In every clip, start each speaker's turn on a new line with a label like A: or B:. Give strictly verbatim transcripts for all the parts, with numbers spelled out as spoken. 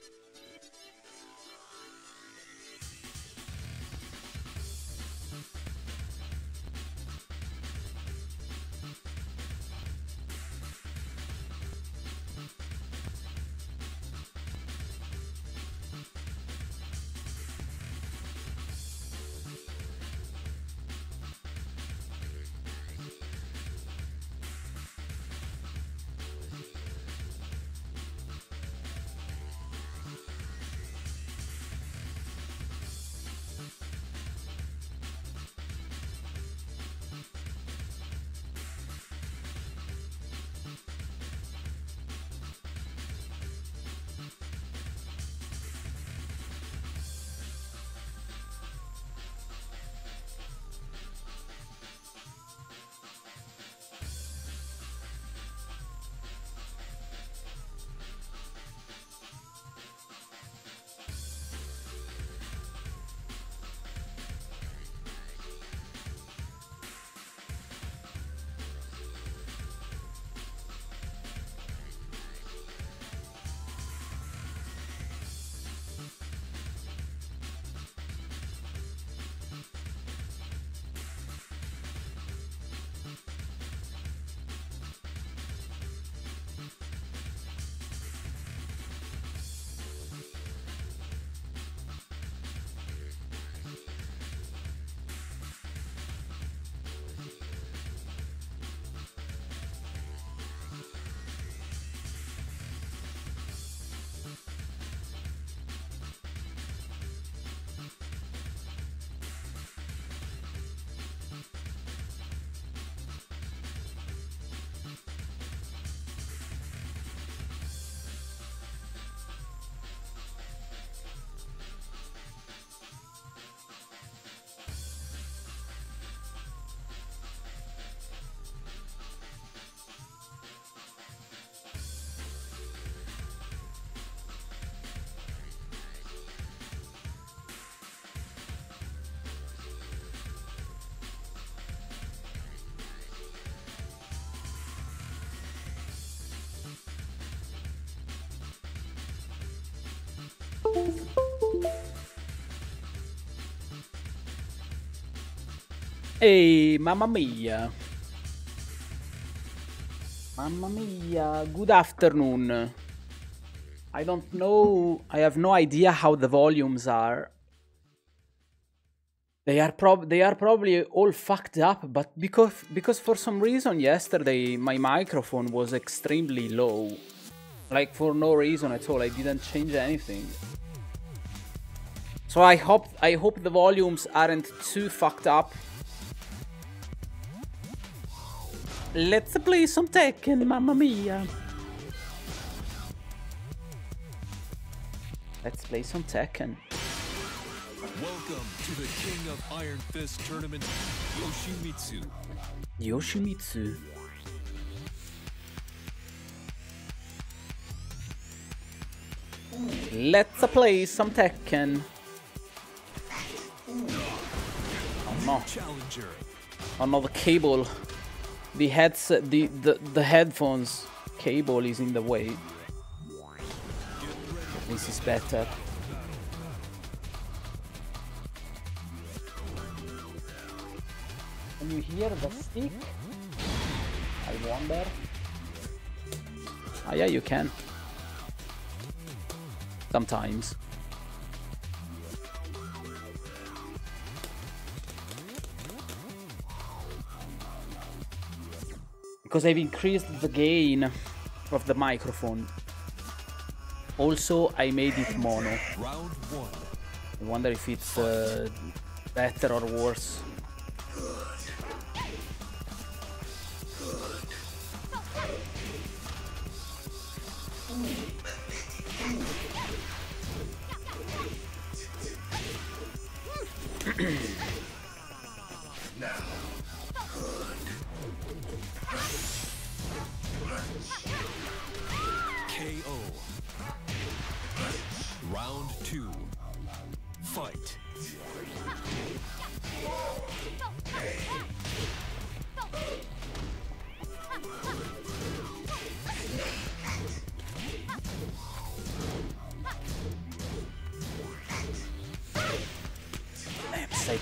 A: Hey, mamma mia. Mamma mia. Good afternoon. I don't know. I have no idea how the volumes are. They are prob they are probably all fucked up, but because because for some reason yesterday my microphone was extremely low. Like for no reason at all. I didn't change anything. So I hope I hope the volumes aren't too fucked up. Let's play some Tekken, mamma mia. Let's play some Tekken.
B: Welcome to the King of Iron Fist tournament, Yoshimitsu.
A: Yoshimitsu. Let's play some Tekken. Oh no.
B: Challenger.
A: Oh no, the cable. The headset, the, the, the headphones cable is in the way. This is better. Can you hear the stick? I wonder. Ah, yeah, you can. Sometimes. Because I've increased the gain of the microphone. Also, I made it mono.
B: Round one.
A: I wonder if it's uh, better or worse.
B: K O. Round two. Fight.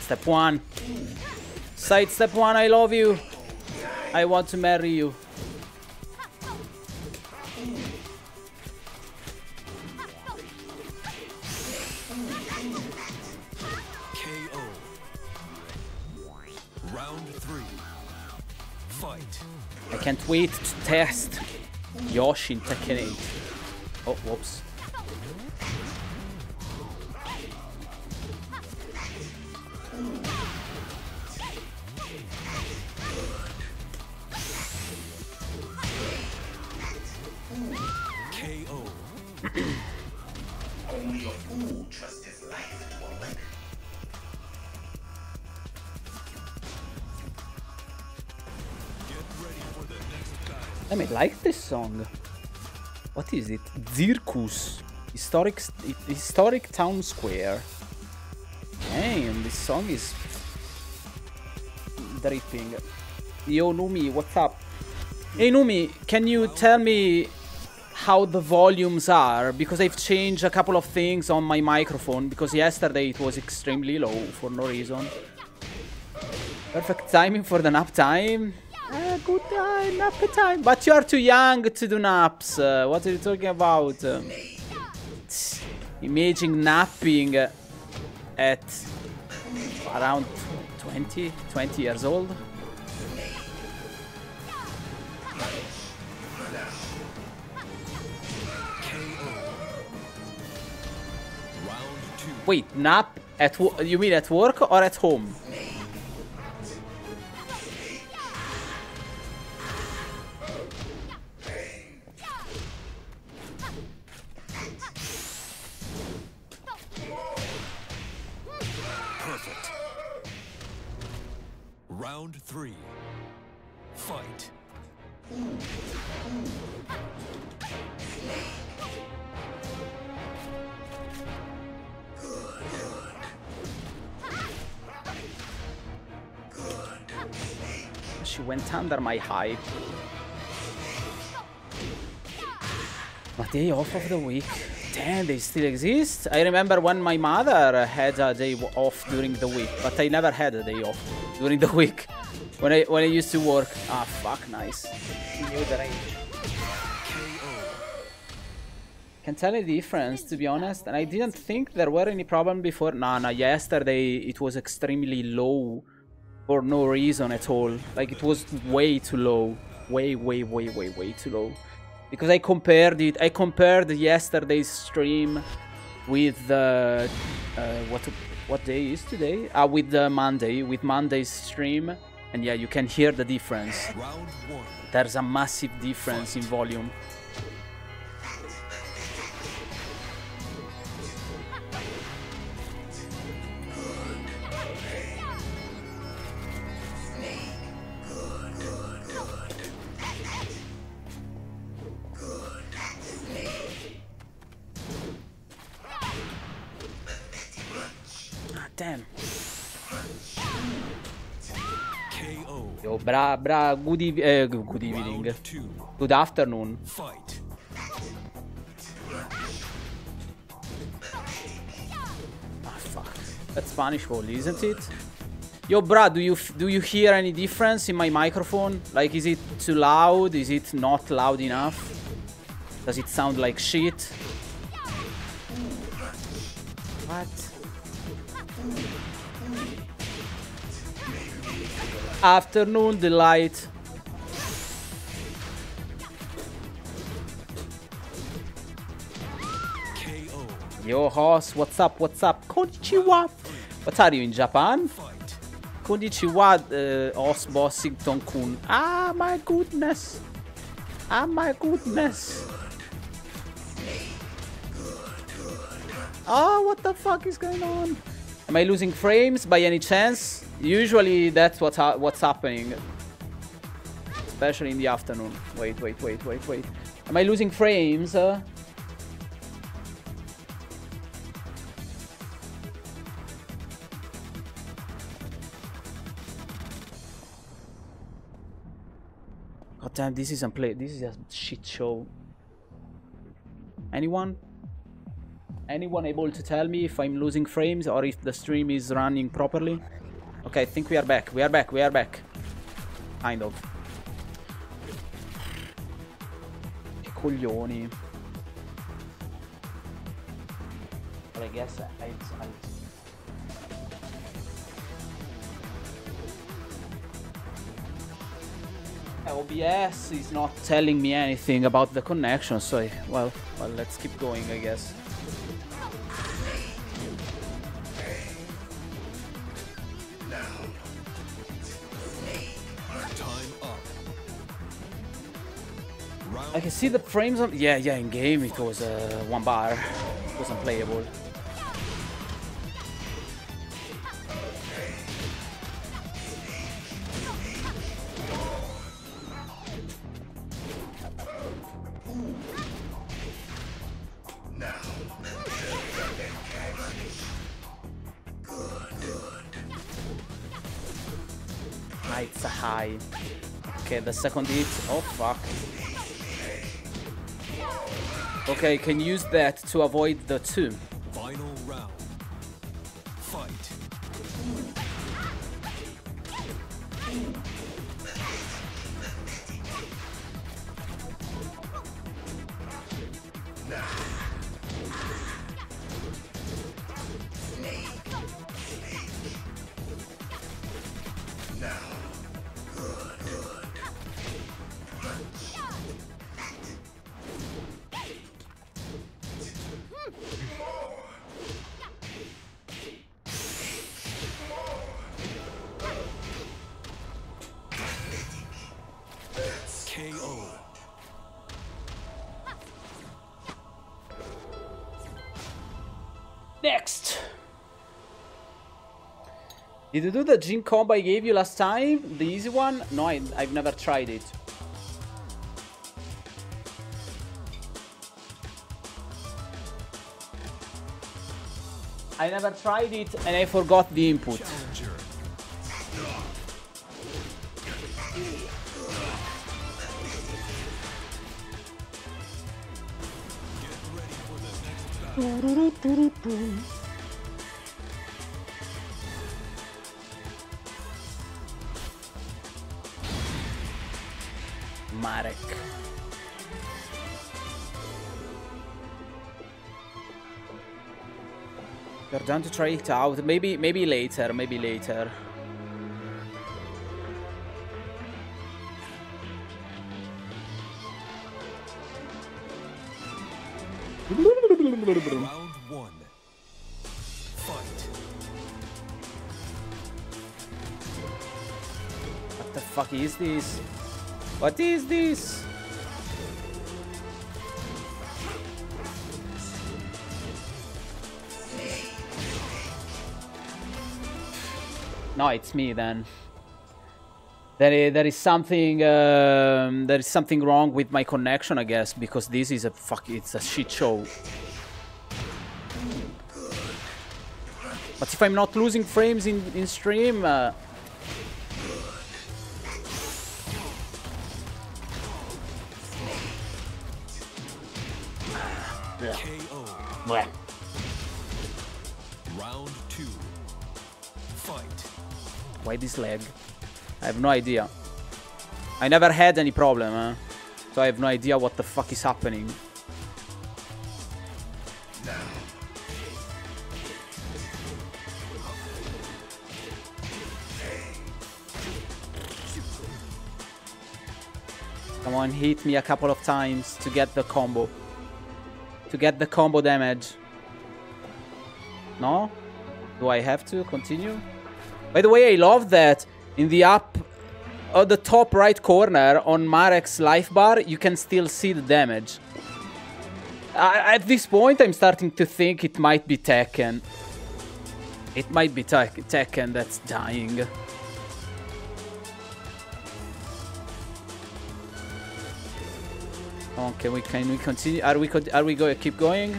A: Step one. Side step one, I love you. I want to marry you.
B: K O. Round three. Fight.
A: I can't wait to test Yoshi in Tekken eight. Oh, whoops.
B: K O.
C: Only a fool trusts his life to a weapon.
B: Get ready for the next battle.
A: I mean, like this song. What is it? Zirkus. Historic, historic town square. Damn, this song is dripping. Yo, Numi, what's up? Hey, Numi, can you tell me how the volumes are? Because I've changed a couple of things on my microphone. Because yesterday it was extremely low for no reason. Perfect timing for the nap time. Uh, good time, nap time. But you are too young to do naps. Uh, what are you talking about? Um, imagine napping uh, at around twenty, twenty years old.
B: K O. Round two.
A: Wait, nap at wo- you mean at work or at home?
B: Perfect. Round three. Fight.
A: She went under my hype. A day off of the week. Damn, they still exist? I remember when my mother had a day off during the week, but I never had a day off during the week. When I when I used to work. Ah, fuck, nice. Knew the range. Can tell a difference, to be honest, and I didn't think there were any problem before. Nah, nah, yesterday it was extremely low for no reason at all. Like, it was way too low. Way, way, way, way, way too low. Because I compared it, I compared yesterday's stream with the, uh, what what day is today? Ah, uh, with the Monday, with Monday's stream. And yeah, you can hear the difference.
B: Round one.
A: There's a massive difference in volume. Damn.
B: K O.
A: Yo, bra, bra, good, eve uh, good evening.
B: Round two.
A: Good afternoon.
B: Fight.
A: Ah, fuck. That's Spanish hole, isn't it? Yo, bra, do you f do you hear any difference in my microphone? Like, is it too loud? Is it not loud enough? Does it sound like shit? What? Afternoon delight.
B: K O.
A: Yo, Hoss, what's up? What's up? Konnichiwa. What are you, in Japan?
B: Fight.
A: Konnichiwa, uh, Hoss Bossington-kun. Ah, my goodness. Ah, my goodness. Oh, what the fuck is going on? Am I losing frames by any chance? Usually that's what ha what's happening. Especially in the afternoon. Wait, wait, wait, wait, wait. Am I losing frames? Uh, God damn, this isn't play. This is a shit show. Anyone? Anyone able to tell me if I'm losing frames or if the stream is running properly? Okay, I think we are back. We are back. We are back. Kind of. Che coglioni. But I guess I, I, I O B S is not telling me anything about the connection, so I, well, well, let's keep going, I guess. I can see the frames on. Yeah, yeah, in game it was uh, one bar. It was unplayable. Ah, it's a high. Okay, the second hit. Oh fuck. Okay, can use that to avoid the two.
B: Final round. Fight. K O.
A: Next. Did you do the Jin combo I gave you last time? The easy one? No, I, I've never tried it. I never tried it and I forgot the input.
B: Challenger. Get ready for the next battle.
A: Marek. You're done to try it out. Maybe, maybe later. Maybe later.
B: Round one. Fight.
A: What the fuck is this? What is this? No, it's me then. There is, there is something um, there is something wrong with my connection, I guess, because this is a fuck. It's a shit show. But if I'm not losing frames in in stream. Uh,
B: K O.
A: Blech.
B: Round two. Fight.
A: Why this leg? I have no idea. I never had any problem, huh? So I have no idea what the fuck is happening. Come on, hit me a couple of times to get the combo. To get the combo damage. No? Do I have to continue? By the way, I love that in the up, at the top right corner on Marek's life bar, you can still see the damage. I, at this point, I'm starting to think it might be Tekken. It might be tek Tekken that's dying. Oh, can we can we continue? Are we are we going to keep going?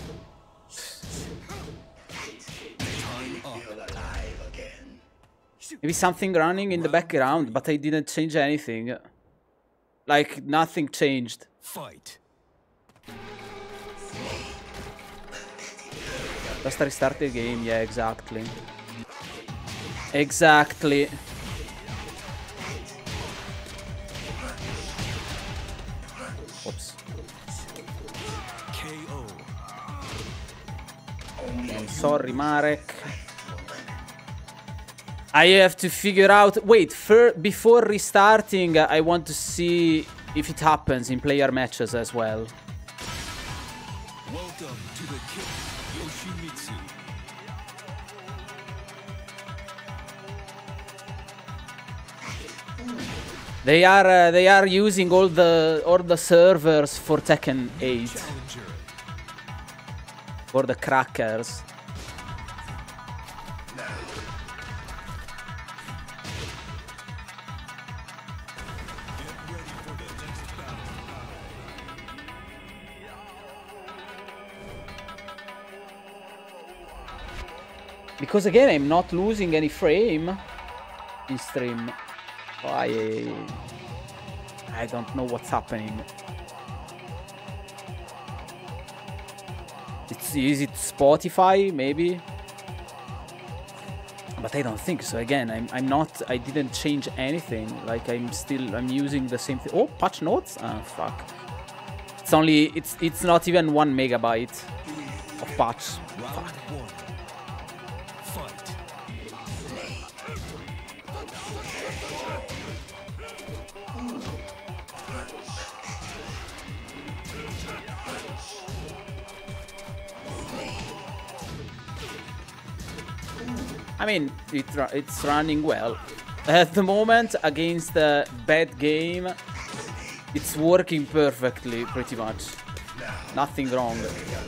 B: Time up.
C: Feel alive again.
A: Maybe something running in the background, but I didn't change anything. Like, nothing changed.
B: Fight.
A: Just restart the game, yeah, exactly. Exactly. Oops.
B: K O.
A: I'm sorry, Marek. I have to figure out... Wait, for, before restarting, uh, I want to see if it happens in player matches as well.
B: Welcome to the King Yoshimitsu.
A: They are uh, they are using all the all the servers for Tekken eight.
B: Challenger.
A: For the crackers. Because again, I'm not losing any frame in stream. So I I don't know what's happening. It's is it Spotify maybe? But I don't think so. Again, I'm I'm not. I didn't change anything. Like I'm still I'm using the same thing. Oh, patch notes. Ah, fuck. It's only it's it's not even one megabyte of patch. Fuck.
B: One. Fight.
A: I mean, it, it's running well. At the moment, against a bad game, it's working perfectly, pretty much. Nothing wrong.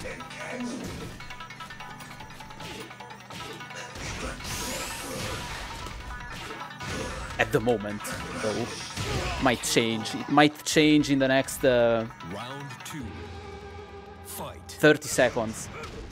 A: At the moment, though. Might change. It might change in the next uh,
B: Round two. Fight.
A: thirty seconds.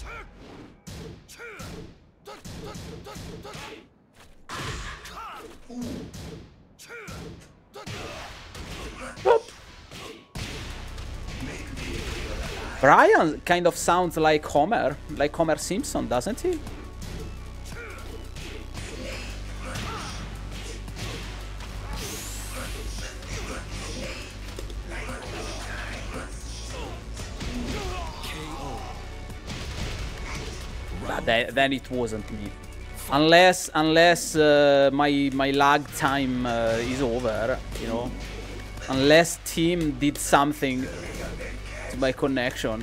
A: Brian kind of sounds like Homer, like Homer Simpson, doesn't he? But then, then it wasn't me. Unless, unless uh, my my lag time uh, is over, you know. Unless Team did something to my connection.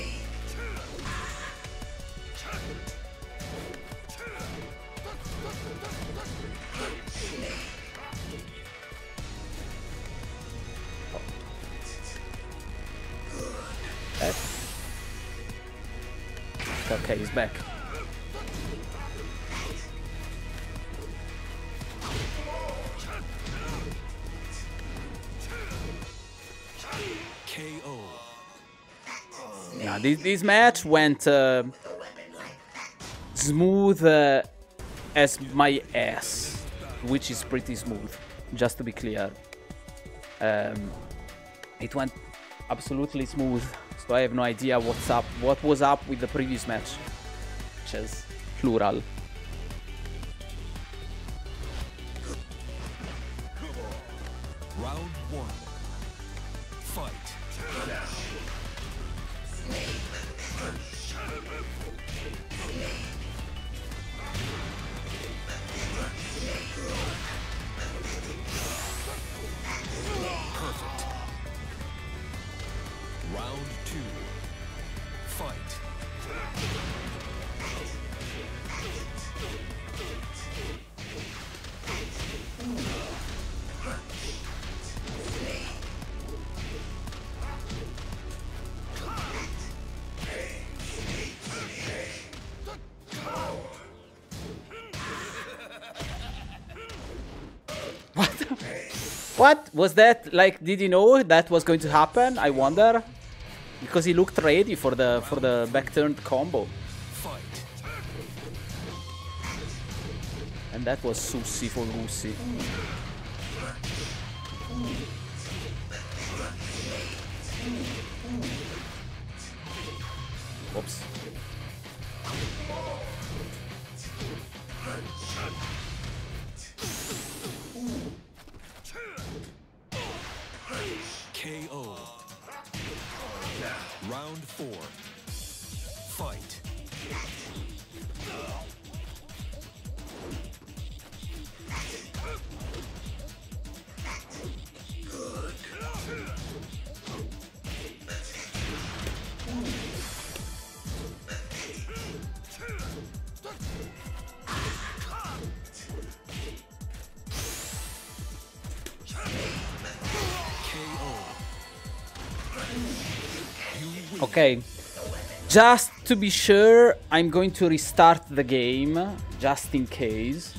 A: Back. Okay, he's back.
B: K O.
A: Yeah, this, this match went uh, smooth uh, as my ass, which is pretty smooth, just to be clear. Um, it went absolutely smooth, so I have no idea what's up, what was up with the previous match, which is plural.
B: Round one. Fight. Perfect. Round two. Fight.
A: What was that? Like, did he know that was going to happen? I wonder, because he looked ready for the for the back turned combo.
B: Fight.
A: And that was Susie for Lucy. Oops.
B: K O. Round four. Fight.
A: Okay, just to be sure, I'm going to restart the game, just in case.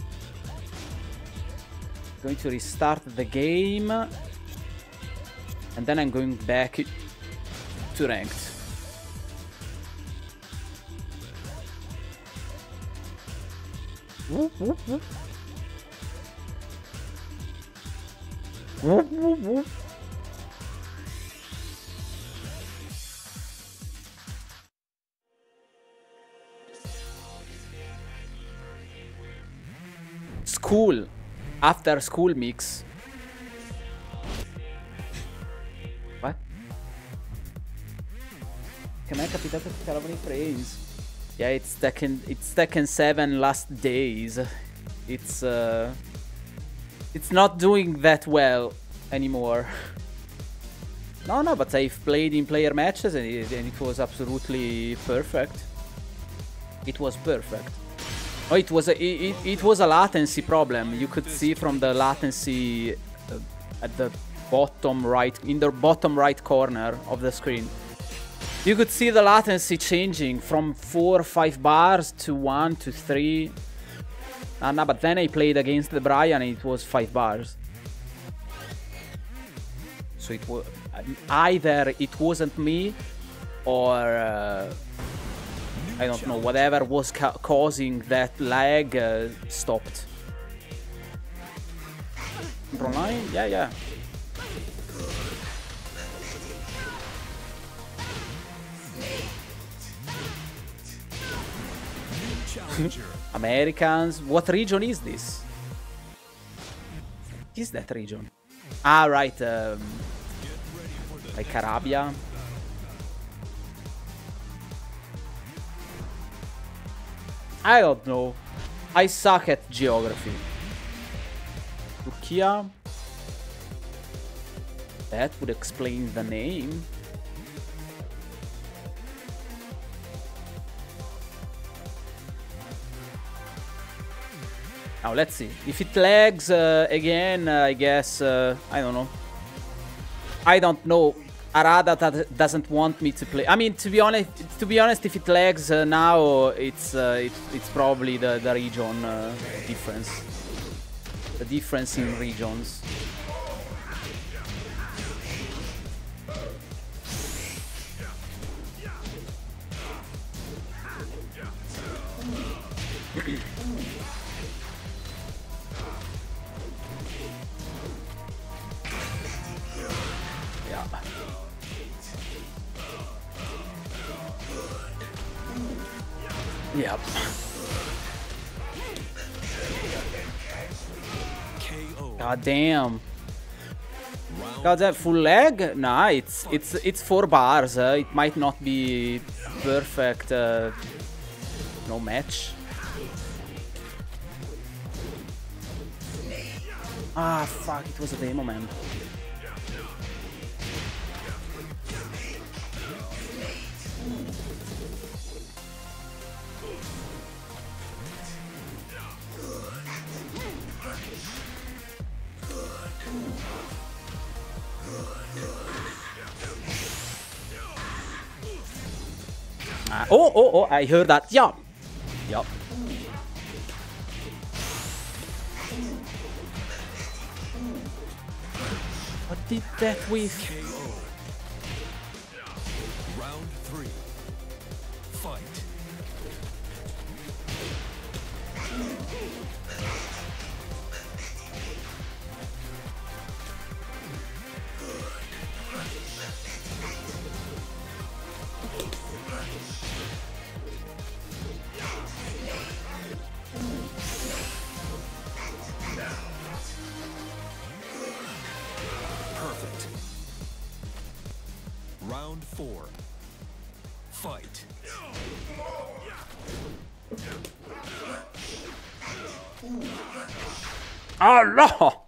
A: Going to restart the game, and then I'm going back to ranked. Whoop, whoop, whoop. Whoop, whoop, whoop. School, after school mix. What? Che mi è capitato che calavano i frames? Yeah, it's Tekken, it's Tekken seven last days. It's uh, it's not doing that well anymore. No, no, but I've played in player matches and it, and it was absolutely perfect. It was perfect. Oh, it was a it, it was a latency problem. You could see from the latency uh, at the bottom right, in the bottom right corner of the screen. You could see the latency changing from four or five bars to one to three. Uh, no, but then I played against the Brian and it was five bars. So it was either it wasn't me or. Uh, I don't know, whatever was ca causing that lag uh, stopped. Control line? Yeah, yeah. Americans? What region is this? What is that region? Ah, right. Um, like Arabia. I don't know. I suck at geography. Turkey. That would explain the name. Now let's see. If it lags uh, again, uh, I guess, uh, I don't know. I don't know. Arada doesn't want me to play. I mean, to be honest, to be honest, if it lags uh, now, it's uh, it's it's probably the the region uh, difference. The difference in regions. Yep. God damn. God, that full lag? Nah, it's it's it's four bars. Uh, it might not be perfect. Uh, no match. Ah, fuck! It was a demo, man. Uh, oh, oh, oh, I heard that. Yeah. Yup. What did that with?
B: K O. Round three. Fight. Round four. Fight.
A: Oh no!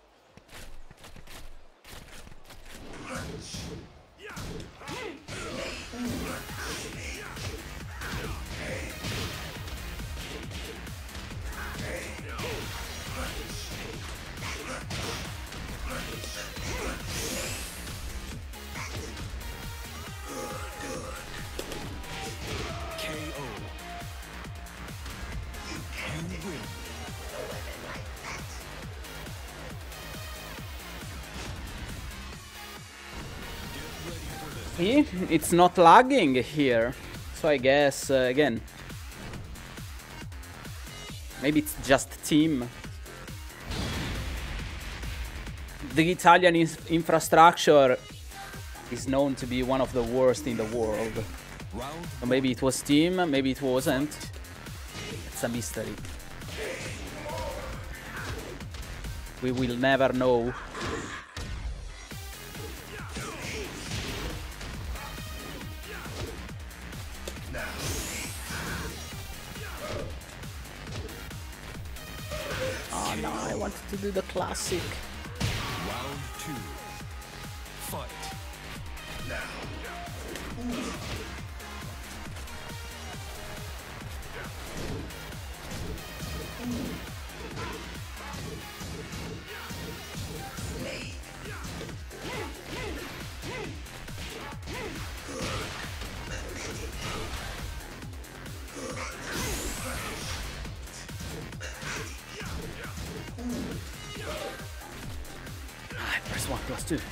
B: K O. You win.
A: See, it's not lagging here, so I guess uh, again, maybe it's just team. The Italian in infrastructure is known to be one of the worst in the world. So maybe it was team, maybe it wasn't. It's a mystery. We will never know. Oh no, I wanted to do the classic.
B: Round two. Fight.
A: I press one plus two.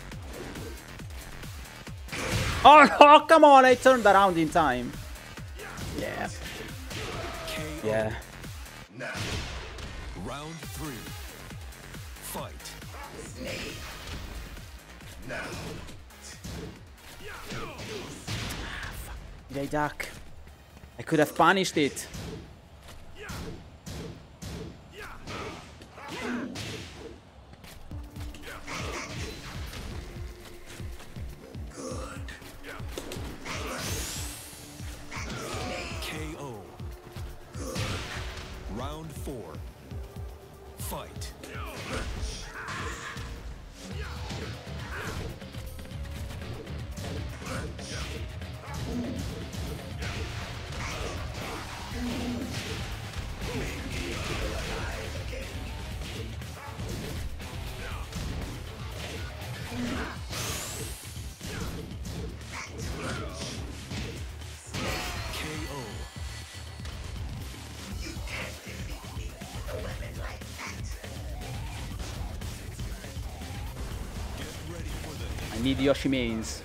A: Oh no, come on, I turned around in time. Yeah.
B: K O.
A: Yeah.
B: Round three. Fight.
A: Did I duck? I could have punished it.
B: K O. Round four. Fight. K O.
A: I need Yoshi mains.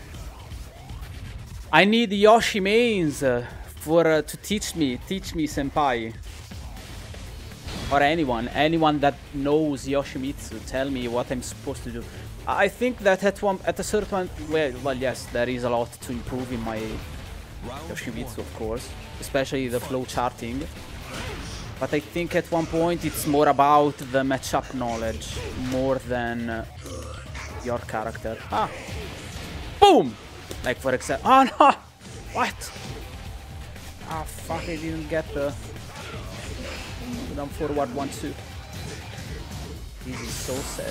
A: I need Yoshi mains uh, for uh, to teach me, teach me, senpai. Or anyone, anyone that knows Yoshimitsu, tell me what I'm supposed to do. I think that at one, at a certain well, well, yes, there is a lot to improve in my
B: Round
A: Yoshimitsu,
B: one.
A: of course, especially the flow charting. But I think at one point it's more about the matchup knowledge more than uh, your character. Ah, boom! Like for example, oh no, what? Ah, fuck! I didn't get the down forward one two. This is so sad.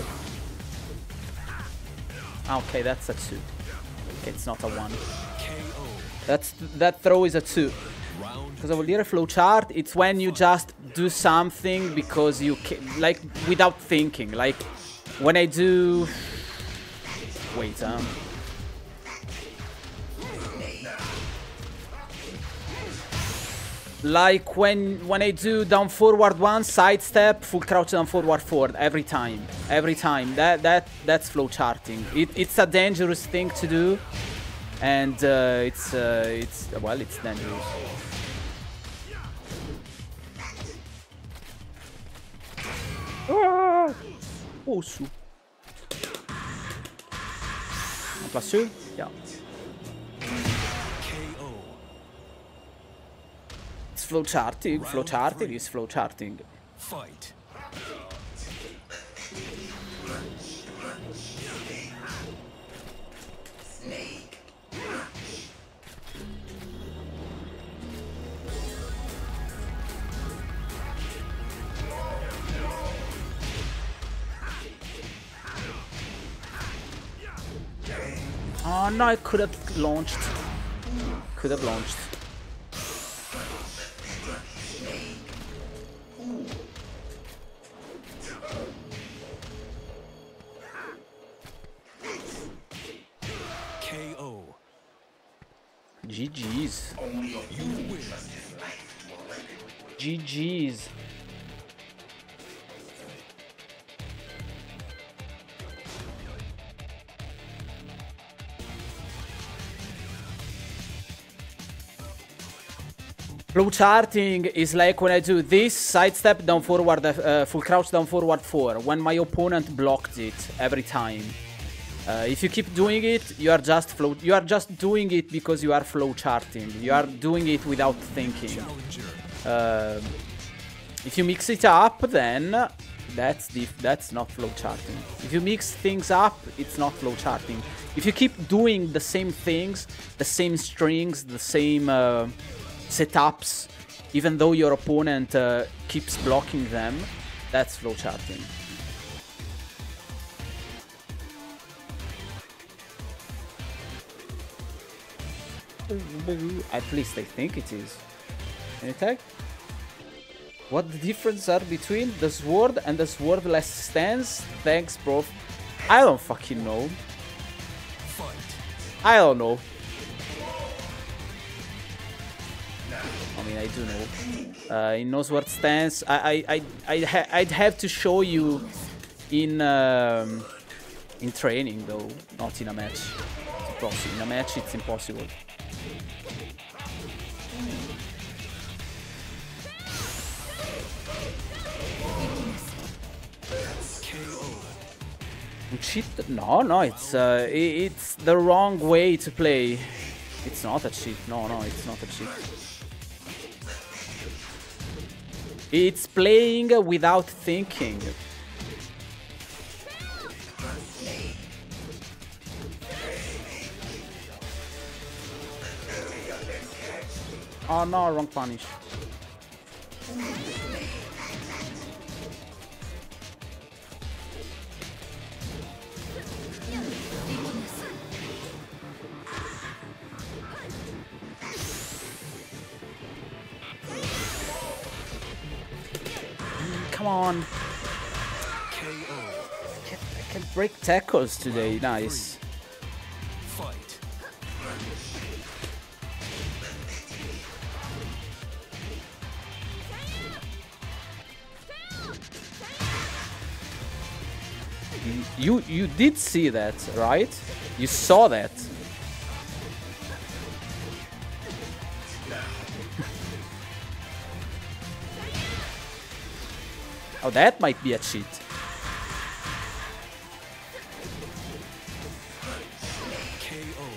A: Ah, okay, that's a two. Okay, it's not a one.
B: K O.
A: That's that throw is a two.
B: Round
A: Because of a little flow chart, it's when you just do something because you ca like without thinking. Like when I do. Wait, um. Like when when I do down forward one, side step, full crouch down forward forward every time, every time. That that that's flow charting. It, it's a dangerous thing to do, and uh, it's uh, it's well, it's dangerous. Ah! Oh, su. One plus two, yeah.
B: K O.
A: It's flow charting. Flow charting is flow charting.
B: Fight.
C: Snake.
A: Oh no, I could have launched. Could have launched.
B: K O.
A: G G's.
C: Only a
B: You
C: fool
B: win.
C: trusts his life to a weapon.
A: G G's. Flow charting is like when I do this, sidestep, down forward, uh, full crouch, down forward four, when my opponent blocked it every time. Uh, if you keep doing it, you are just flow. You are just doing it because you are flow charting. You are doing it without thinking.
B: Challenger.
A: Uh, if you mix it up, then that's the that's not flow charting. If you mix things up, it's not flow charting. If you keep doing the same things, the same strings, the same uh, setups, even though your opponent uh, keeps blocking them, that's flow charting. At least I think it is. Can you tag? What the difference are between the sword and the swordless stance? Thanks, bro. I don't fucking know.
B: Fight.
A: I don't know. I mean, I do know. Uh, in no sword stance, I, I, I, I ha I'd have to show you in um, in training though, not in a match. It's impossible. In a match, it's impossible. Cheat? No, no, it's uh, it's the wrong way to play. It's not a cheat. No, no, it's not a cheat. It's playing without thinking. Oh no, wrong punish. Come on.
B: K O.
A: I can, I can break tackles today. Nice.
B: Fight.
A: You you did see that, right? You saw that. Oh, that might be a cheat.
B: K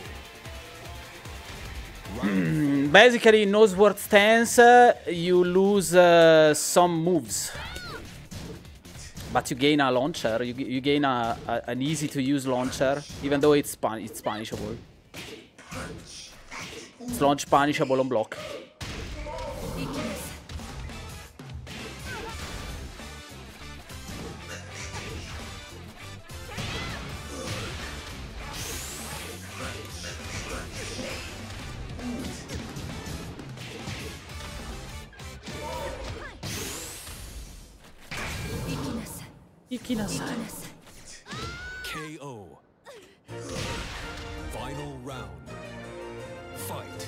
B: O.
A: Basically, in no sword stance, uh, you lose uh, some moves. But you gain a launcher, you, you gain a, a, an easy to use launcher, even though it's, pun it's punishable. It's launch punishable on block. Ikinasai.
B: K O. Final round. Fight.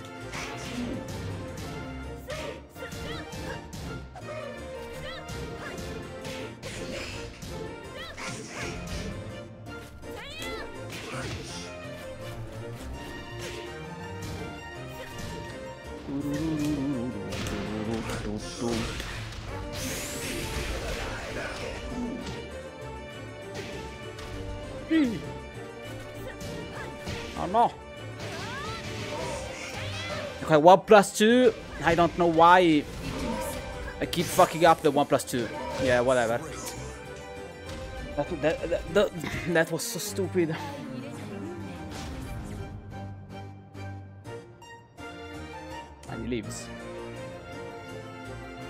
A: Oh no. Okay, one plus two. I don't know why I keep fucking up the one plus two. Yeah, whatever. That, that, that, that, that was so stupid. And he leaves.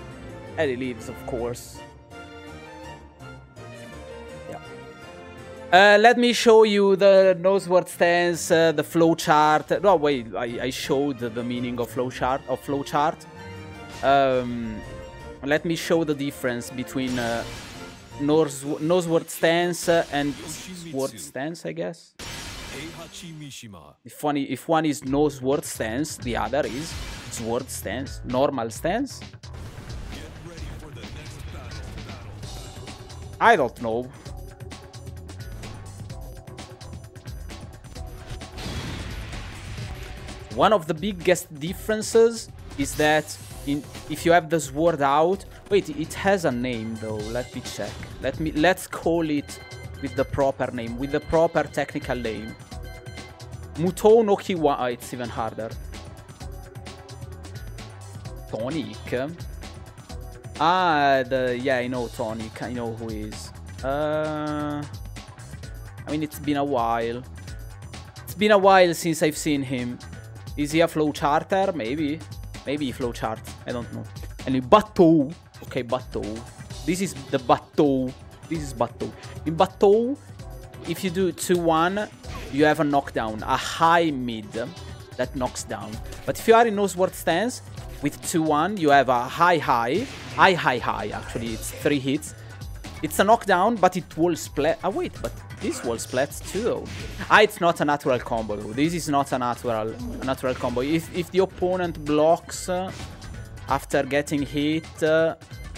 A: And he leaves, of course. Yeah. Uh, let me show you the noseward stance, uh, the flowchart. No, wait, I, I showed the meaning of flowchart. Of flowchart. Um, let me show the difference between uh, nose noseward stance and sword stance, I guess.
B: Heihachi Mishima.
A: If one, if one is noseward stance, the other is sword stance, normal stance.
B: Get ready for the next battle. battle.
A: I don't know. One of the biggest differences is that in, if you have the sword out, wait, it has a name though. Let me check. Let me let's call it with the proper name, with the proper technical name. Mutou no Kiwa. Oh, it's even harder. Tonic. Ah, the yeah, I know Tonic. I know who he is. Uh, I mean, it's been a while. It's been a while since I've seen him. Is he a flowcharter? Maybe. Maybe he flowchart. I don't know. And Batou. Okay, Batou. This is the Batou. This is Batou. In Batou, if you do two one, you have a knockdown. A high mid that knocks down. But if you are in noseward stance, with two one, you have a high high. High high high, actually. It's three hits. It's a knockdown, but it will splat. Ah, wait, but this will splat too, though. Ah, it's not a natural combo, though. This is not a natural, a natural combo. If, if the opponent blocks uh, after getting hit, uh,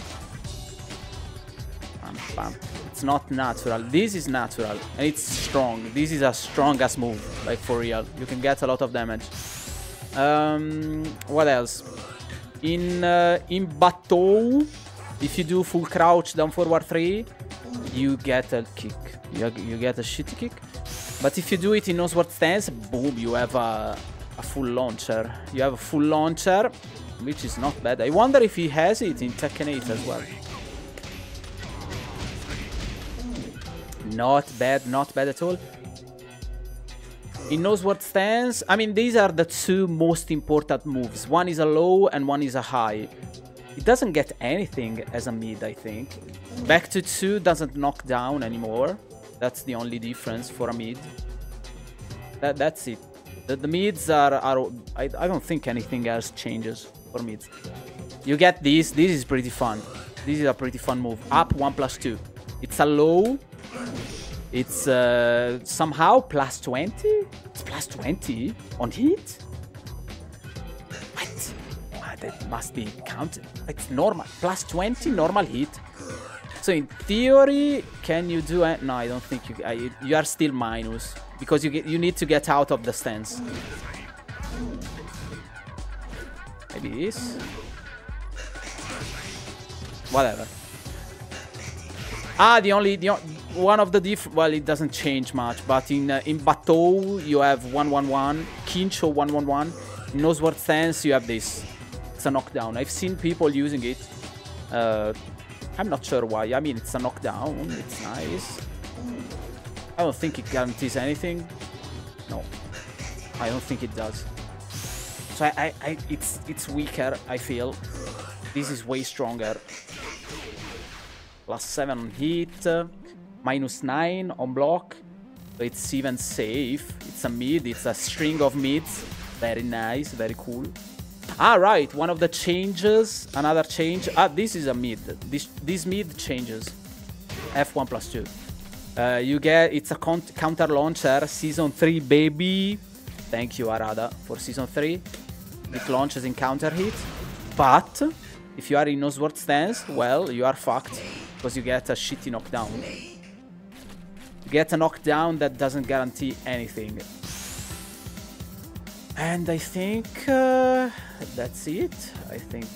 A: bam, bam. It's not natural. This is natural, and it's strong. This is a strong-ass move, like for real. You can get a lot of damage. Um, what else? In uh, in Batou, if you do full crouch down forward three, you get a kick. You, you get a shitty kick. But if you do it in noseward stance, boom, you have a, a full launcher. You have a full launcher, which is not bad. I wonder if he has it in Tekken eight as well. Not bad, not bad at all. In noseward stance, I mean, these are the two most important moves. One is a low and one is a high. It doesn't get anything as a mid, I think. Back to two doesn't knock down anymore. That's the only difference for a mid. That, that's it. The, the mids are... are I, I don't think anything else changes for mids. You get this. This is pretty fun. This is a pretty fun move. Up one plus two. It's a low. It's uh, somehow plus twenty. It's plus twenty on hit. What? Ah, that must be counted. It's normal. Plus twenty normal hit. So in theory, can you do it? No, I don't think you. I, you are still minus because you get. You need to get out of the stance. Maybe this. Whatever. Ah, the only the one of the diff. Well, it doesn't change much, but in uh, in Batou you have one one one, Kincho one one one. In noseward stance you have this. It's a knockdown. I've seen people using it. Uh, I'm not sure why. I mean, it's a knockdown. It's nice. I don't think it guarantees anything. No, I don't think it does. So I, I, I it's it's weaker. I feel this is way stronger. Plus seven on hit, uh, minus nine on block. So it's even safe. It's a mid. It's a string of mids. Very nice. Very cool. Ah, right. One of the changes. Another change. Ah, this is a mid. This this mid changes. F one plus two. Uh, you get. It's a counter launcher. Season three, baby. Thank you, Arada, for season three. It launches in counter hit. But if you are in noseward stance, well, you are fucked. Because you get a shitty knockdown. You get a knockdown that doesn't guarantee anything. And I think uh, that's it. I think.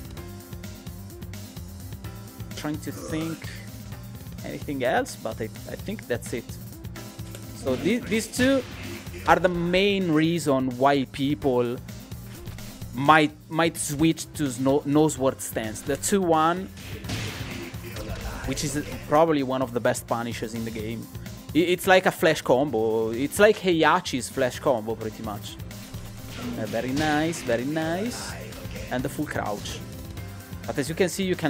A: I'm trying to think anything else, but I, I think that's it. So th these two are the main reason why people might might switch to no noseward stance. The two one, which is probably one of the best punishes in the game. It's like a flash combo. It's like Heihachi's flash combo, pretty much. Uh, very nice, very nice. And the full crouch. But as you can see, you can launch it. But I can do this and then whoop, forward three.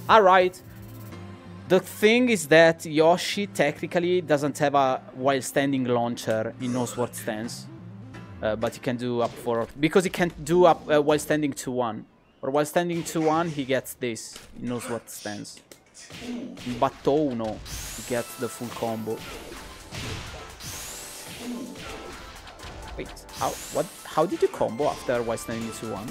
A: Alright. The thing is that Yoshi technically doesn't have a while standing launcher in No Sword Stance. Uh, but he can do up for... Because he can't do up uh, while standing two one. Or while standing two one, he gets this. He knows what stance. In Battou, no. He gets the full combo. Wait, how what? How did you combo after while standing two one?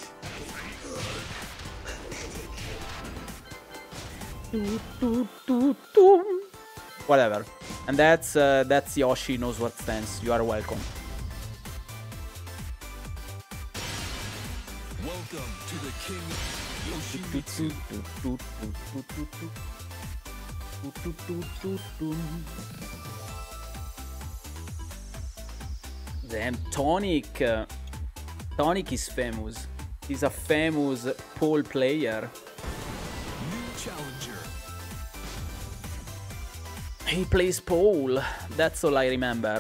A: Whatever. And that's uh, that's Yoshi knows what stance. You are welcome.
B: Welcome to the King Yoshimitsu.
A: Damn, Tonic. Uh, Tonic is famous. He's a famous pole player.
B: New challenger.
A: He plays pole. That's all I remember.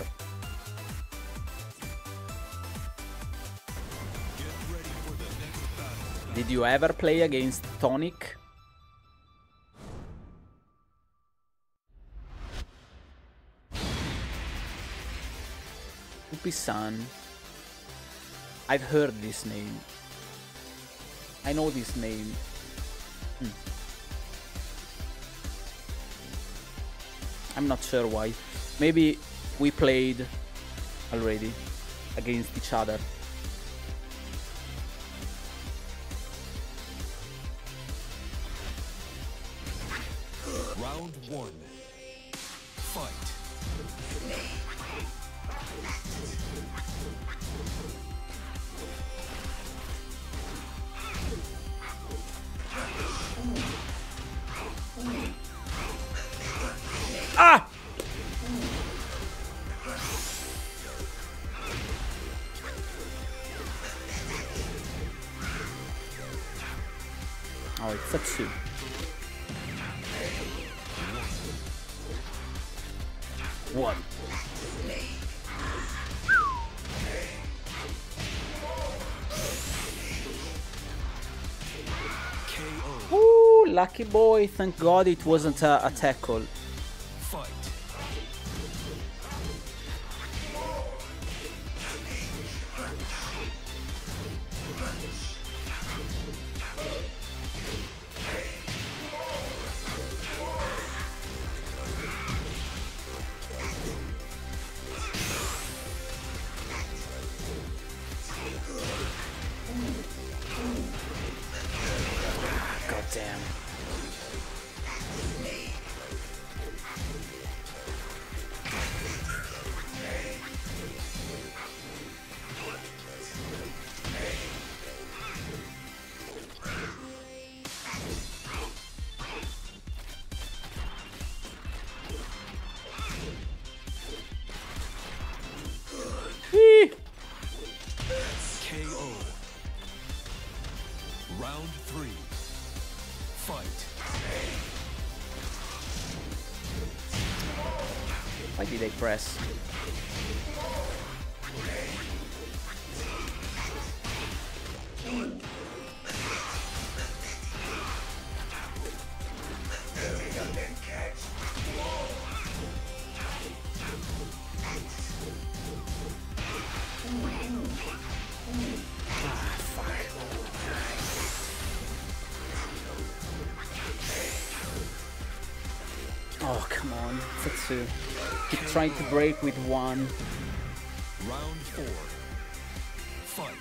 B: Get ready for the next battle.
A: Did you ever play against Tonic? Upi-san. I've heard this name. I know this name. Hmm. I'm not sure why. Maybe we played already against each other.
B: Round one. Fight.
A: Ah! Oh, it's a two. One.
B: K O.
A: Ooh, lucky boy. Thank God it wasn't a, a tackle.
B: Fight.
A: God damn. Eee.
B: K O. Round three. Fight.
A: Why did I press? Oh, come on. Setsu. Keep trying to break with one.
B: Round four. Fight.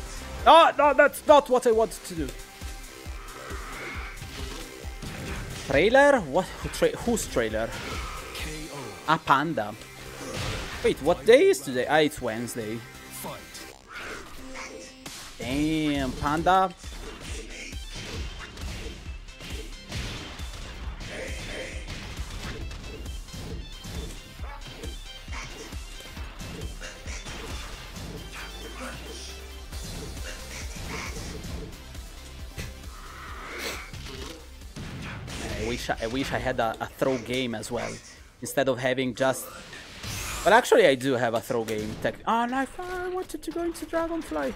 B: Oh, no, that's not what I wanted to do.
A: Trailer? What? Who tra whose trailer?
B: K O.
A: Ah, Panda. Wait, what day is today? Ah, it's Wednesday.
B: Fight.
A: Damn, Panda. I wish I, I wish I had a, a throw game as well, instead of having just. Well, actually, I do have a throw game. Tech. Oh, no, I wanted to go into Dragonfly.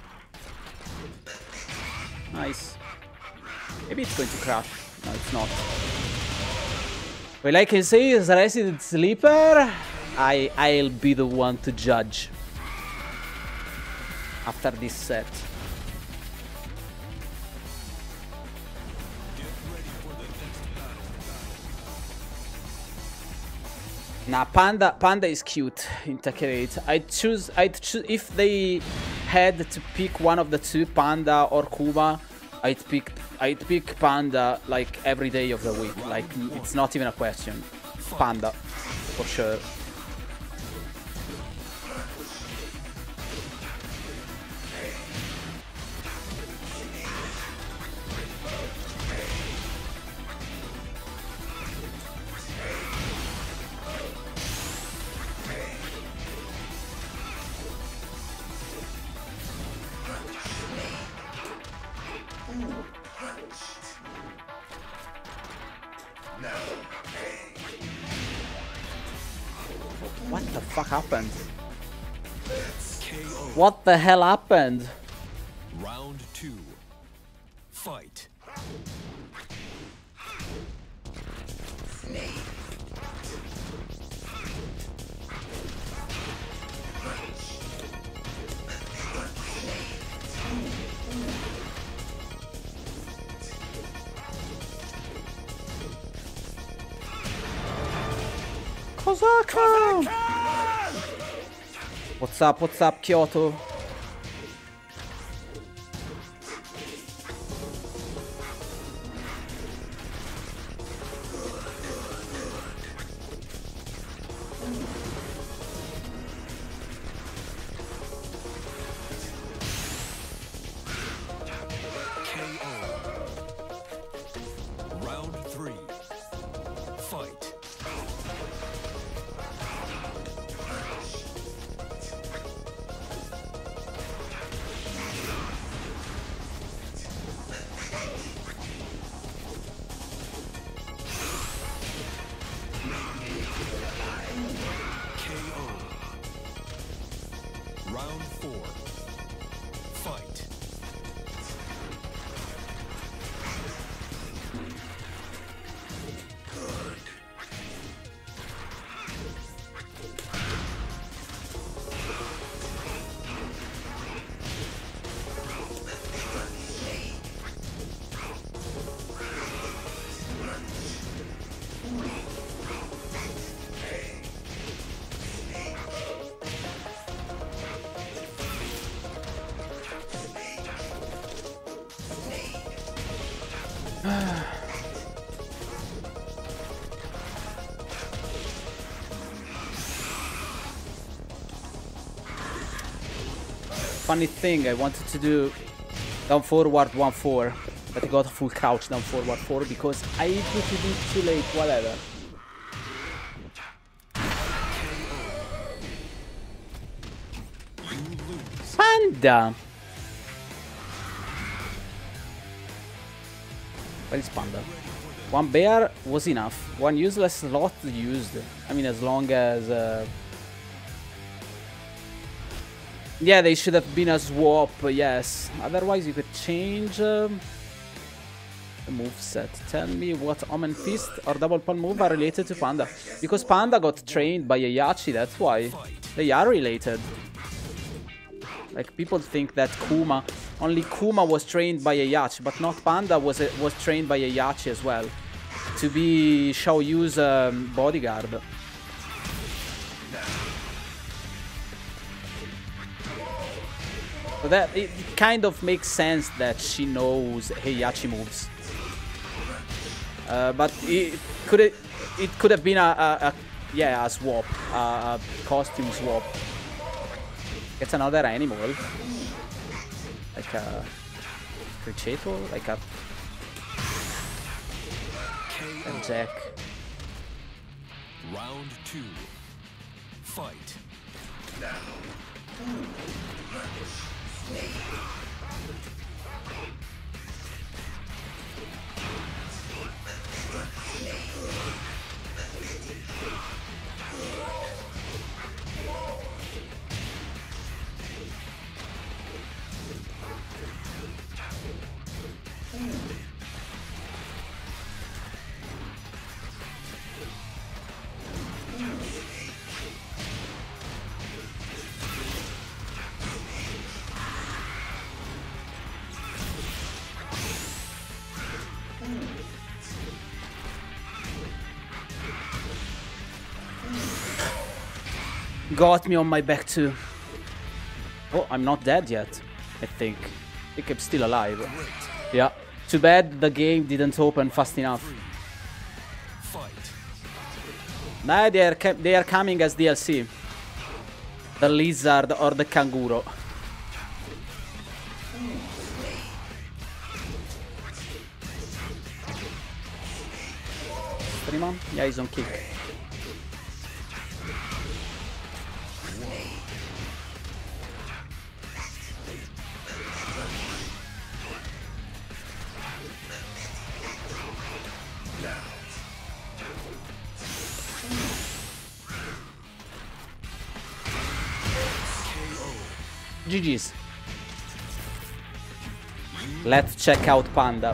A: Nice. Maybe it's going to crash. No, it's not. Well, I can say as Resident Sleeper, I I'll be the one to judge after this set. Nah, Panda Panda is cute in Tekken eight. I'd choose I'd choose if they had to pick one of the two, Panda or Kuma, I'd pick I'd pick Panda like every day of the week. Like it's not even a question. Panda for sure. What the fuck happened?
B: K O.
A: What the hell happened?
B: Round two. Fight.
A: Kozaka! What's up, what's up, Kyoto?
B: K O. Round three. Fight. K O. Round four. Fight.
A: Funny thing, I wanted to do down forward one four, but I got a full crouch down forward four because I put it in too late, whatever. Panda! Where is Panda? One bear was enough. One useless slot used. I mean, as long as... Uh... Yeah, they should have been a swap, yes. Otherwise, you could change um, the moveset. Tell me what Omen Fist or Double Palm move are related to Panda. Because Panda got trained by Heihachi, that's why. They are related. Like, people think that Kuma, only Kuma was trained by Heihachi, but not Panda was uh, was trained by Heihachi as well. To be Xiaoyu's um, bodyguard. So that it kind of makes sense that she knows Heihachi moves. Uh, but it could it, it could have been a, a, a yeah a swap, a, a costume swap. It's another animal, like a Criceto, like a, a Jack.
B: Round two. Fight.
A: Got me on my back too. Oh, I'm not dead yet, I think. I think I'm still alive. Yeah. Too bad the game didn't open fast enough. Nah, they are, they are coming as D L C. The lizard or the kangaroo. Streamer? Yeah, he's on kick. G G's. Let's check out Panda.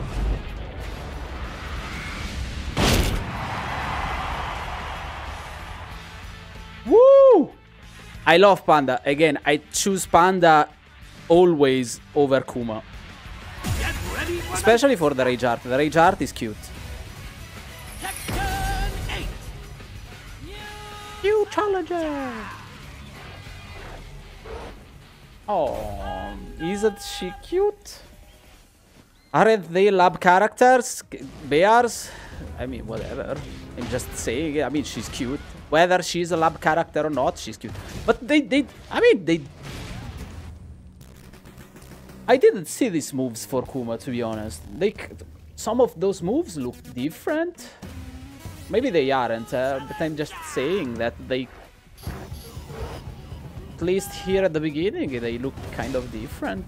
A: Woo! I love Panda. Again, I choose Panda always over Kuma. Especially for the Rage Art. The Rage Art is cute. You challenger! Oh, isn't she cute? Aren't they lab characters? Bears? I mean, whatever. I'm just saying, I mean, she's cute. Whether she's a lab character or not, she's cute. But they, they, I mean, they... I didn't see these moves for Kuma, to be honest. They, some of those moves look different. Maybe they aren't, uh, but I'm just saying that they... At least here at the beginning, they look kind of different.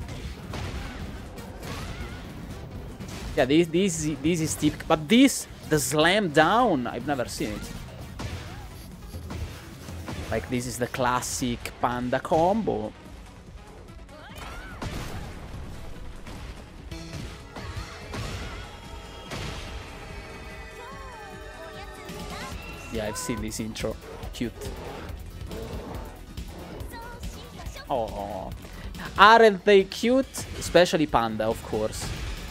A: Yeah, this, this, this is typical. But this, the slam down, I've never seen it. Like, this is the classic Panda combo. Yeah, I've seen this intro. Cute. Oh, aren't they cute? Especially Panda, of course.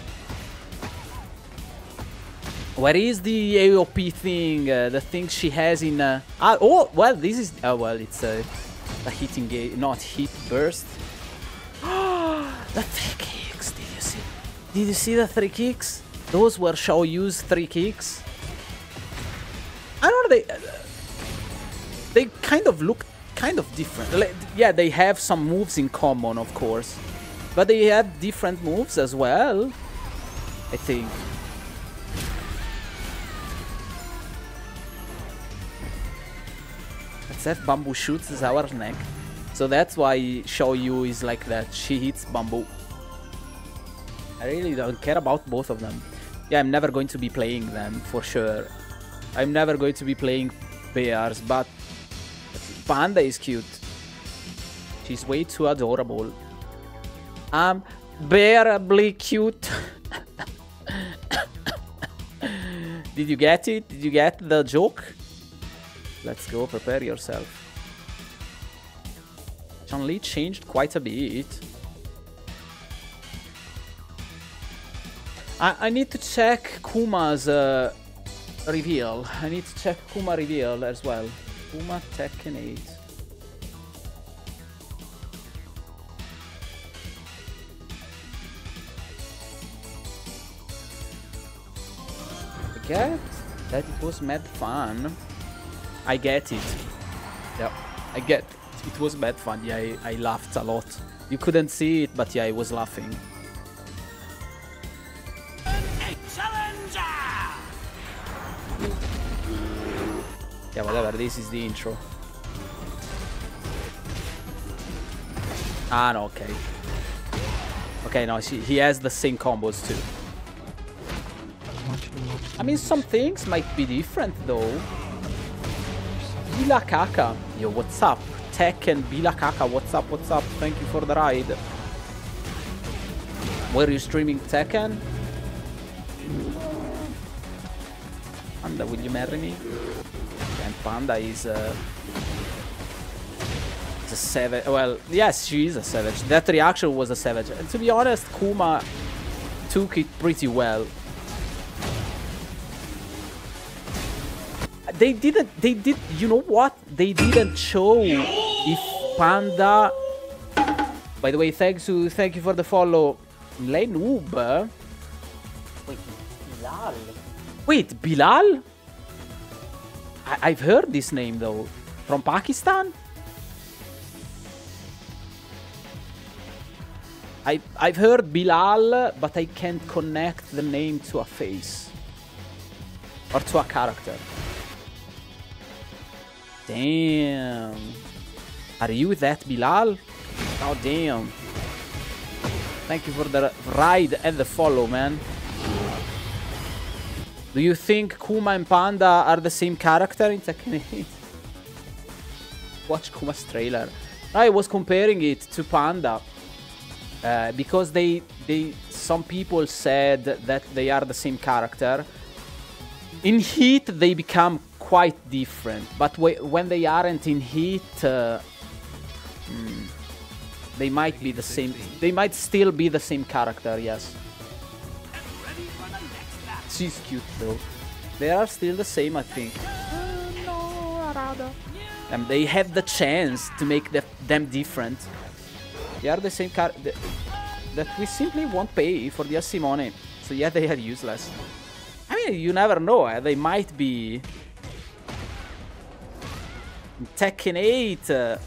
A: Where is the A O P thing? Uh, the thing she has in... Uh, ah, oh, well, this is... Oh, well, it's uh, a hitting game, not hit burst. The three kicks, did you see? Did you see the three kicks? Those were Shoryu's three kicks. I don't know, they... Uh, they kind of look... kind of different. Like, yeah, they have some moves in common, of course, but they have different moves as well, I think. Let's have Bamboo shoots as our neck, so that's why Shoryu is like that. She hits Bamboo. I really don't care about both of them. Yeah, I'm never going to be playing them for sure. I'm never going to be playing Bears, but Panda is cute. She's way too adorable. Um, bearably cute. Did you get it? Did you get the joke? Let's go, prepare yourself. Chun-Li changed quite a bit. I, I need to check Kuma's uh, reveal. I need to check Kuma reveal as well. Kuma Tekken eight. get that it was mad fun. I get it. Yeah, I get it. It was mad fun. Yeah, I, I laughed a lot. You couldn't see it, but yeah, I was laughing. Yeah, whatever, this is the intro. Ah, no, okay. Okay, no, she, he has the same combos too. I mean, some things might be different though. Bila Kaka. Yo, what's up? Tekken, Bila Kaka, what's up, what's up? Thank you for the ride. Were you streaming Tekken? Panda, will you marry me? And Panda is uh, is a savage. Well, yes, she is a savage. That reaction was a savage. And to be honest, Kuma took it pretty well. They didn't, they did, you know what? They didn't show if Panda... By the way, thanks to, thank you for the follow. Lei noob. Wait, Bilal? Wait, Bilal? I I've heard this name though. From Pakistan? I I've heard Bilal, but I can't connect the name to a face. Or to a character. Damn. Are you that Bilal? Oh, damn. Thank you for the ride and the follow, man. Do you think Kuma and Panda are the same character in Tekken eight? Watch Kuma's trailer. I was comparing it to Panda. Uh, because they, they, some people said that they are the same character. In Heat, they become quite different, but when they aren't in Heat, uh, mm, they might be the same. They might still be the same character, yes. She's cute though. They are still the same, I think. And they have the chance to make the, them different. They are the same character that we simply won't pay for the Simone. So yeah, they are useless. I mean, you never know. Eh? They might be Tekken eight. Uh...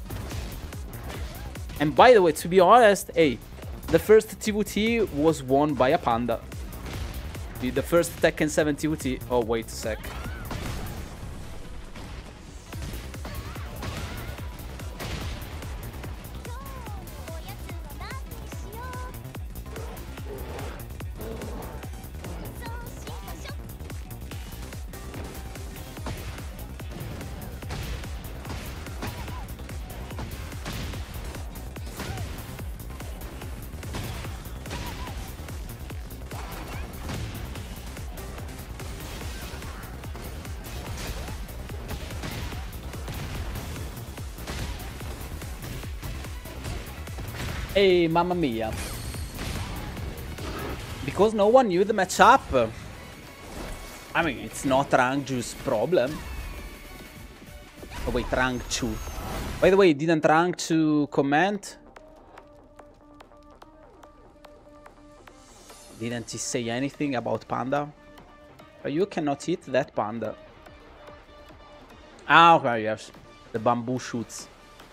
A: And by the way, to be honest, hey, the first T V T was won by a Panda. The, the first Tekken seven T V T. Oh, wait a sec. Hey, mamma mia. Because no one knew the matchup. I mean, it's not Rangchu's problem. Oh wait, Rangchu. By the way, didn't Rangchu comment? Didn't he say anything about Panda? You cannot hit that Panda. Ah, okay, yes. The bamboo shoots.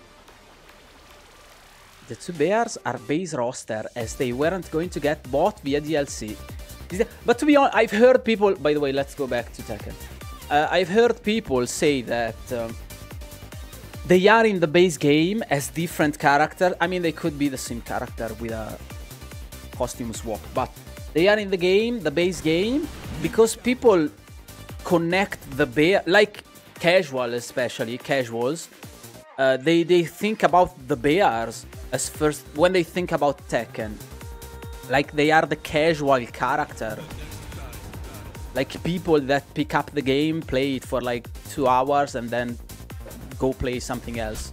A: The two bears are base roster as they weren't going to get bought via D L C. But to be honest, I've heard people... By the way, let's go back to Tekken. Uh, I've heard people say that um, they are in the base game as different characters. I mean, they could be the same character with a costume swap. But they are in the game, the base game, because people connect the bear... Like casual, especially, casuals. Uh, they, they think about the bears as first when they think about Tekken. Like they are the casual character. Like people that pick up the game, play it for like two hours and then go play something else.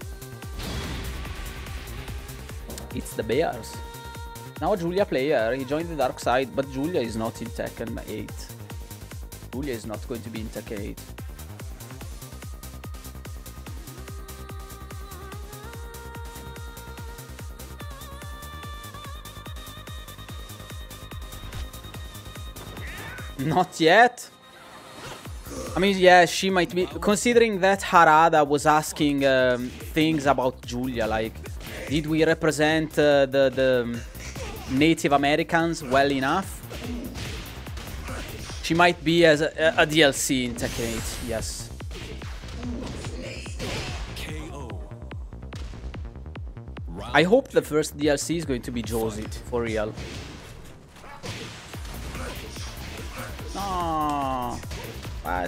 A: It's the bears. Now Julia player, he joined the dark side, but Julia is not in Tekken eight. Julia is not going to be in Tekken eight. Not yet. I mean, yeah, she might be. Considering that Harada was asking um, things about Julia, like, did we represent uh, the, the Native Americans well enough? She might be as a, a D L C in Tekken eight, yes.
B: K O.
A: I hope the first D L C is going to be Josie, for real. No. What?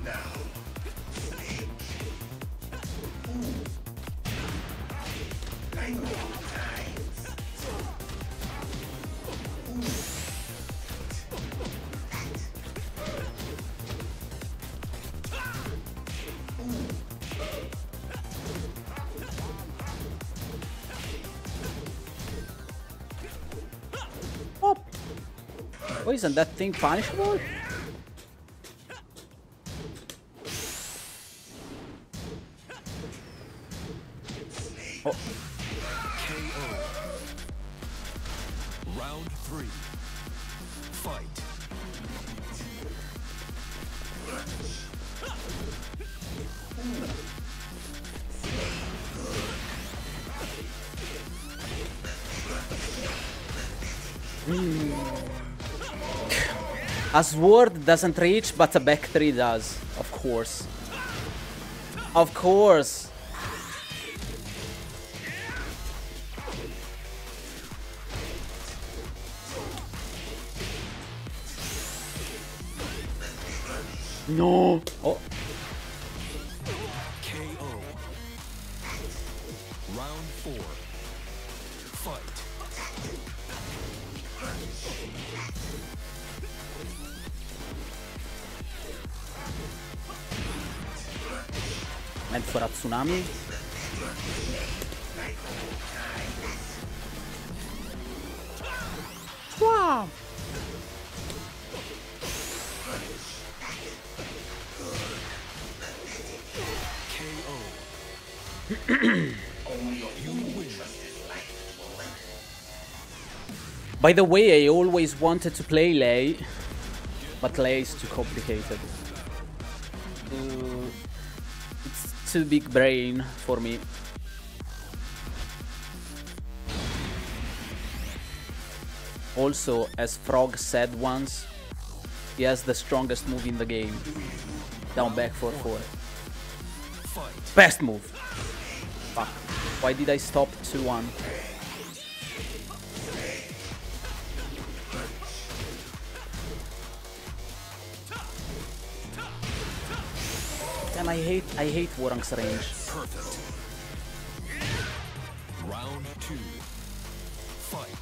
A: Oh. Oh, isn't that thing punishable? Oh.
B: K O. Round three. Fight.
A: A sword doesn't reach, but a back three does. Of course. Of course. No. Oh.
B: K O. Round four. Fight.
A: Meant for a tsunami. Wow.
B: K O. You win.
A: By the way, I always wanted to play Lei, but Lei is too complicated. Uh, it's too big brain for me. Also, as Frog said once, he has the strongest move in the game. Down back four four.
B: Fight.
A: Best move. Fuck. Why did I stop two one? Damn, I hate I hate Warang's range.
B: Perfect. Round two. Fight.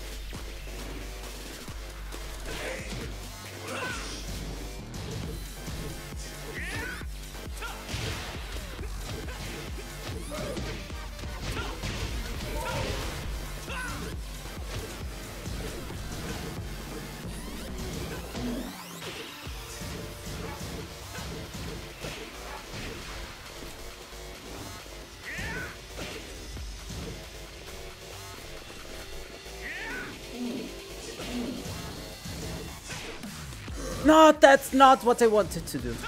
A: No, that's not what I wanted to do.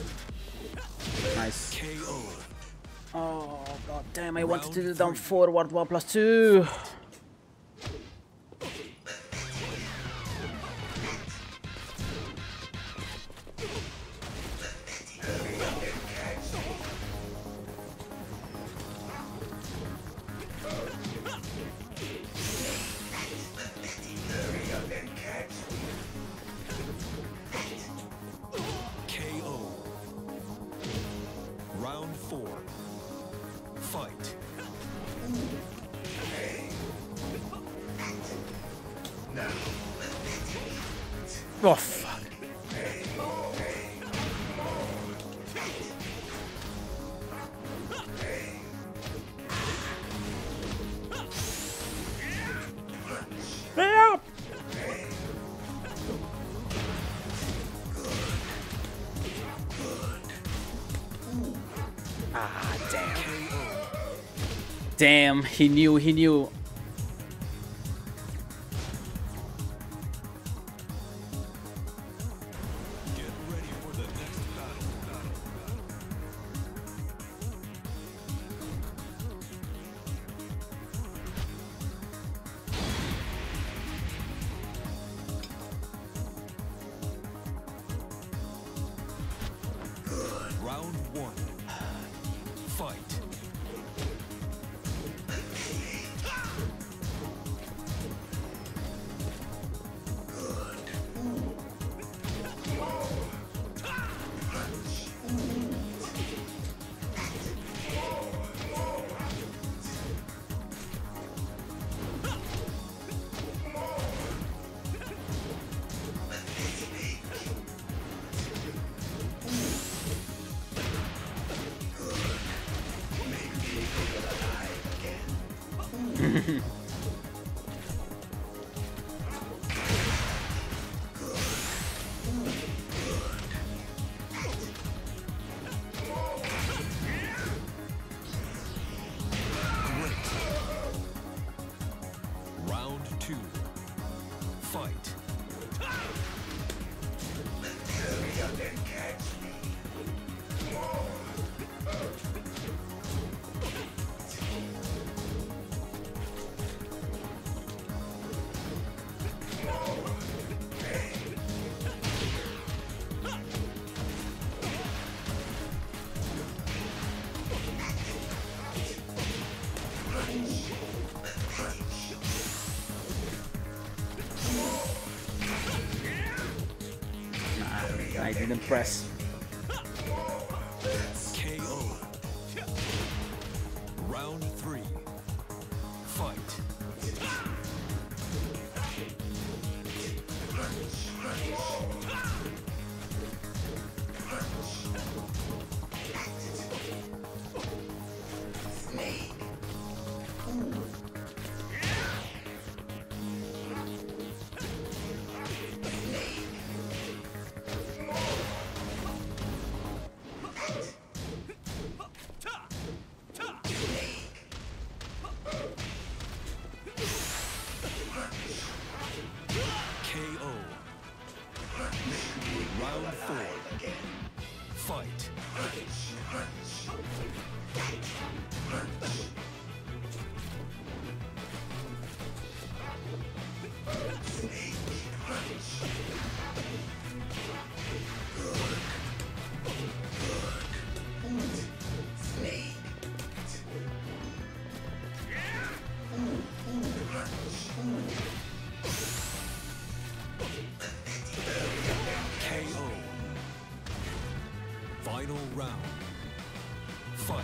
A: Nice.
B: K O.
A: Oh god damn, I wanted to do down forward one plus two.
B: K O. Round four. Fight.
A: Oh fuck. Hurry up! Ah, damn. Damn, he knew, he knew.
B: Round two. Fight.
A: I didn't press.
B: K O. Round three. Fight. K O. Round four. Fight. K O. Final round. Fight.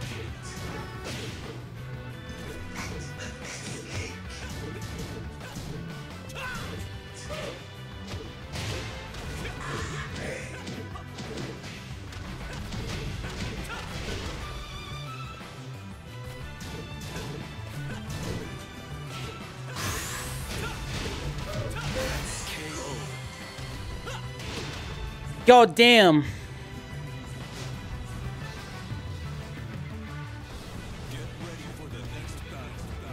A: God damn.
B: Get ready for the next battle.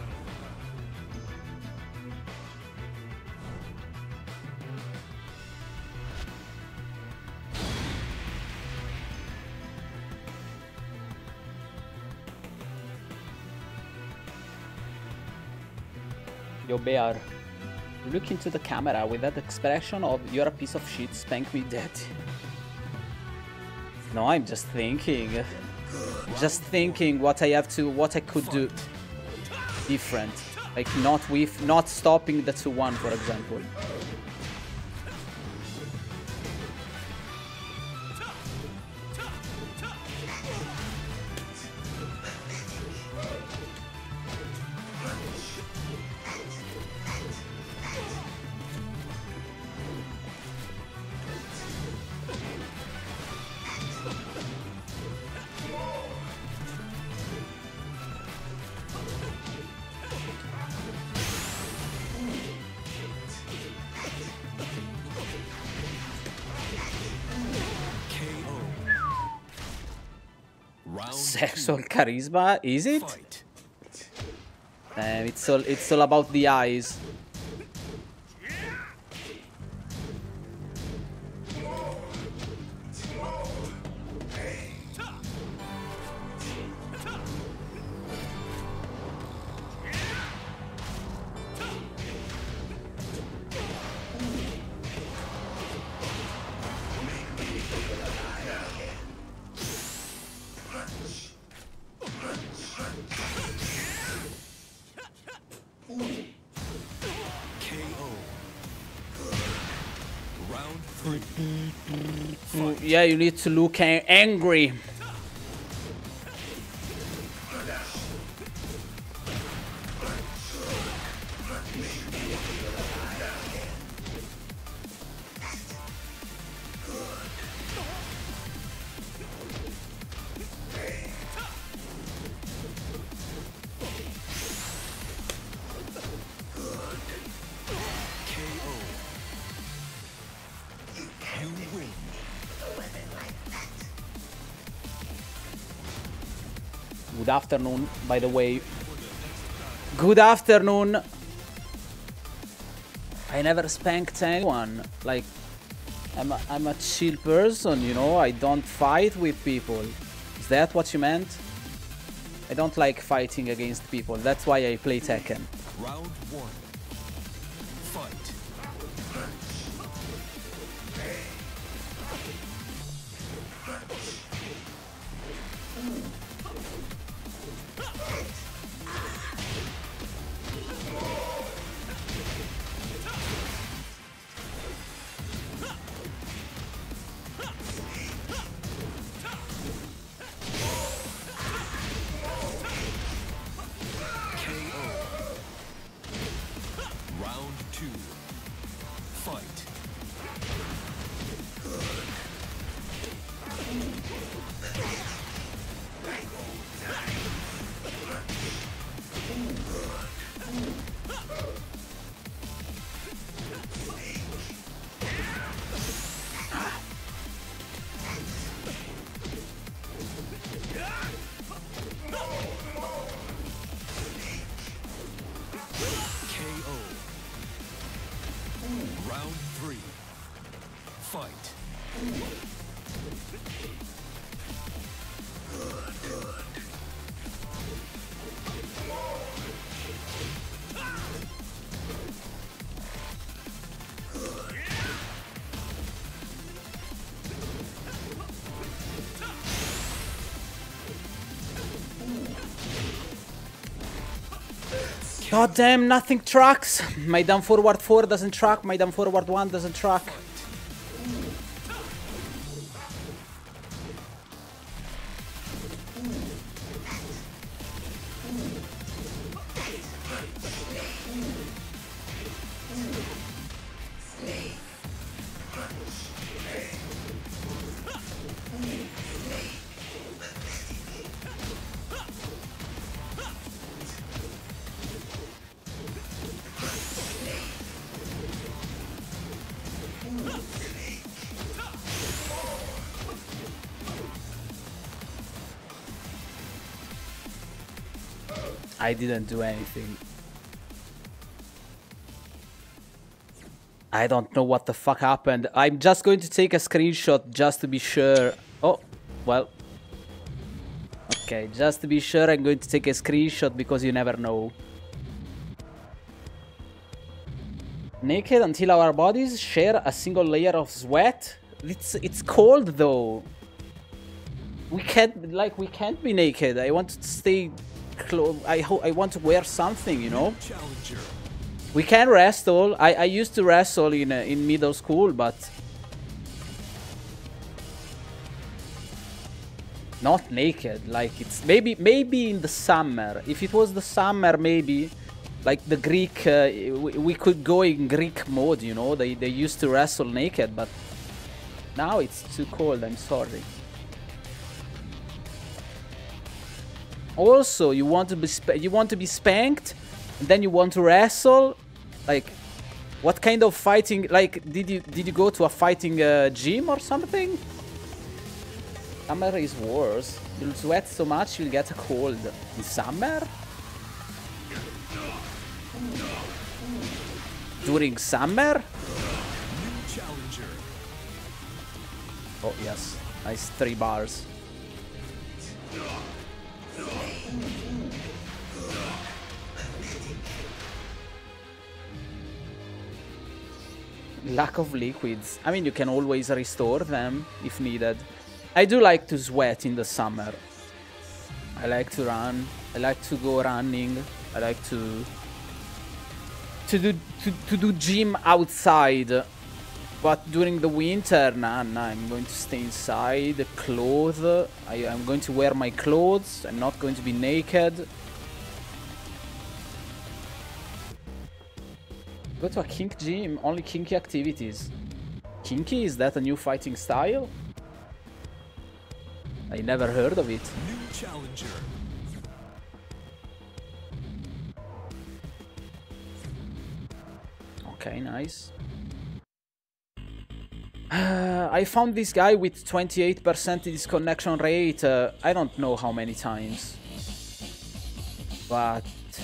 A: Yo, Bear. Look into the camera with that expression of you're a piece of shit, spank me dead. No, I'm just thinking. Just thinking what I have to, what I could do different. Like not with, not stopping the two one, for example. Sexual charisma, is it?
B: Fight.
A: Um, it's all it's all about the eyes.
B: K O. Round three.
A: Mm, yeah, you need to look a angry. Good afternoon, by the way. Good afternoon. I never spanked anyone. Like, I'm a, I'm a chill person, you know? I don't fight with people. Is that what you meant? I don't like fighting against people. That's why I play Tekken.
B: Round one. Fight.
A: God damn, nothing tracks. My down forward four doesn't track. My down forward one doesn't track. I didn't do anything. I don't know what the fuck happened. I'm just going to take a screenshot just to be sure. Oh, well. Okay, just to be sure I'm going to take a screenshot because you never know. Naked until our bodies share a single layer of sweat? It's, it's cold though. We can't, like, we can't be naked. I want to stay... I hope I want to wear something, you know.
B: Challenger.
A: We can wrestle. I I used to wrestle in uh, in middle school, but not naked. Like it's maybe maybe in the summer. If it was the summer, maybe like the Greek, uh, we, we could go in Greek mode, you know. They they used to wrestle naked, but now it's too cold. I'm sorry. Also, you want to be sp you want to be spanked, and then you want to wrestle. Like, what kind of fighting? Like, did you did you go to a fighting uh, gym or something? Summer is worse. You'll sweat so much you'll get a cold. In summer? During summer? Oh yes, nice three bars. Lack of liquids. I mean, you can always restore them if needed. I do like to sweat in the summer. I like to run. I like to go running. I like to to do to, to do gym outside. But during the winter, nah, nah, I'm going to stay inside, clothes. I, I'm going to wear my clothes. I'm not going to be naked. Go to a kink gym, only kinky activities. Kinky, is that a new fighting style? I never heard of it.
B: New challenger.
A: Okay, nice. Uh, I found this guy with twenty-eight percent disconnection rate. Uh, I don't know how many times. But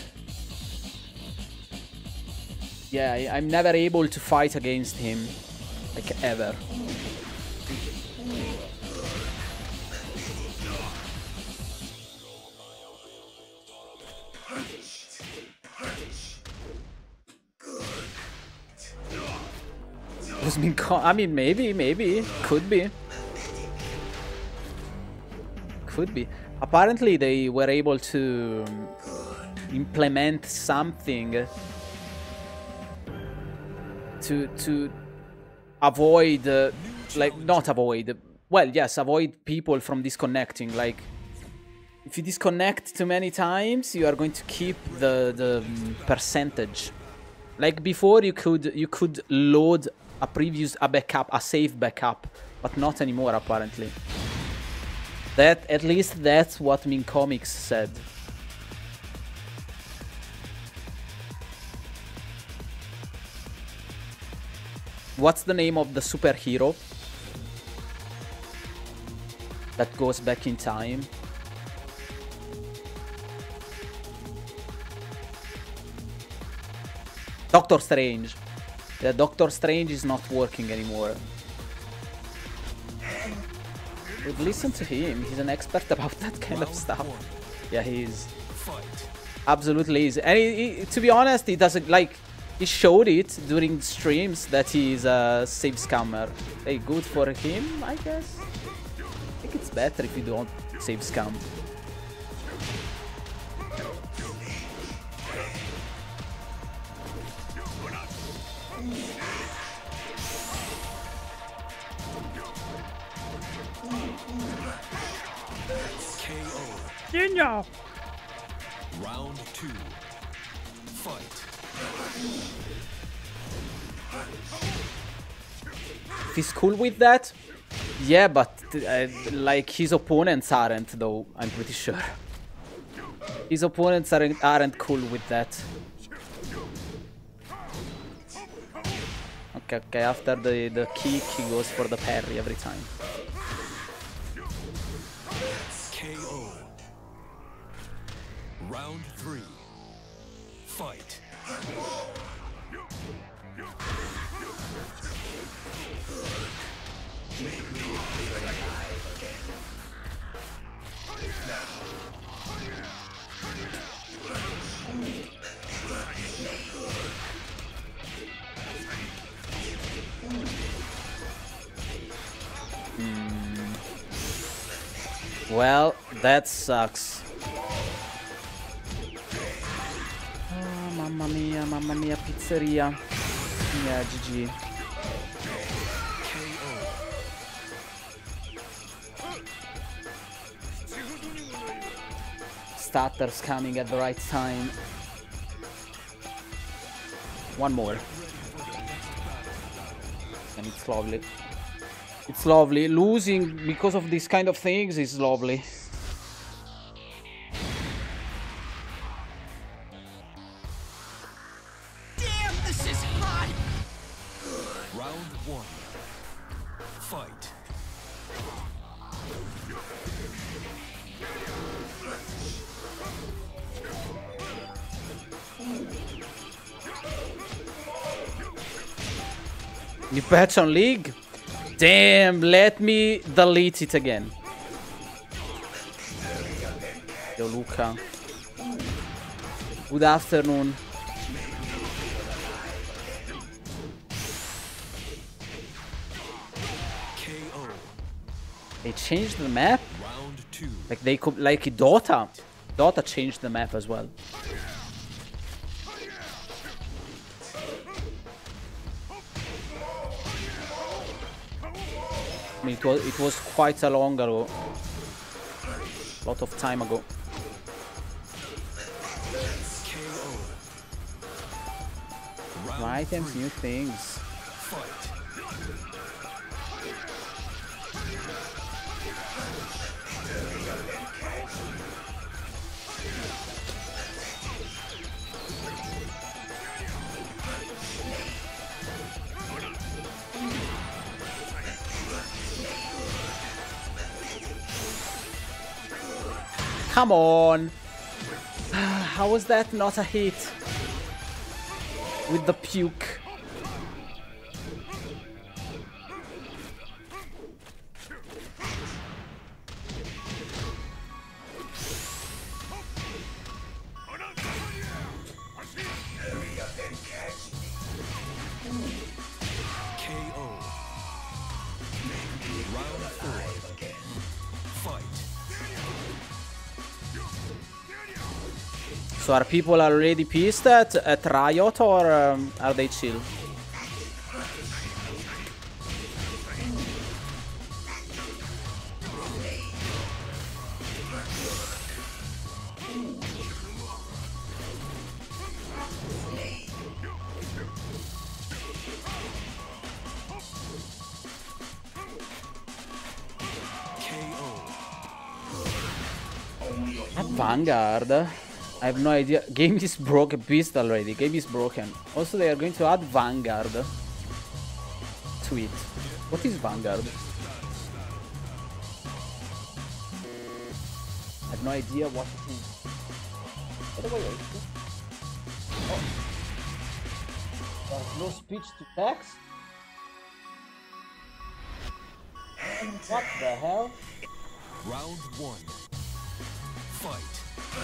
A: yeah, I, I'm never able to fight against him, like ever. Was Min Com- I mean, maybe, maybe, could be, could be. Apparently, they were able to implement something to to avoid, uh, like, not avoid. Well, yes, avoid people from disconnecting. Like, if you disconnect too many times, you are going to keep the the um, percentage. Like before, you could you could load a previous a backup, a save backup, but not anymore apparently. That at least that's what Min Comics said. What's the name of the superhero that goes back in time? Doctor Strange. Yeah, Doctor Strange is not working anymore. But listen to him. He's an expert about that kind of stuff. Yeah, he is. Absolutely is. And he, he, to be honest, he doesn't like. He showed it during streams that he is a save scammer. Hey, good for him, I guess. I think it's better if you don't save scam.
D: Ninja!
B: Round two. Fight.
A: If he's cool with that, yeah, but uh, like his opponents aren't, though. I'm pretty sure his opponents aren't aren't cool with that. Okay, okay. After the the kick, he goes for the parry every time.
B: K O. Round three. Fight.
A: Mm. Well, that sucks. Oh, mamma mia, mamma mia, pizzeria. Yeah, G G. Starters coming at the right time. One more. And it's lovely. It's lovely. Losing because of these kind of things is lovely.
D: Damn, this is hot!
B: Round one. Fight.
A: New patch on League? Damn, let me delete it again. Yo, Luca. Good afternoon.
B: K O.
A: They changed the map?
B: Round two.
A: Like they could, like Dota. Dota changed the map as well. I mean, it was, it was quite a long ago. A lot of time ago.
B: K O.
A: New items, new things.
B: Fight.
A: Come on. How was that not a hit? With the puke. So are people already pissed at, at Riot, or um, are they chill? At Vanguard? I have no idea. Game is broken. Beast already. Game is broken. Also, they are going to add Vanguard to it. What is Vanguard? I have no idea what it is. What do I wait? Oh. There's no speech to text? What the hell?
B: Round one. Fight.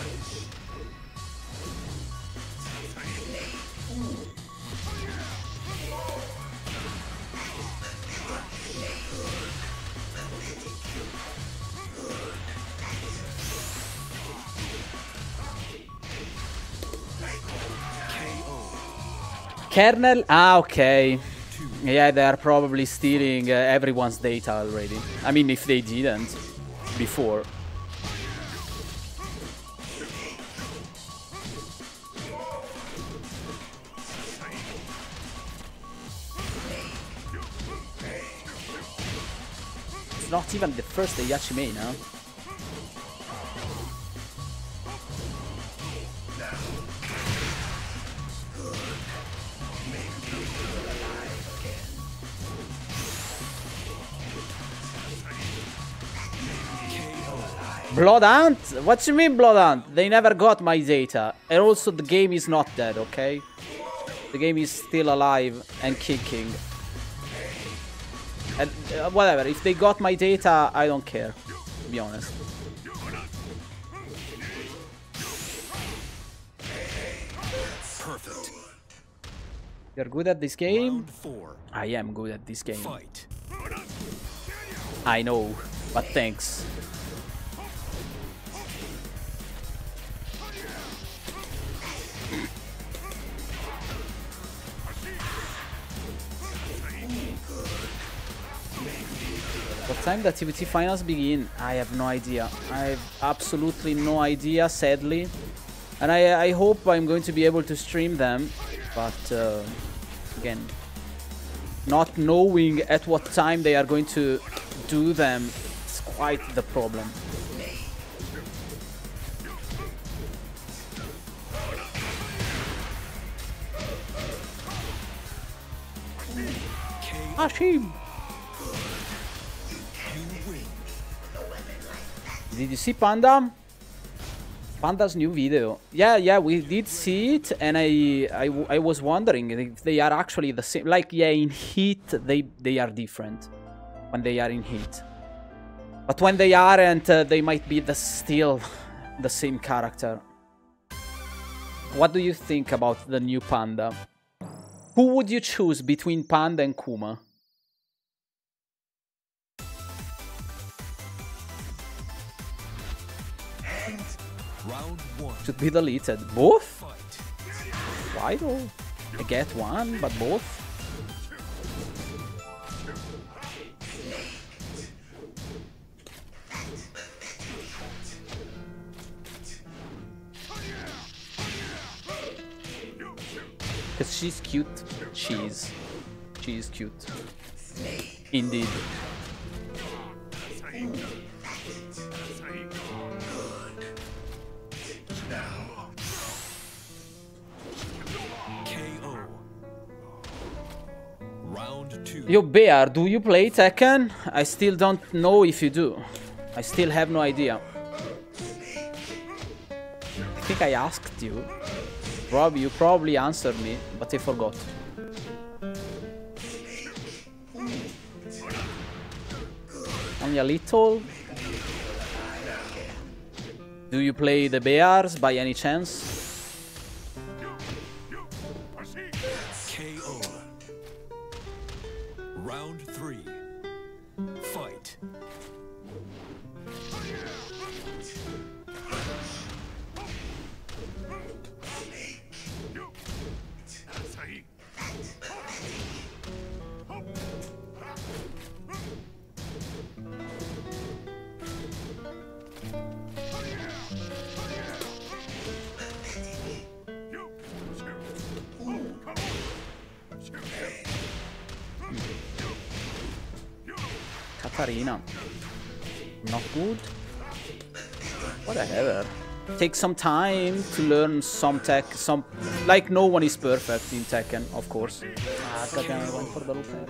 A: Kernel? Ah, okay. Yeah, they are probably stealing uh, everyone's data already. I mean, if they didn't before. It's not even the first Heihachi main, huh? Bloodhunt? What you mean Bloodhunt? They never got my data. And also the game is not dead, okay? The game is still alive and kicking. And uh, whatever, if they got my data, I don't care, to be honest.
B: Perfect.
A: You're good at this game?
B: Round four.
A: I am good at this game.
B: Fight.
A: I know, but thanks. What time the T V T finals begin? I have no idea. I have absolutely no idea, sadly. And I, I hope I'm going to be able to stream them. But, uh, again, not knowing at what time they are going to do them is quite the problem. Hashim! Did you see Panda? Panda's new video. Yeah, yeah, we did see it, and I, I, I was wondering if they are actually the same. Like, yeah, in Heat, they, they are different when they are in Heat. But when they aren't, uh, they might be the still the same character. What do you think about the new Panda? Who would you choose between Panda and Kuma?
B: Round one.
A: Should be deleted. Both?
B: Fight.
A: Why though? I get one, but both? Because she's cute. She's. She's cute. Indeed. Yo, Bear, do you play Tekken? I still don't know if you do. I still have no idea. I think think I asked you. Rob, you probably answered me, but I forgot. Only a little. Do you play the Bears by any chance?
B: K O. Round three. Fight.
A: Katarina. Not good. Whatever. Takes some time to learn some tech, some... Like, no one is perfect in Tekken, of course. Ah, goddamn, I went for the loop there.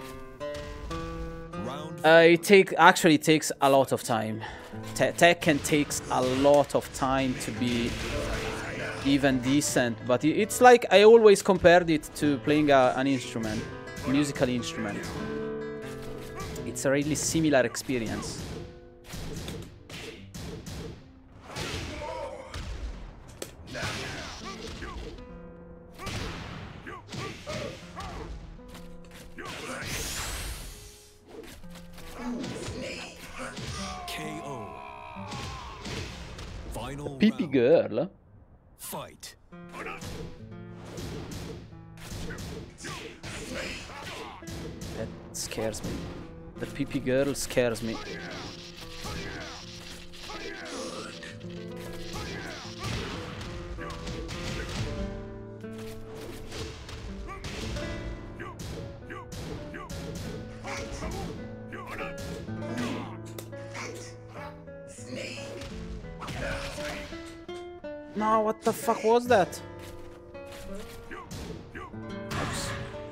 A: Uh, it take, actually it takes a lot of time. Te Tekken takes a lot of time to be even decent, but it's like I always compared it to playing a, an instrument, a musical instrument. It's a really similar experience.
B: K O. Final
A: Pee-pee
B: round.
A: girl.
B: Fight.
A: That scares me. The pee-pee girl scares me. No, what the fuck was that? Oops.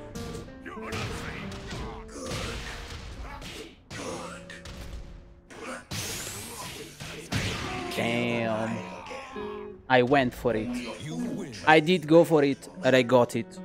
A: Damn. I went for it. I did go for it, and I got it.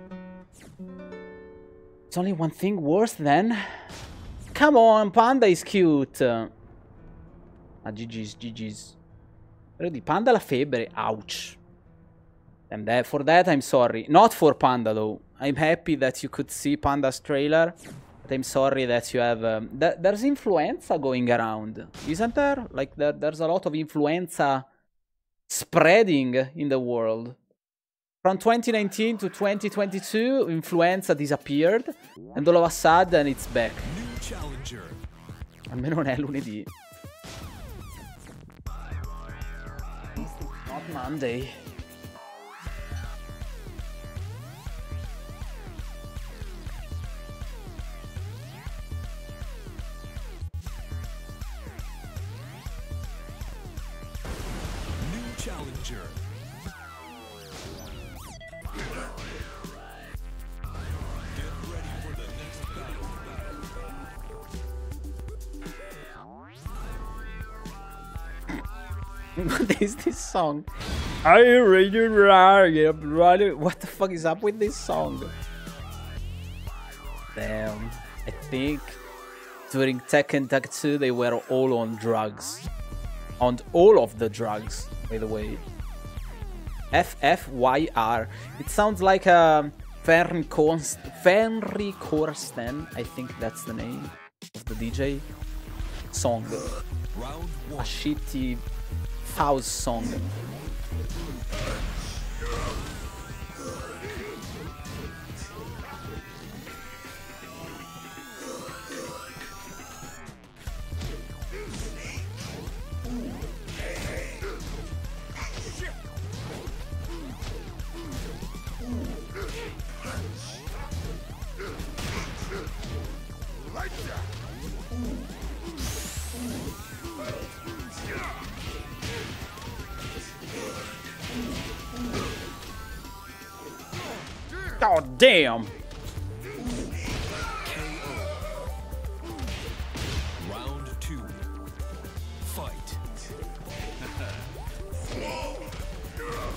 A: It's only one thing worse then. Come on, Panda is cute. Ah, G G's, G G's. Però di Panda la febbre, ouch. And that, for that I'm sorry. Not for Panda though. I'm happy that you could see Panda's trailer. But I'm sorry that you have... Um, th there's influenza going around, isn't there? Like there, there's a lot of influenza spreading in the world. From twenty nineteen to twenty twenty-two, influenza disappeared. And all of a sudden it's back.
B: New challenger.
A: Almeno non è lunedì. Not Monday.
B: New challenger. Get ready for the next battle.
A: What is this song? Are you ready to ride? What the fuck is up with this song? Damn. I think during Tekken Tag two they were all on drugs. On all of the drugs, by the way. F F Y R. It sounds like a Fenry Corsten, I think that's the name of the D J. Song.
B: Round
A: A
B: one.
A: shitty house song. Oh, damn!
B: Round two. Fight.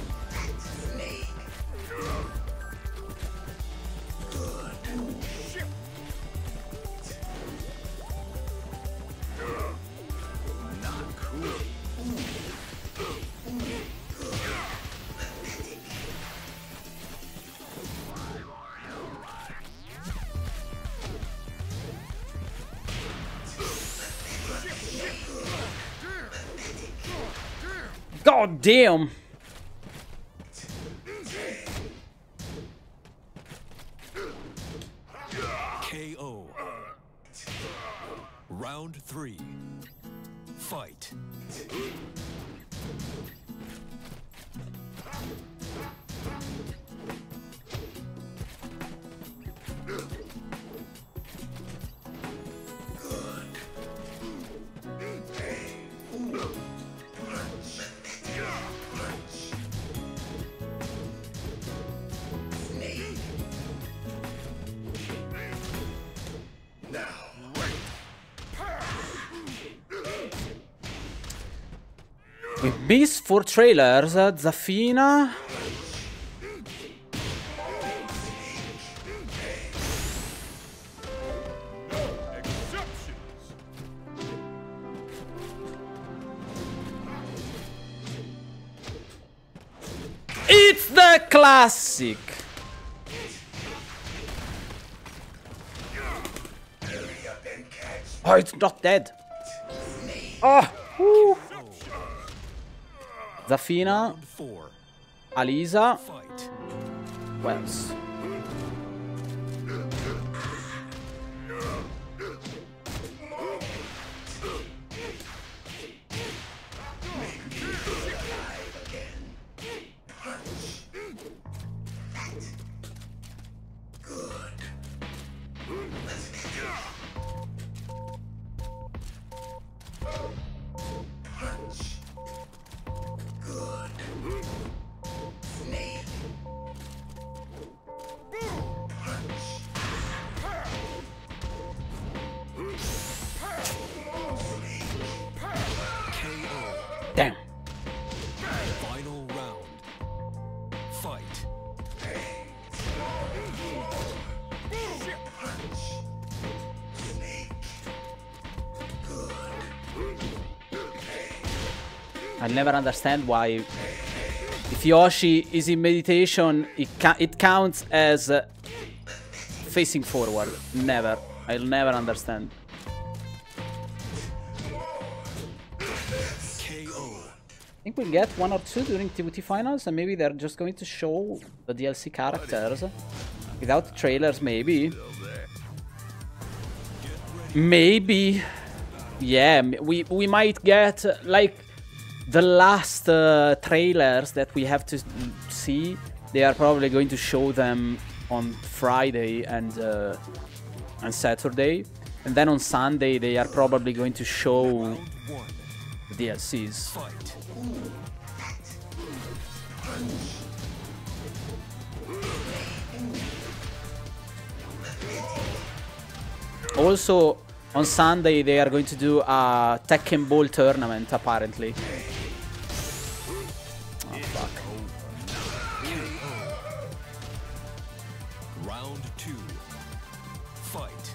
A: Oh, damn.
B: K O. Round three. Fight.
A: With these four trailers, uh, Zafina. It's the classic. Oh, it's not dead. Oh, whew. Zafina,
B: Four.
A: Alisa,
B: Fight.
A: Wells. Damn.
B: Final round. Fight.
A: I'll never understand why if Yoshi is in meditation, it, ca it counts as uh, facing forward. Never. I'll never understand.
B: K O.
A: I think we'll get one or two during T V T finals, and maybe they're just going to show the D L C characters without trailers. Maybe, maybe, yeah. We we might get uh, like the last uh, trailers that we have to see. They are probably going to show them on Friday and uh, and Saturday, and then on Sunday they are probably going to show
B: Round one.
A: the D L Cs.
B: Fight.
A: Also, on Sunday they are going to do a Tekken Ball tournament, apparently. Oh, fuck.
B: Round two. Fight.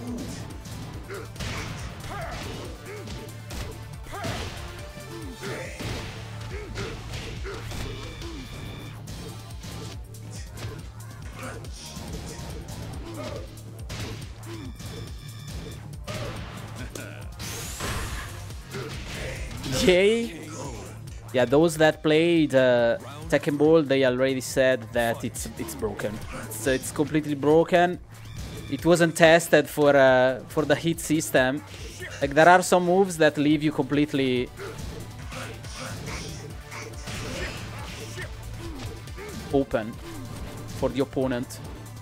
A: Yay! Yeah, those that played uh, Tekken Ball, they already said that it's it's broken. So it's completely broken. It wasn't tested for uh, for the hit system. Like, there are some moves that leave you completely open for the opponent.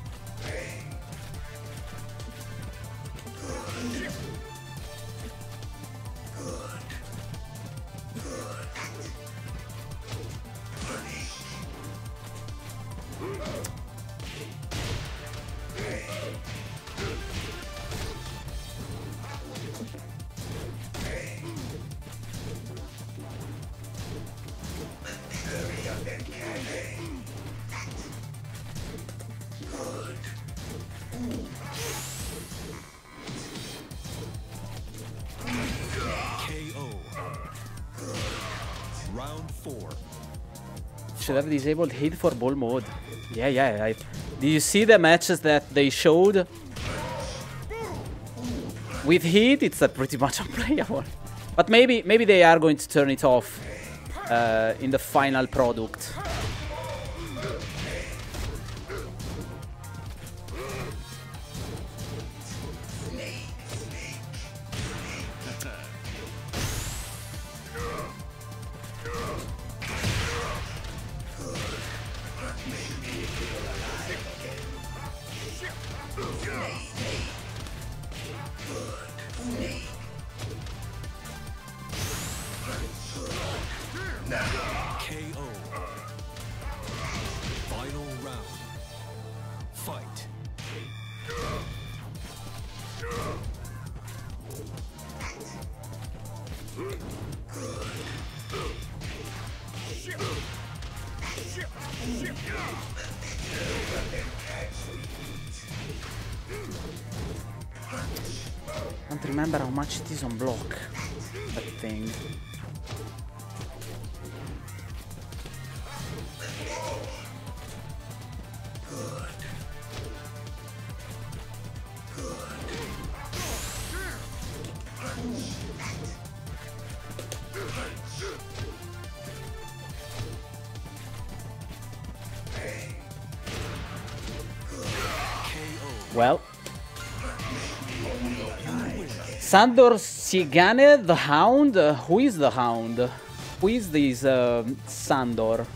B: Round four.
A: Should have disabled hit for ball mode. Yeah, yeah. I, did you see the matches that they showed? With hit, it's uh, pretty much unplayable. But maybe, maybe they are going to turn it off. uh, in the final product.
B: K O. Final round. Fight.
A: I don't remember how much it is on block, that thing. Well, Sandor Cygane, the Hound? Uh, who is the Hound? Who is this uh, Sandor?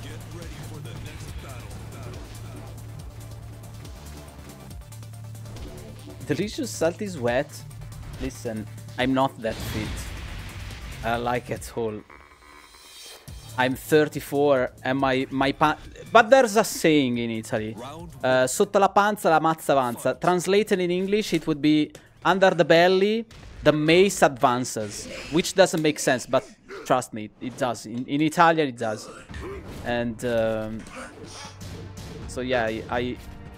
A: Delicious salty sweat. Listen, I'm not that fit. I like it all. I'm thirty-four and my, my pa- But there's a saying in Italy. Uh, sotto la panza la mazza avanza. Translated in English, it would be under the belly, the mace advances. Which doesn't make sense, but trust me, it does. In, in Italian, it does. And um, so yeah, I... I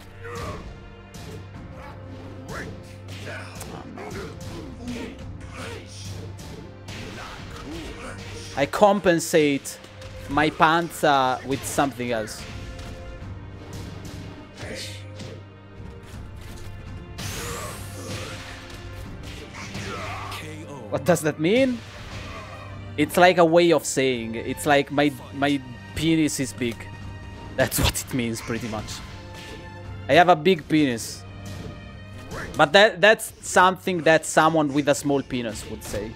A: I compensate my panza with something else. What does that mean? It's like a way of saying. It's like my my penis is big. That's what it means, pretty much. I have a big penis. But that that's something that someone with a small penis would say.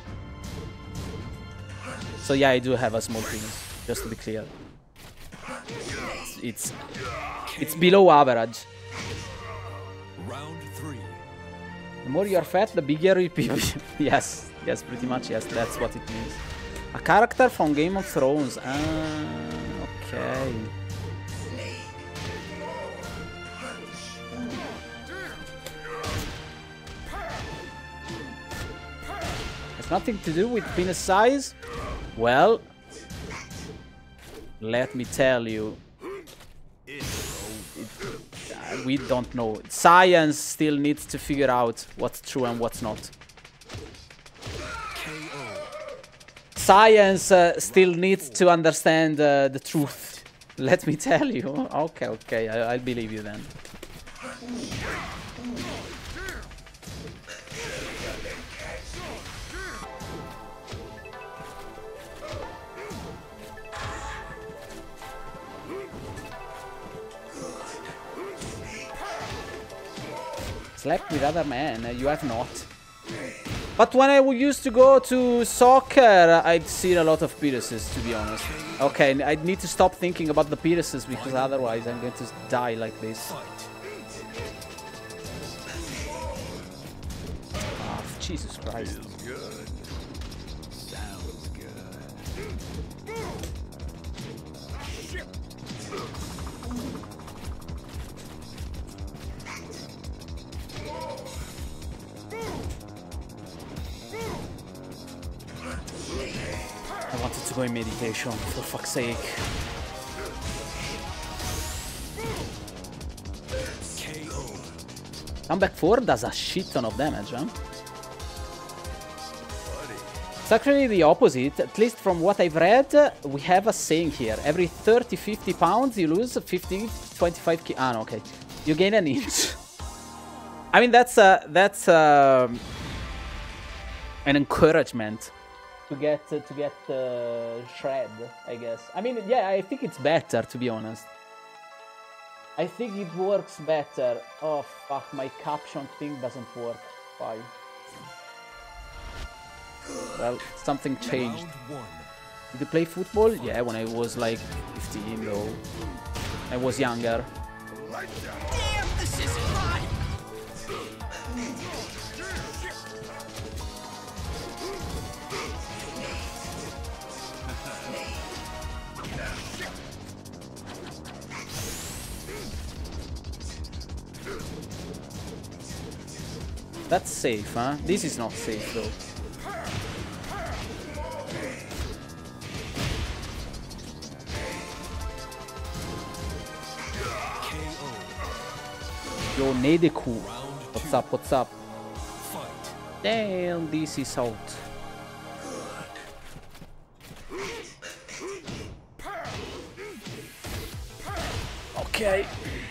A: So yeah, I do have a small penis, just to be clear. It's it's, it's below average.
B: Round three.
A: The more you're fat, the bigger you pee. Yes, yes, pretty much, yes, that's what it means. A character from Game of Thrones. Ah, okay. Has nothing to do with penis size? Well, let me tell you, it, uh, we don't know. Science still needs to figure out what's true and what's not. Science uh, still needs to understand uh, the truth. Let me tell you. Okay, okay, I I'll believe you then. Slept with other men, uh, you have not. But when I used to go to soccer, I'd seen a lot of penises, to be honest. Okay, I need to stop thinking about the penises because otherwise I'm going to die like this. Oh, Jesus Christ. I wanted to go in meditation, for fuck's sake. Comeback four does a shit ton of damage, huh? It's actually the opposite. At least from what I've read, we have a saying here. Every thirty fifty pounds, you lose fifteen twenty-five ki- Ah, no, okay. You gain an inch. I mean, that's, uh, that's uh, an encouragement. to get uh, to get uh, shred, I guess. I mean, yeah, I think it's better, to be honest. I think it works better. Oh fuck, my caption thing doesn't work. Why? Well, something changed. Did you play football? Yeah, when I was like fifteen, though. I was younger.
D: Damn, this is hot!
A: That's safe, huh? This is not safe, though. Yo, Nedeku. What's up, what's up? Damn, this is out. Okay.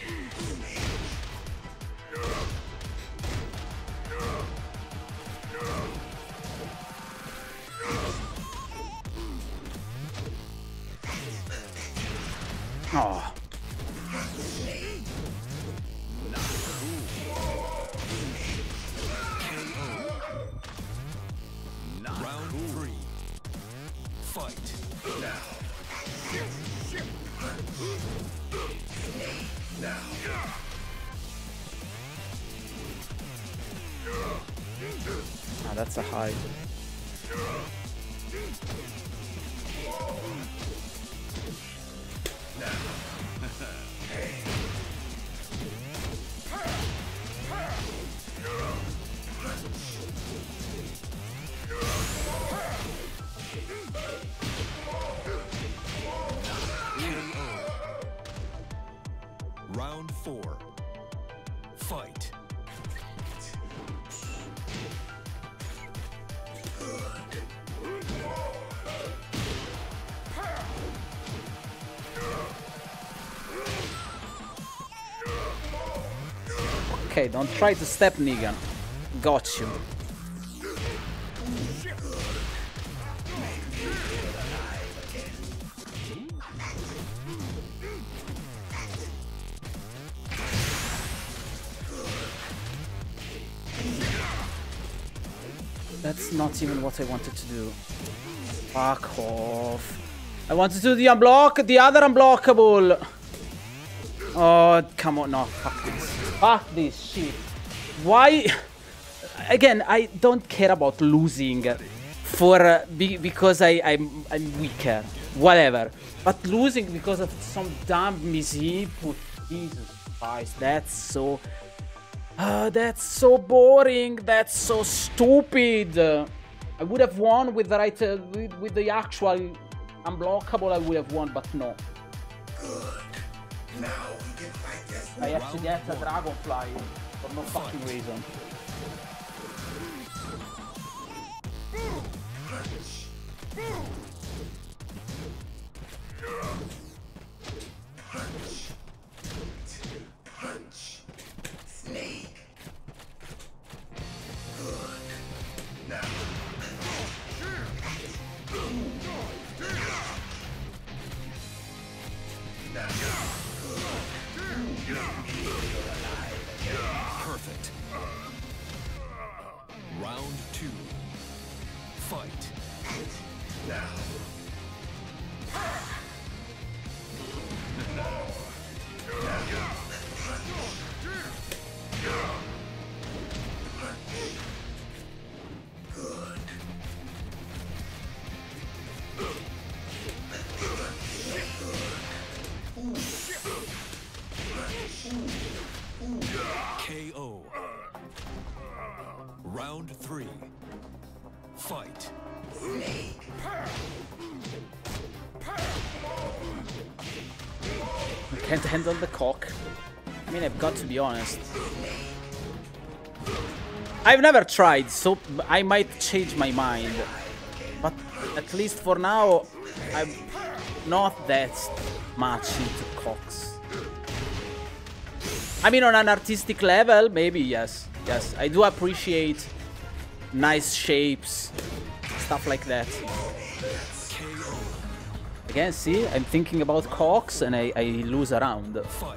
A: Oh.
B: Round three. Fight.
A: Ah, that's a high.
B: Round four. Fight.
A: Okay, don't try to step, Negan. Got you. That's not even what I wanted to do. Fuck off. I wanted to do the unblock, the other unblockable. Oh, come on, no, fuck this. Fuck this shit. Why? Again, I don't care about losing for uh, be, because I, I'm, I'm weaker. Whatever. But losing because of some dumb misinput. Jesus Christ, that's so... Uh, that's so boring. That's so stupid. Uh, I would have won with the right, uh, with, with the actual unblockable. I would have won, but no.
C: Good. Now we can fight this.
A: I have to get a dragonfly for no fucking reason.
C: Punch. Punch. Punch. Snake. Good. Now.
B: Perfect. Round two. Fight.
C: Now.
B: K O. Round three. Fight.
A: I can't handle the cock. I mean, I've got to be honest. I've never tried, so I might change my mind. But at least for now, I'm not that much into cocks. I mean, on an artistic level, maybe, yes. Yes, I do appreciate nice shapes, stuff like that. Again, see, I'm thinking about Cox and I, I lose a round.
B: Fight.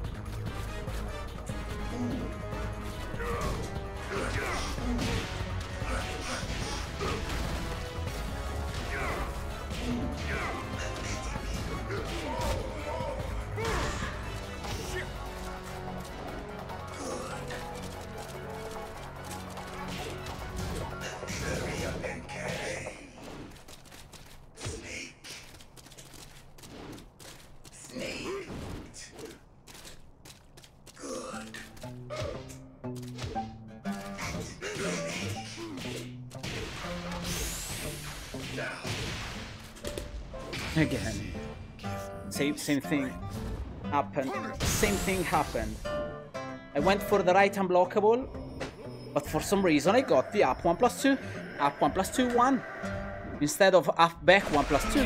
A: Again, same same thing happened. Same thing happened. I went for the right unblockable, but for some reason I got the up one plus two, up one plus two one, instead of up back one plus two.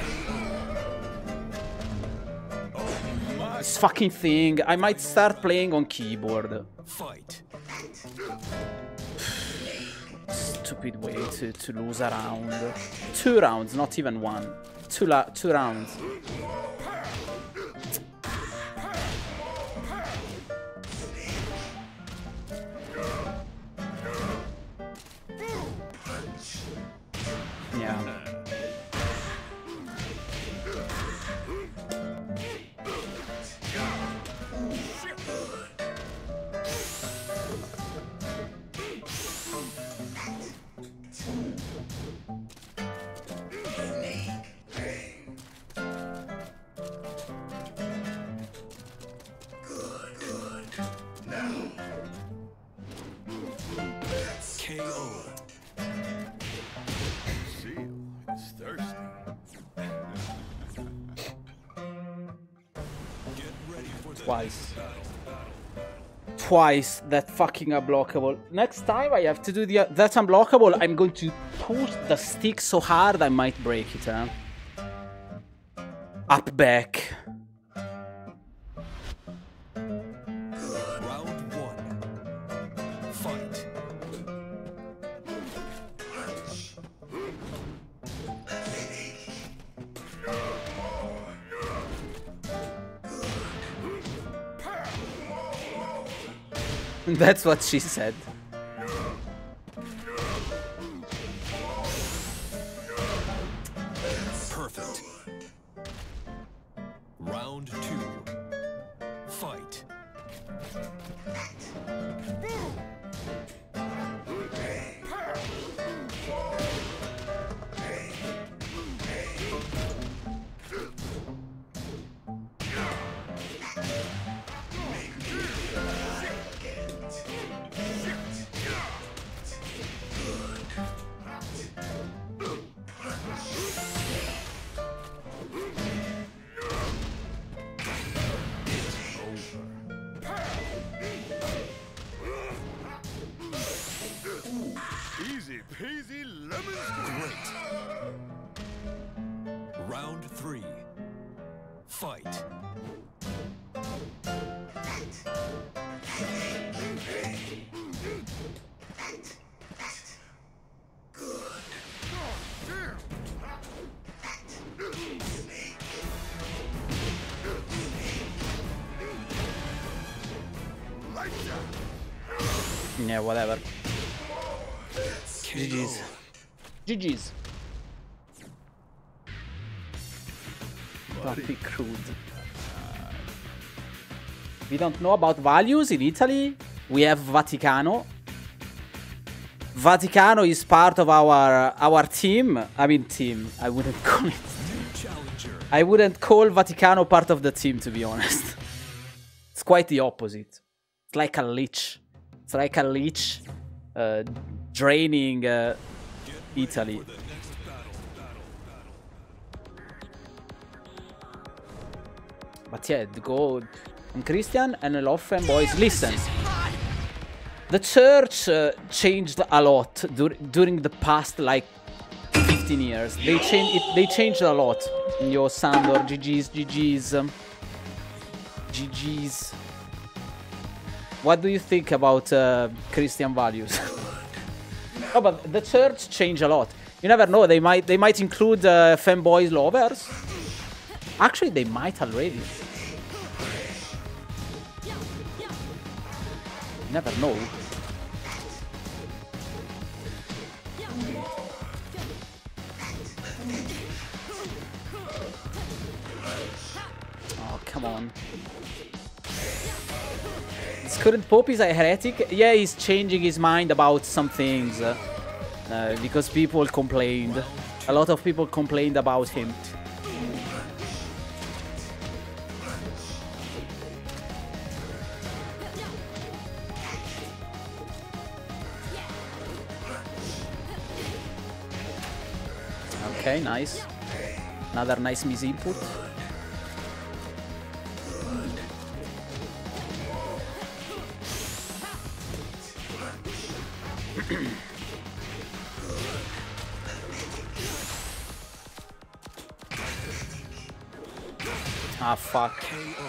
A: This fucking thing. I might start playing on keyboard.
B: Fight.
A: Stupid way to to lose a round. Two rounds, not even one. Two, la two rounds. Yeah.
B: K O.
C: Seal is thirsty.
B: Get ready for the
A: Twice. Twice that fucking unblockable. Next time I have to do the that unblockable, I'm going to push the stick so hard I might break it, huh? Up back.
B: round one. Fight.
A: That's what she said.
B: Perfect. Round two. Fight.
C: Easy peasy lemon squeeze.
B: Great. Round three. Fight.
A: Yeah, whatever.
B: K
A: G G's. G G's. Don't be crude. We don't know about values in Italy. We have Vaticano. Vaticano is part of our our team. I mean team. I wouldn't call it.
B: Challenger.
A: I wouldn't call Vaticano part of the team, to be honest. It's quite the opposite. It's like a leech. It's like a leech uh, draining uh, Italy.
B: The next battle, battle, battle.
A: But yeah, go on Christian and Loffen, boys. Listen, the church uh, changed a lot dur during the past like fifteen years. They changed it. They changed a lot. Yo, Sandor, G G's, G G's, um, G G's. What do you think about uh, Christian values? Oh, but the church changed a lot. You never know. They might they might include uh, fanboys lovers. Actually, they might already. You never know. Oh, come on. This current Pope is a heretic. Yeah, he's changing his mind about some things. Uh, uh, because people complained. A lot of people complained about him. Okay, nice. Another nice miss input. Ah, fuck.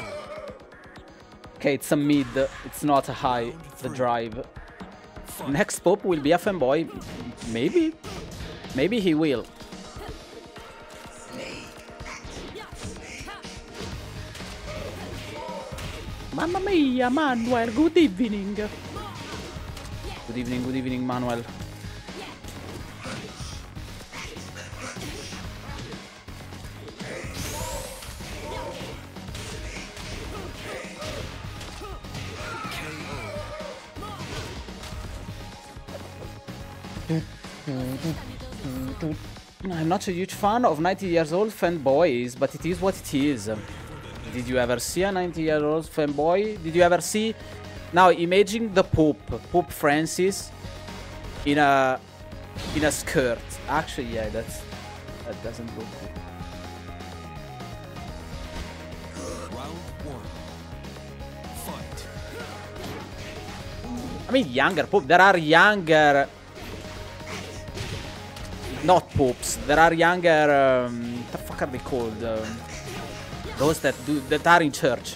A: Okay, it's a mid. It's not a high. The drive. Next Pope will be a fanboy. Maybe. Maybe he will. Mamma mia, Manuel, good evening. Good evening, good evening, Manuel. I'm not a huge fan of ninety years old fanboys, but it is what it is. Did you ever see a ninety year old fanboy? Did you ever see... Now imagine the Pope, Pope Francis, in a in a skirt. Actually, yeah, that's that doesn't look good.
B: Round one. Fight.
A: I mean, younger Pope. There are younger... Not popes. There are younger... Um, what the fuck are they called? Um, those that do that are in church.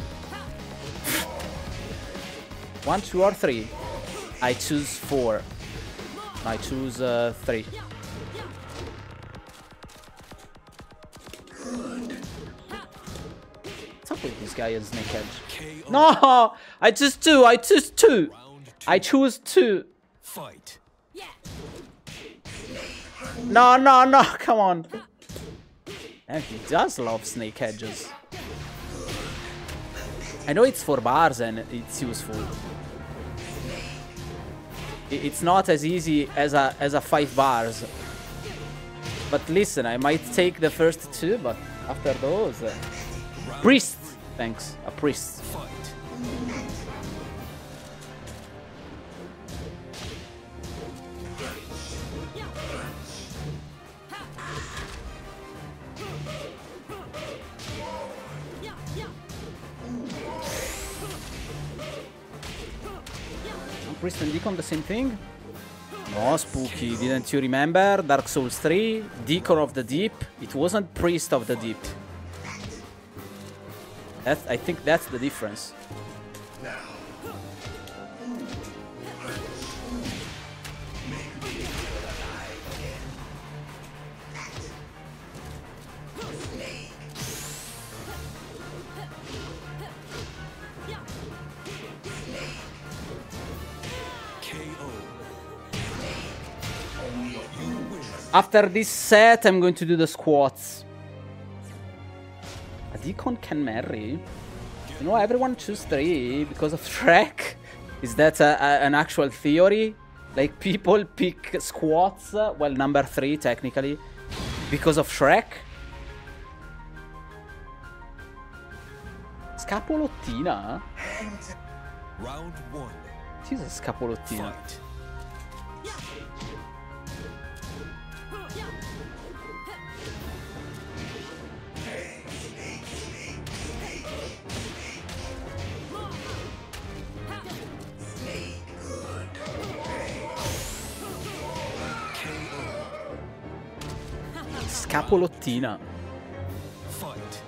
A: One, two, or three? I choose four. I choose uh, three. What's up with this guy and Snake Edge? No! I choose two! I choose two! I choose two!
B: Fight.
A: No, no, no! Come on! And he does love Snake Edges. I know it's for bars and it's useful. It's not as easy as a as a five bars. But listen, I might take the first two, but after those, uh, priest. Thanks, a priest.
B: Fight.
A: Priest and Deacon the same thing? No, Spooky, didn't you remember? Dark Souls three, Deacon of the Deep. It wasn't Priest of the Deep. That's, I think that's the difference. After this set, I'm going to do the squats. A Deacon can marry. You know, everyone choose three because of Shrek. Is that a, a, an actual theory? Like, people pick squats, uh, well, number three, technically, because of Shrek? Scapolottina?
B: Round one.
A: What is a scapolottina?
B: Fight.
A: Scapolottina.
B: Fight.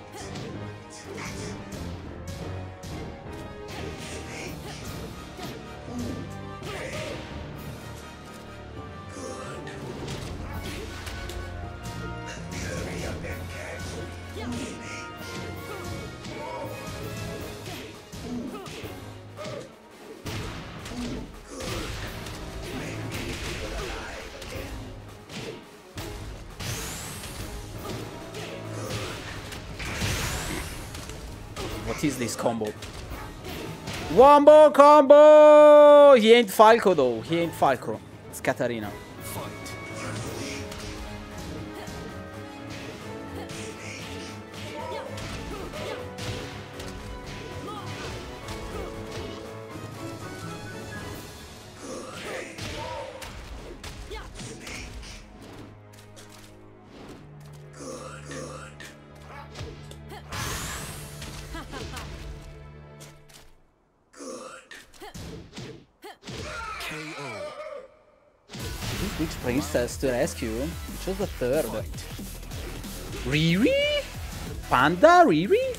A: What is this combo? Wombo combo! He ain't Falco though. He ain't Falco. It's Katarina. Which princess to rescue? Which was the third? Riri? Panda? Riri?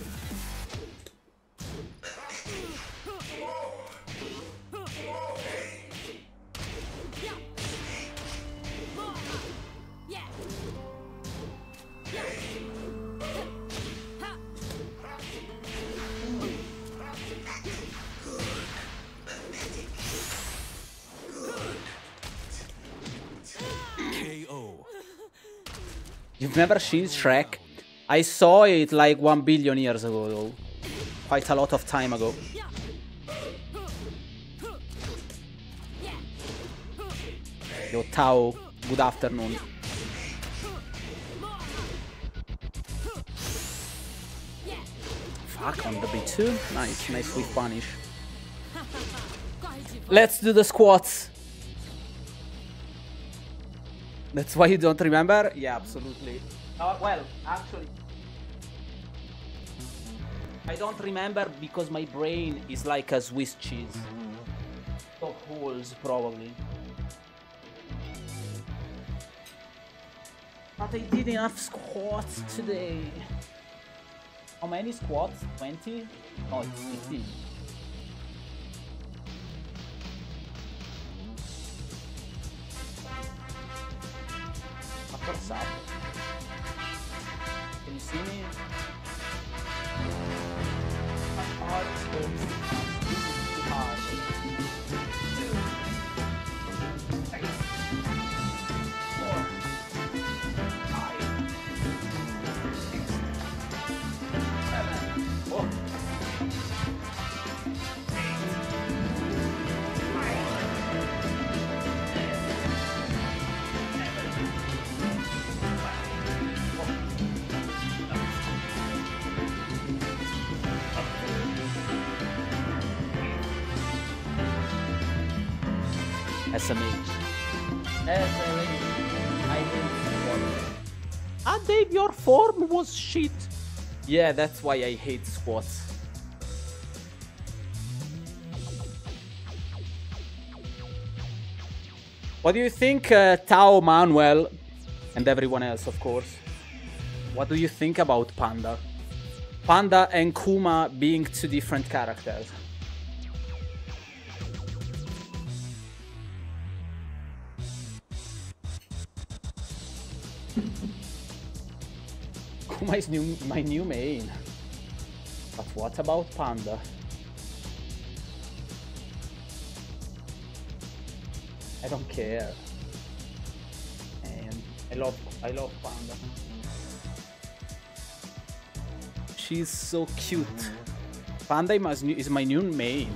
A: You've never seen Shrek? I saw it like one billion years ago though. Quite a lot of time ago. Yo, Tao, good afternoon. Fuck on the B two. Nice, nice with punish. Let's do the squats. That's why you don't remember? Yeah, absolutely. Uh, well, actually, I don't remember because my brain is like a Swiss cheese. Top holes, probably. But I did enough squats today. How many squats? twenty? Oh, it's fifteen. What's up? Can you see me? Hard squats. Too hard. Two. Three. Four. Five. Six. Seven. Oh. S M H. S M H. I hate squats. Ah, Dave, your form was shit. Yeah, that's why I hate squats. What do you think, uh, Tao, Manuel, and everyone else, of course? What do you think about Panda? Panda and Kuma being two different characters. Kuma is new, my new main. But what about Panda? I don't care. And I love, I love Panda. She's so cute. Panda is my new main.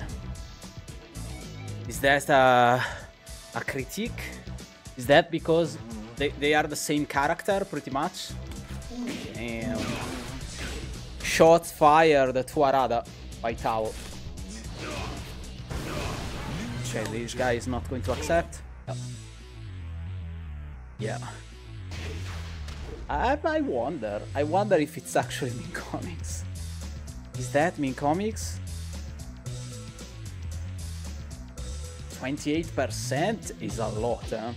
A: Is that a, a critique? Is that because they, they are the same character, pretty much? Damn. Shots fired to Arada by Tao. Okay, this guy is not going to accept. No. Yeah. I, I wonder. I wonder if it's actually Min Comics. Is that Min Comics? twenty-eight percent is a lot, huh?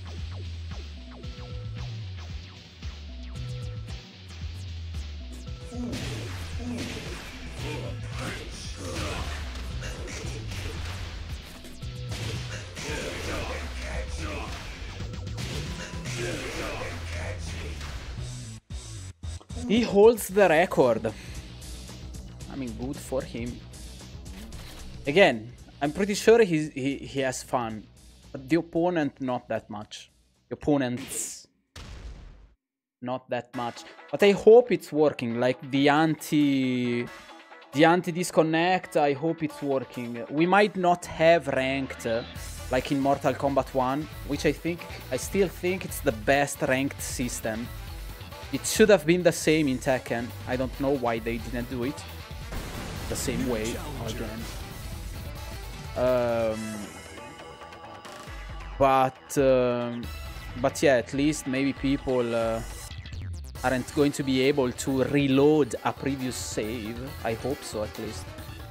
A: He holds the record. I mean, good for him. Again, I'm pretty sure he's, he, he has fun. But the opponent, not that much. The opponents, not that much. But I hope it's working. Like the anti... The anti-disconnect, I hope it's working. We might not have ranked uh, like in Mortal Kombat one, which I think, I still think it's the best ranked system. It should have been the same in Tekken. I don't know why they didn't do it the same way again. Um, but, um, but yeah, at least maybe people uh, aren't going to be able to reload a previous save. I hope so, at least.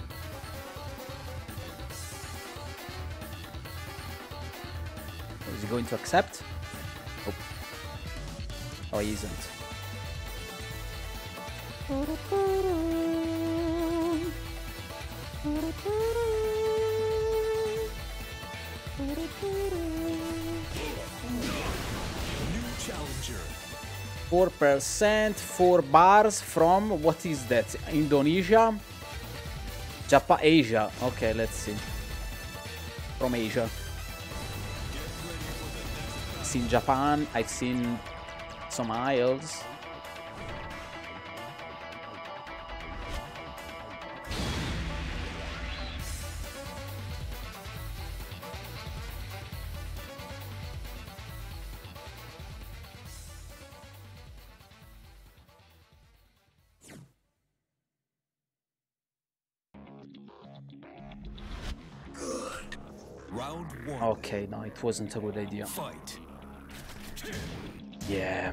A: Is he going to accept? Oh, oh he isn't.
B: New challenger.
A: four percent, four bars from, what is that? Indonesia? Japan, Asia. Okay, let's see. From Asia. I've seen Japan, I've seen some isles.
B: Round one.
A: Okay, no, it wasn't a good idea.
B: Fight.
A: Yeah.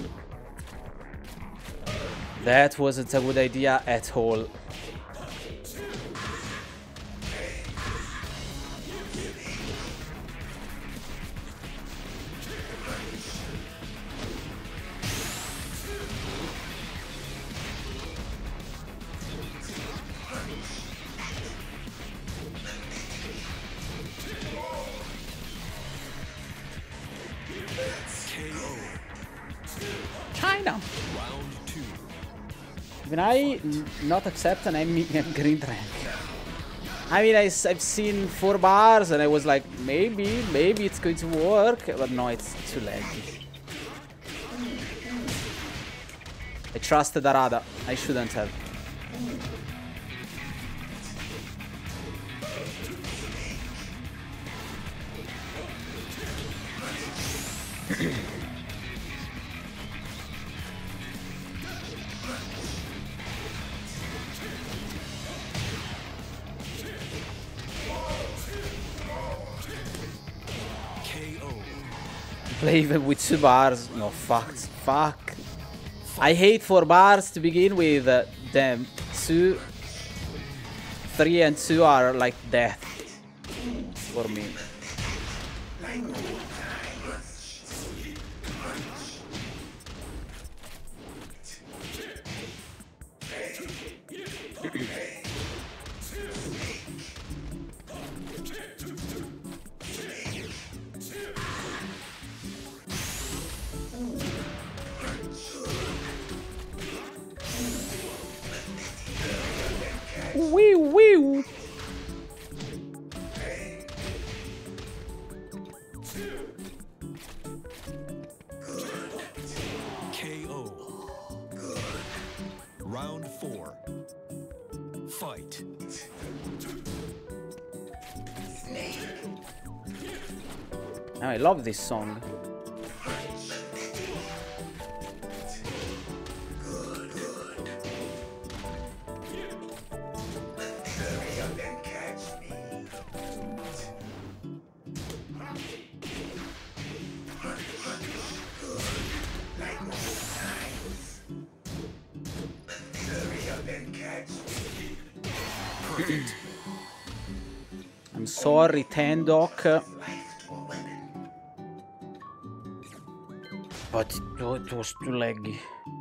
A: That wasn't a good idea at all. China.
B: Round two.
A: When I n not accept an M green rank. I mean, I, I've seen four bars and I was like, maybe, maybe it's going to work, but no, it's too laggy. I trusted Arada. I shouldn't have. Play even with two bars. No, fuck. Fuck. I hate four bars to begin with. Uh, damn. Two. Three and two are like death. For me. Wee wee.
B: K O. Round four. Fight.
A: I love this song. I'm sorry, Tandok. But it, it was too laggy.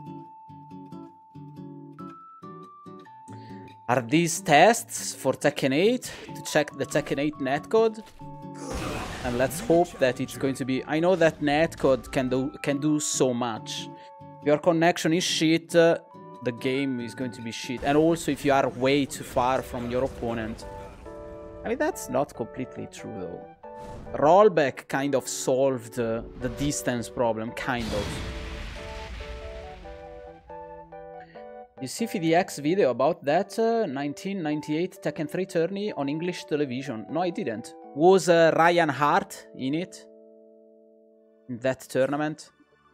A: Are these tests for Tekken eight to check the Tekken eight netcode? And let's hope that it's going to be... I know that netcode can do, can do so much. If your connection is shit, uh, the game is going to be shit. And also if you are way too far from your opponent. I mean, that's not completely true though. Rollback kind of solved uh, the distance problem, kind of. You see V D X video about that uh, nineteen ninety-eight Tekken three tourney on English television? No, I didn't. Was uh, Ryan Hart in it? In that tournament?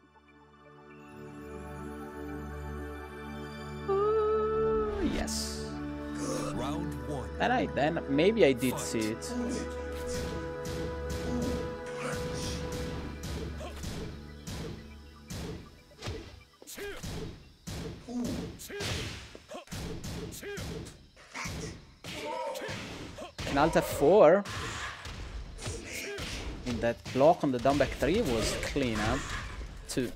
A: Uh, yes.
B: Round one.
A: Then I then maybe I did see it. And Alt F four in that block on the down back three was clean, huh? Too.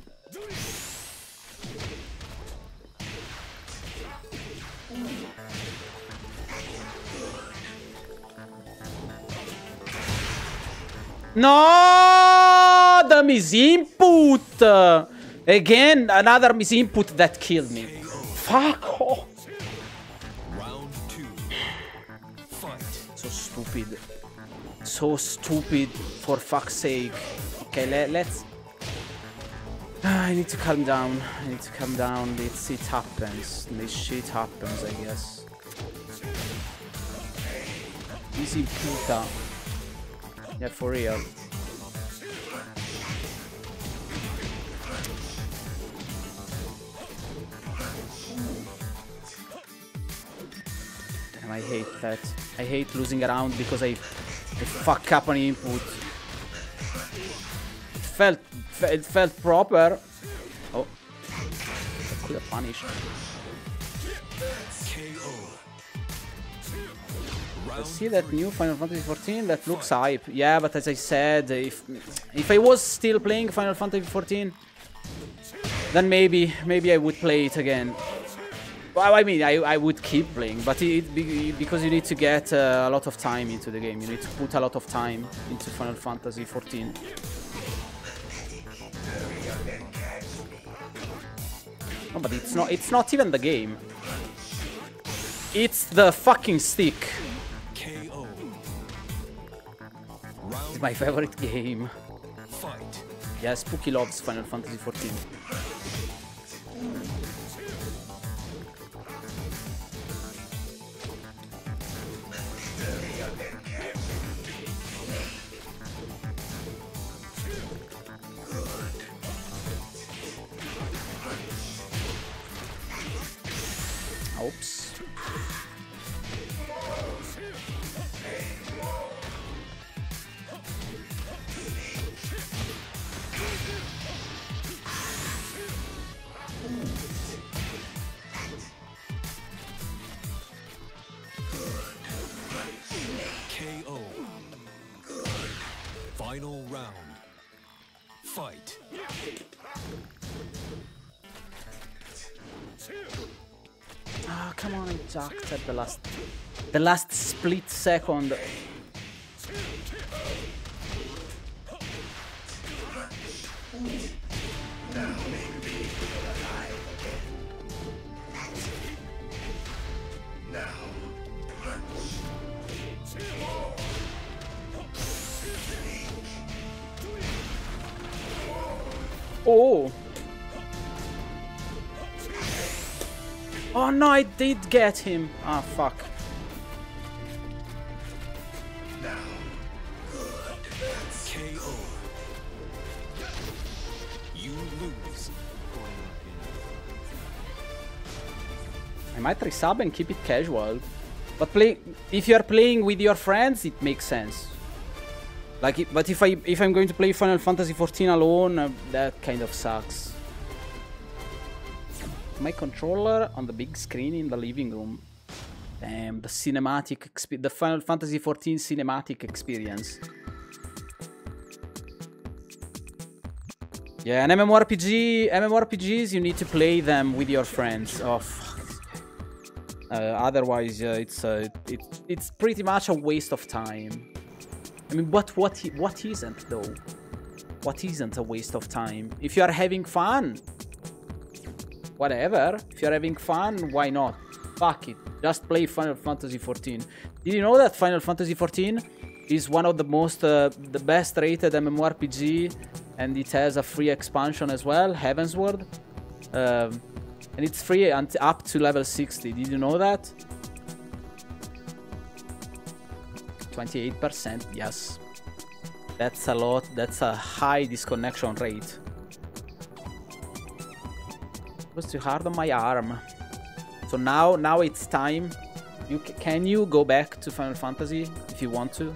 A: No, the misinput. Again, another misinput that killed me. Fuck off.
B: Round two. Fight.
A: So stupid. So stupid, for fuck's sake. Okay, let, let's... I need to calm down. I need to calm down. It's, it happens. This shit happens, I guess. Easy puta. Yeah, for real. Damn, I hate that. I hate losing around because I, I fuck up an input. It felt, it felt proper. Oh, I could have punished.
B: K O.
A: I see that new Final Fantasy fourteen that looks hype. Yeah, but as I said, if if I was still playing Final Fantasy fourteen, then maybe maybe I would play it again. Well, I mean, I, I would keep playing, but it, because you need to get uh, a lot of time into the game. You need to put a lot of time into Final Fantasy fourteen. No, but it's not. It's not even the game. It's the fucking stick.
B: K O.
A: It's my favorite game.
B: Fight.
A: Yeah, Spooky loves Final Fantasy fourteen. Oops.
B: K O. Final round. Fight.
A: Ah, come on, I jacked at the last, the last split second. Oh. Oh no, I did get him. Ah, fuck.
B: K O. You lose.
A: I might resub and keep it casual. But play if you are playing with your friends, it makes sense. Like, it, but if I if I'm going to play Final Fantasy fourteen alone, uh, that kind of sucks. My controller on the big screen in the living room. Damn, the cinematic exp the Final Fantasy fourteen cinematic experience. Yeah, an MMORPG, MMORPGs, you need to play them with your friends. Oh, fuck. Uh, otherwise, uh, it's uh, it, it's pretty much a waste of time. I mean, what what what isn't though? What isn't a waste of time? If you are having fun, whatever. If you're having fun, why not? Fuck it. Just play Final Fantasy fourteen. Did you know that Final Fantasy fourteen is one of the most, uh, the best rated MMORPG, and it has a free expansion as well, Heavensward. Um, And it's free and up to level sixty. Did you know that? twenty-eight percent, yes. That's a lot. That's a high disconnection rate. It was too hard on my arm. So now, now it's time. You can you go back to Final Fantasy if you want to?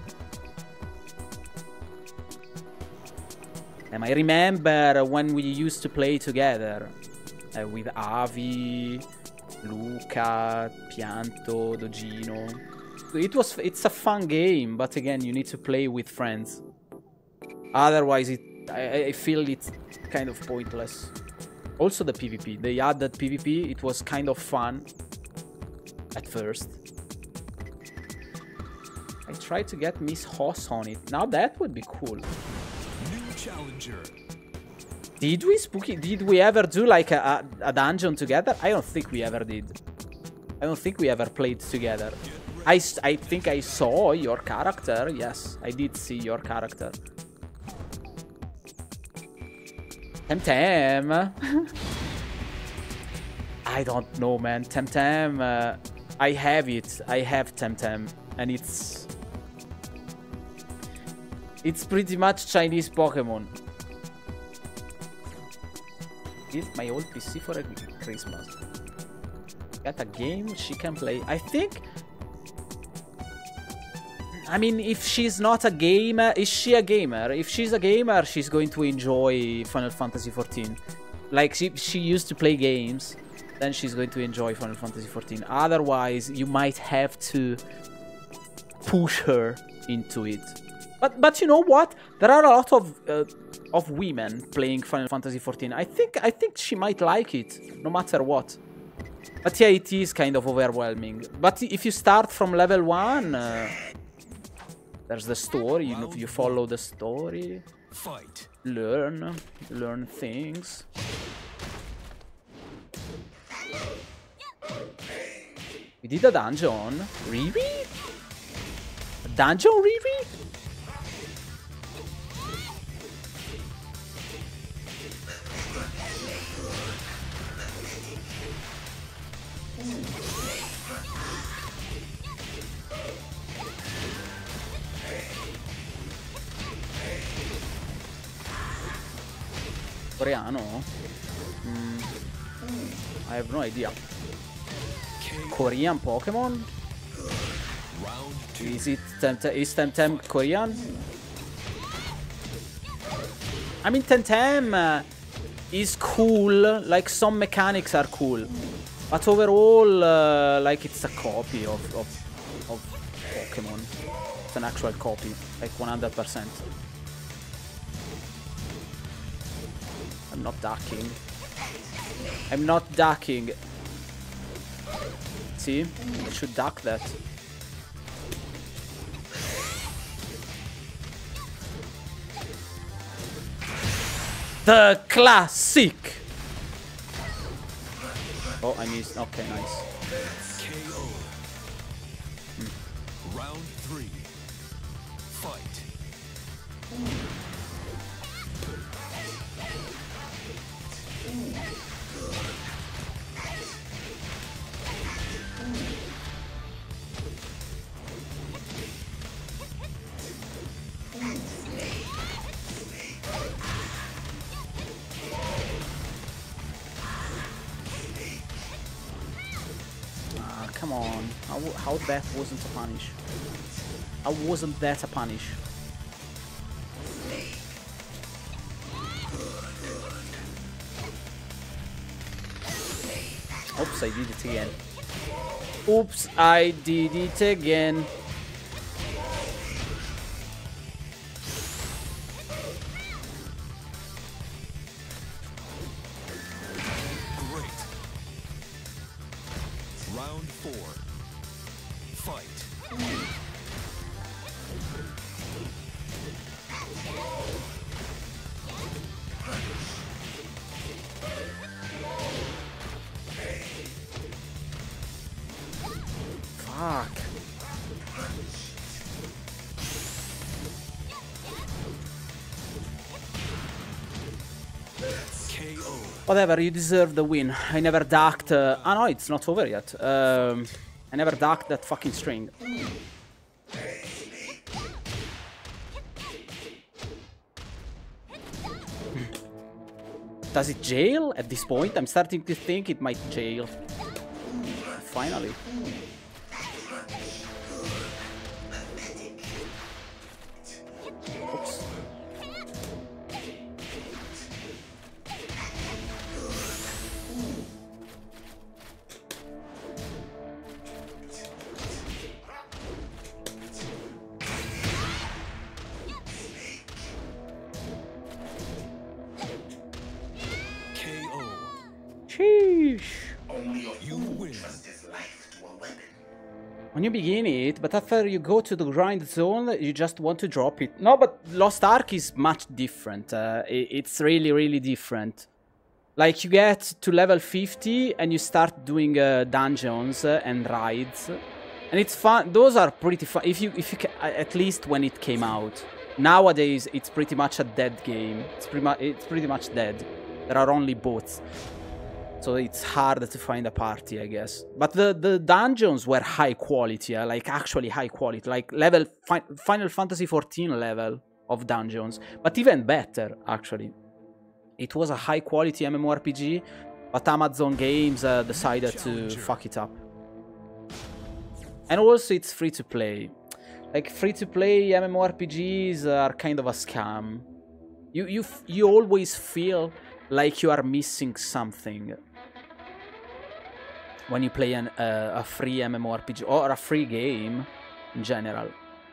A: And I remember when we used to play together uh, with Avi, Luca, Pianto, Dogino. It was it's a fun game, but again, you need to play with friends. Otherwise, it I, I feel it's kind of pointless. Also, the PvP. They added PvP. It was kind of fun at first. I tried to get Miss Hoss on it. Now that would be cool.
B: New challenger.
A: Did we, Spooky? Did we ever do like a, a, a dungeon together? I don't think we ever did. I don't think we ever played together. I, I think I saw your character. Yes, I did see your character. Temtem. I don't know, man. Temtem. Uh, I have it. I have Temtem, and it's it's pretty much Chinese Pokemon. Give my old P C for a Christmas. Got a game she can play. I think. I mean, if she's not a gamer, is she a gamer? If she's a gamer, she's going to enjoy Final Fantasy fourteen. Like, she, she used to play games, then she's going to enjoy Final Fantasy fourteen. Otherwise, you might have to push her into it. But but you know what? There are a lot of uh, of women playing Final Fantasy fourteen. I think I think she might like it, no matter what. But yeah, it is kind of overwhelming. But if you start from level one... Uh, there's the story, you know, you follow the story,
B: Fight.
A: learn, learn things. We did a dungeon, Riri? A dungeon, Riri? Coreano? Mm. I have no idea. Korean Pokemon? Is it Temtem? Is Temtem Korean? I mean, Temtem uh, is cool. Like, some mechanics are cool, but overall, uh, like, it's a copy of, of of Pokemon. It's an actual copy, like one hundred percent. I'm not ducking. I'm not ducking. See? I should duck that. The classic! Oh, I missed. Okay, nice.
B: K O. Hmm. Round three. Fight.
A: Ah, come on. How, how that wasn't a punish? How wasn't that a punish? Oops, I did it again. Oops, I did it again.
B: Great. Round four. Fight.
A: Fuck. Whatever, you deserve the win. I never ducked... Uh, ah no, it's not over yet. Um, I never ducked that fucking string. Does it jail at this point? I'm starting to think it might jail. Finally. Oops. Sheesh.
C: Only a
B: You
C: fool
B: win.
C: trusts his life to a weapon.
A: When you begin it, but after you go to the grind zone, you just want to drop it. No, but Lost Ark is much different. Uh, it, it's really, really different. Like, you get to level fifty and you start doing uh, dungeons uh, and raids. And it's fun. Those are pretty fun. If you, if you, ca at least when it came out. Nowadays, it's pretty much a dead game. It's pretty much, it's pretty much dead. There are only bots. So it's hard to find a party, I guess. But the, the dungeons were high quality, uh, like actually high quality. Like level fi Final Fantasy fourteen level of dungeons. But even better, actually. It was a high quality MMORPG, but Amazon Games uh, decided to fuck it up. And also it's free to play. Like free to play MMORPGs are kind of a scam. You, you, you always feel like you are missing something when you play an, uh, a free MMORPG or a free game in general.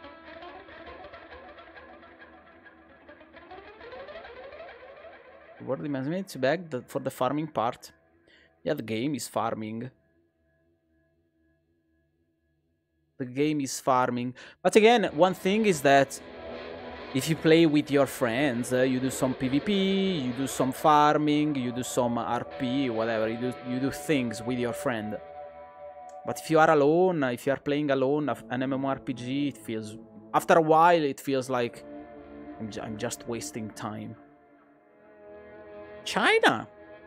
A: What the to back the, for the farming part? Yeah, the game is farming. The game is farming. But again, one thing is that if you play with your friends, uh, you do some PvP, you do some farming, you do some R P, whatever. You do, you do things with your friend. But if you are alone, if you are playing alone, an MMORPG, it feels... After a while, it feels like I'm, j I'm just wasting time. China!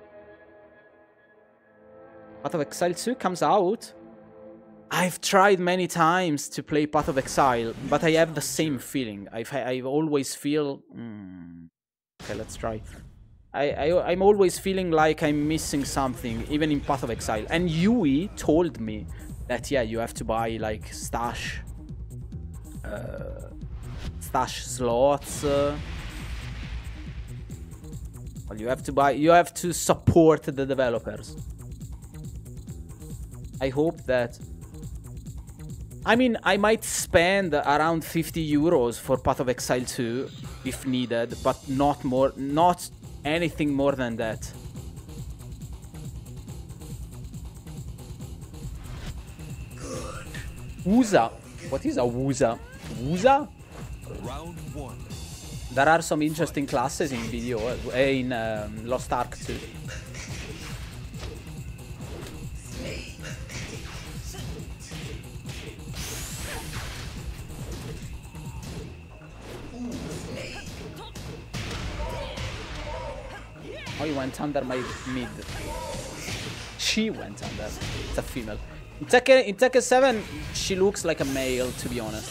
A: Path of Exile two comes out. I've tried many times to play Path of Exile, but I have the same feeling. I've, I always feel... Mm, okay, let's try. I, I, I'm always feeling like I'm missing something, even in Path of Exile. And Yui told me that, yeah, you have to buy, like, stash... Uh, stash slots. Uh, well, you have to buy... You have to support the developers. I hope that... I mean, I might spend around fifty euros for Path of Exile two, if needed, but not more, not anything more than that. Wusa. What is a Wusa? Wusa?
B: Round one.
A: There are some interesting classes in video, uh, in um, Lost Ark two. Oh, he went under my mid. She went under. It's a female. In Tekken, in Tekken seven, she looks like a male, to be honest.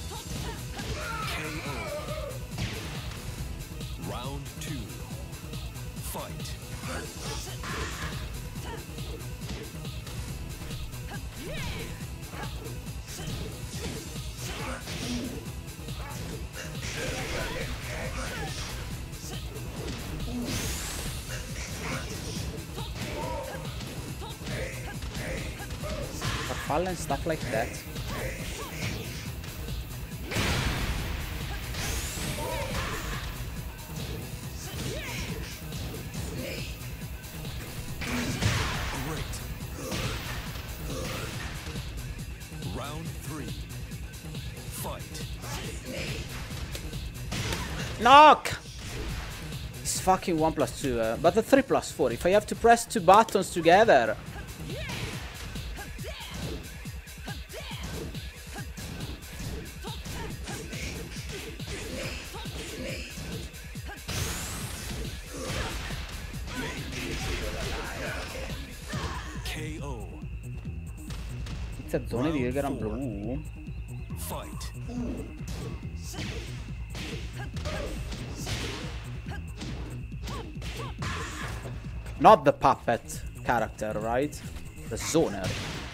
B: Round two. Fight.
A: Farfalla and stuff like that.
B: Great. Round three. Fight.
A: Knock! It's fucking one plus two, uh, but the three plus four. If I have to press two buttons together. Iniziazione di Gran Blu.
B: Fight.
A: Not the puppet character, right? The zoner.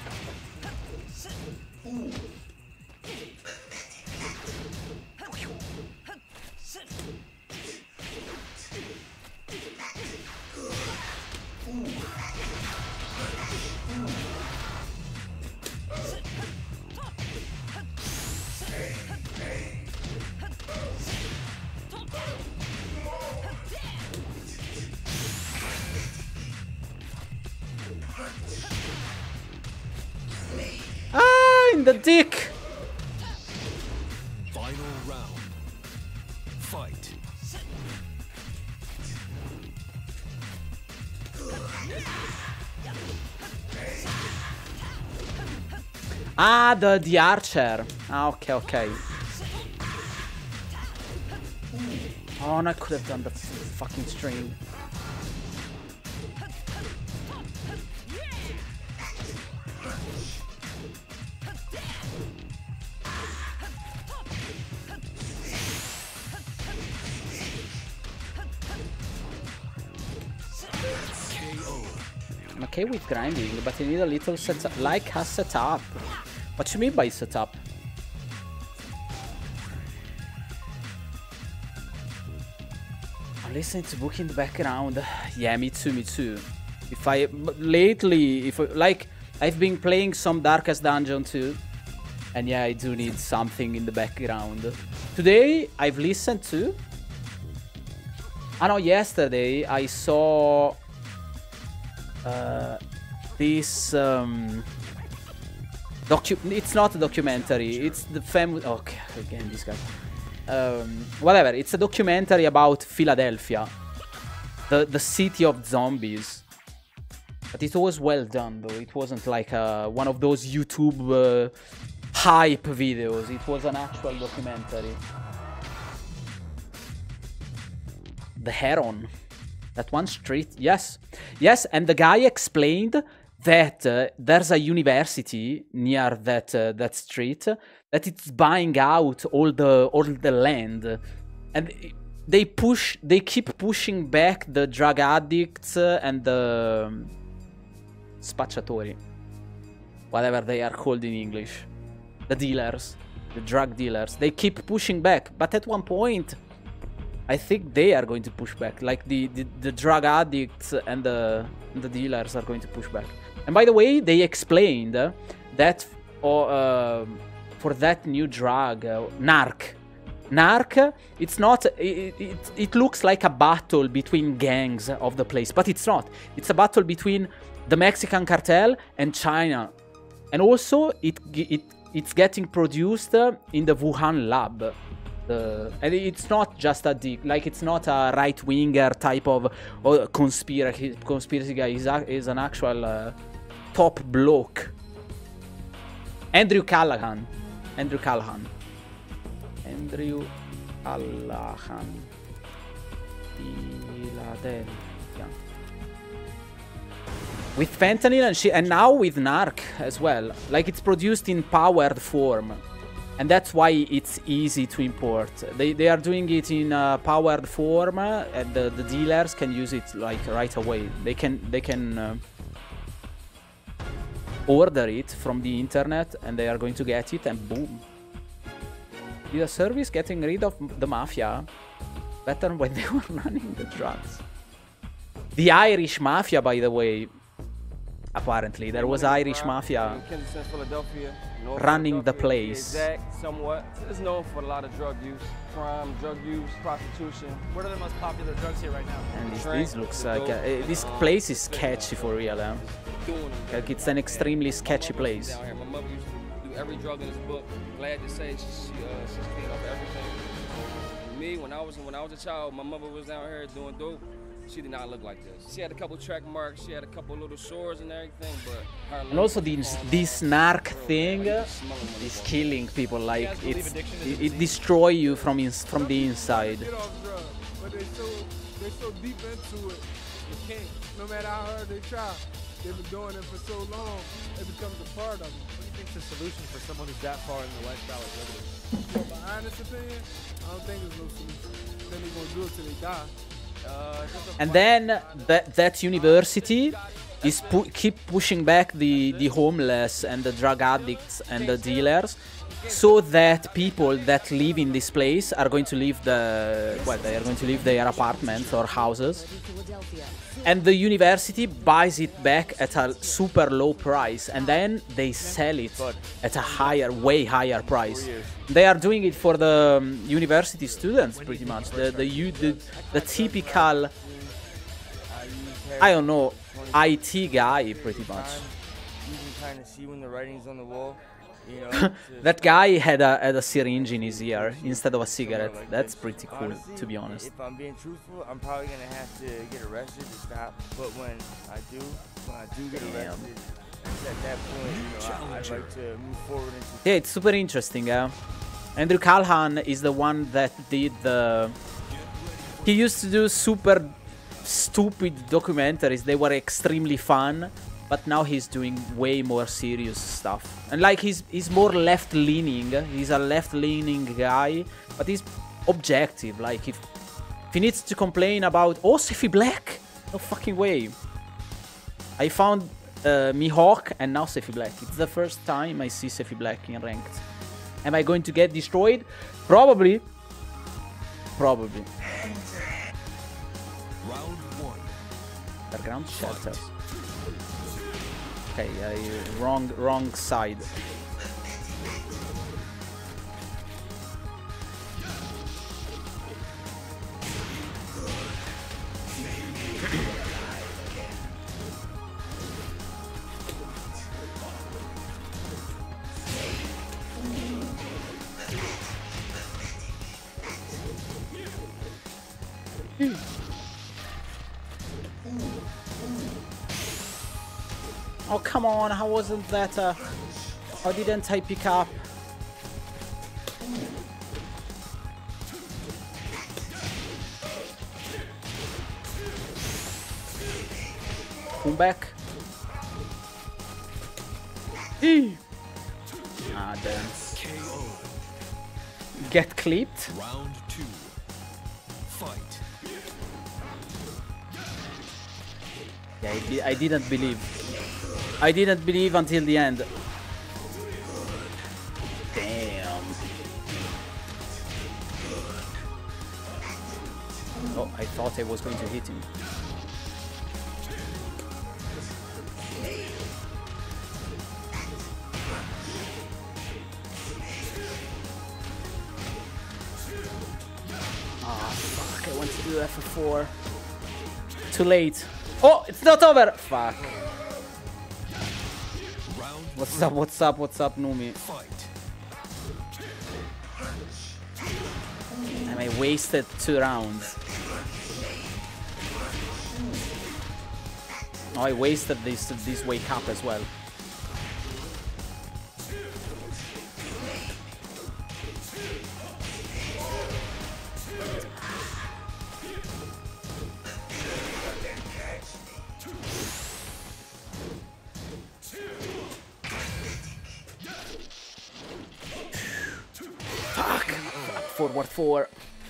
A: Ah, in the dick!
B: Final round. Fight.
A: Ah, the, the archer. Ah, okay, okay. Oh, and I could have done the fucking string. I'm okay with grinding, but you need a little setup, like a setup. What you mean by setup? I'm listening to book in the background. Yeah, me too, me too. If I lately, if I, like I've been playing some Darkest Dungeon too, and yeah, I do need something in the background. Today I've listened to. I know yesterday I saw. Uh, this um, docu it's not a documentary, it's the family. Okay, again this guy. Um, whatever, it's a documentary about Philadelphia, the the city of zombies. But it was well done though. It wasn't like uh, one of those YouTube uh, hype videos. It was an actual documentary. The Heron. That one street, yes. Yes, and the guy explained that uh, there's a university near that uh, that street that it's buying out all the all the land, and they push, they keep pushing back the drug addicts uh, and the um, spacciatori, whatever they are called in English, the dealers, the drug dealers. They keep pushing back, but at one point, I think they are going to push back. Like the, the, the drug addicts and the, the dealers are going to push back. And by the way, they explained uh, that for, uh, for that new drug, uh, narc. Narc, it's not, it, it, it looks like a battle between gangs of the place, but it's not. It's a battle between the Mexican cartel and China. And also, it, it it's getting produced uh, in the Wuhan lab. Uh, and it's not just a dick, like it's not a right-winger type of uh, conspiracy conspiracy guy. He's, a, he's an actual uh, top bloke. Andrew Callahan. Andrew Callahan. Andrew Callahan. Philadelphia. With fentanyl and shit, and now with narc as well. Like it's produced in powered form. And that's why it's easy to import. They, they are doing it in uh, powered form, uh, and the, the dealers can use it like right away. They can they can uh, order it from the internet, and they are going to get it, and boom. Is a service getting rid of the mafia better when they were running the drugs? The Irish mafia, by the way. Apparently, there was Irish mafia running the place.
E: Somewhat. It's known for a lot of drug use, crime, drug use, prostitution.
F: What are the most popular drugs here right now?
A: And this, this looks like uh, this place is sketchy for real, huh? Like it's an extremely sketchy place.
E: My mother used to do every drug in this book. Glad to say she, uh, she's cleaned up everything. Me, when I was when I was a child, my mother was down here doing dope. She did not look like this. She had a couple track marks, she had a couple little sores and everything, but her
A: and also this this narc thing uh, is killing people. Like it's it, it destroy you from ins from the inside.
G: Get off drugs, but they so they so deep into it, they can't. No matter how hard they try, they've been doing it for so long, it becomes a part of them.
F: think's the solution for someone who's that far in the lifestyle of living?
G: Well, my honest opinion, I don't think there's no solution. Then they're gonna do it till they die.
E: Uh, just a
A: And
E: fight.
A: then that that university is pu keep pushing back the the homeless and the drug addicts and the dealers, so that people that live in this place are going to leave the well, they are going to leave their apartments or houses, and the university buys it back at a super low price, and then they sell it at a higher, way higher price. They are doing it for the um, university students, pretty much. The the you the, the typical, I don't know, I T guy, pretty much.
H: You can kind of see when the writing's on the wall. You know,
A: That guy had a had a syringe in his ear instead of a cigarette. That's pretty cool,
H: honestly,
A: to be honest.
H: If I'm being truthful, I'm probably gonna have to get arrested to stop. But when I do, when I do get arrested, it's at that point, you know, I, I'd like to move forward into.
A: Yeah, it's super interesting. Uh, Andrew Callahan is the one that did the. He used to do super stupid documentaries. They were extremely fun, but now he's doing way more serious stuff. And like he's he's more left-leaning. He's a left-leaning guy, but he's objective. Like if if he needs to complain about oh Sephi Black, no fucking way. I found uh, Mihawk and now Sephi Black. It's the first time I see Sephi Black in ranked. Am I going to get destroyed? Probably. Probably.
B: Round one.
A: Underground shelters. Okay, I, wrong, wrong side. Oh, come on, how wasn't that, uh, how didn't I pick up? Come back. Eee. Ah, damn.
B: K O.
A: Get clipped.
B: Round two. Fight.
A: Yeah, I, di I didn't believe. I didn't believe until the end. Damn. Oh, I thought I was going to hit him. Ah, fuck, I want to do F four. Too late. Oh, it's not over! Fuck.
B: Round
A: What's up, what's up, what's up, Numi?
B: fight.
A: And I wasted two rounds. Oh, I wasted this this wake up as well. Fuck! Forward four.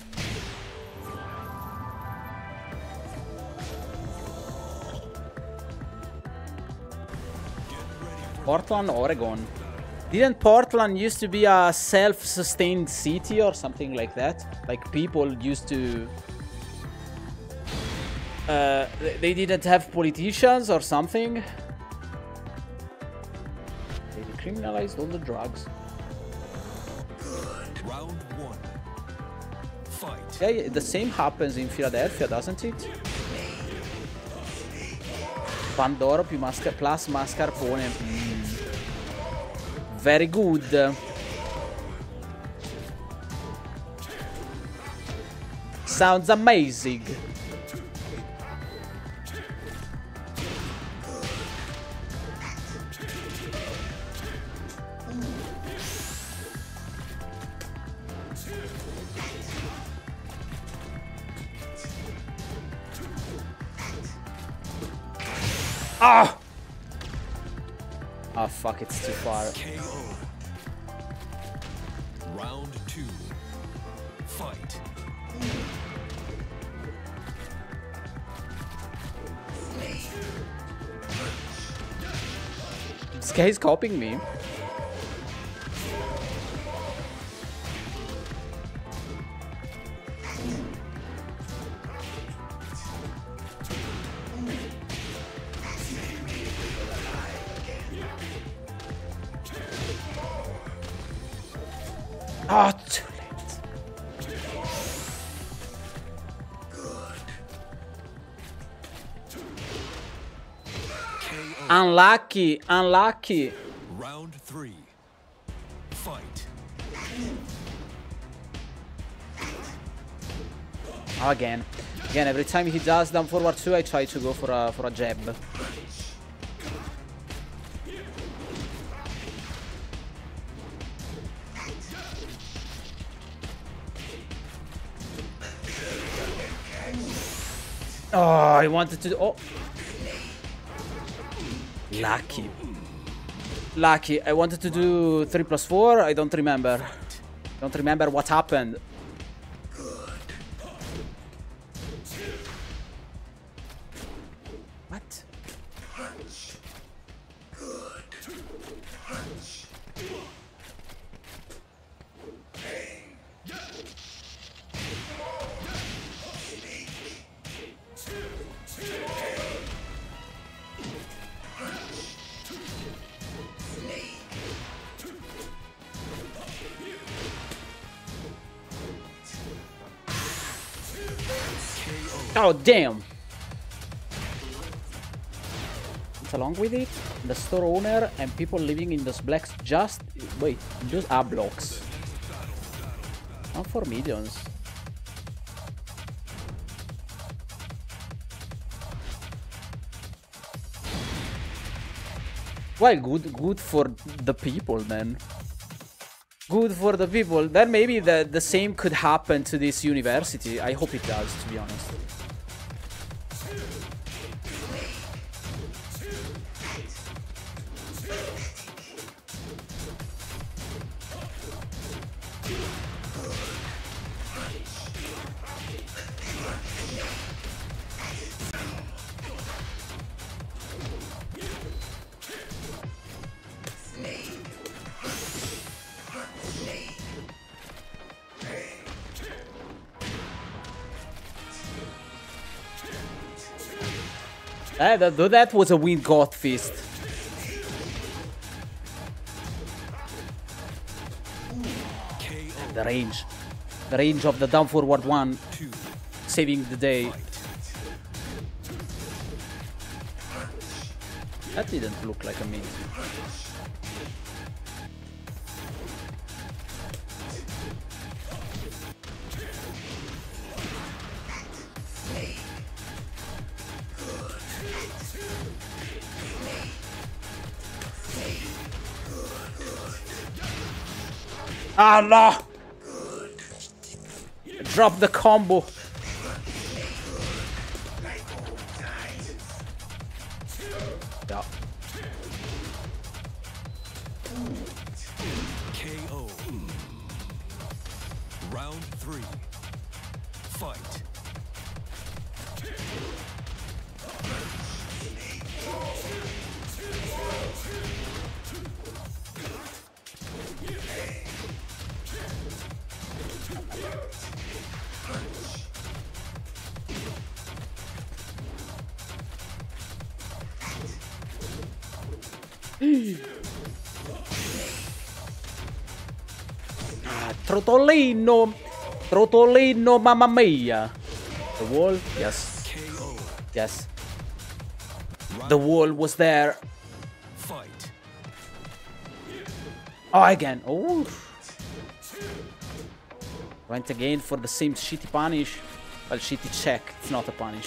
A: Portland, Oregon. Didn't Portland used to be a self-sustained city or something like that? Like people used to... Uh, they didn't have politicians or something? They decriminalized all the drugs.
B: Round one. Fight.
A: Yeah, yeah, the same happens in Philadelphia, doesn't it? Pandoro più masca plus mascarpone. Mm. Very good. Sounds amazing. Ah! Ah, fuck, it's too far.
B: K O. Round two. Fight.
A: This guy's copying me. Ah, oh, too late.
B: K O.
A: Unlucky, unlucky.
B: Round three. Fight.
A: Oh, again, again. Every time he does down forward two, I try to go for a for a jab. Oh, I wanted to. Oh, lucky, lucky. I wanted to do three plus four. I don't remember. Don't remember what happened. What? Oh, damn. It's along with it, the store owner and people living in those blocks just... Wait, those are blocks. Not for millions. Well, good, good for the people then. Good for the people. Then maybe the, the same could happen to this university. I hope it does, to be honest. Uh, that, that was a wind goth fist. And the range. The range of the down forward one.
B: Two.
A: Saving the day. That didn't look like a mint. Ah, no! Drop the combo. Yeah.
B: K O. Round three. Fight.
A: Ah, Trotolino, Trotolino, mamma mia. The wall, yes,
B: K O.
A: yes. The wall was there.
B: Fight.
A: Oh, again. Oh. Went again for the same shitty punish. Well, shitty check. It's not a punish.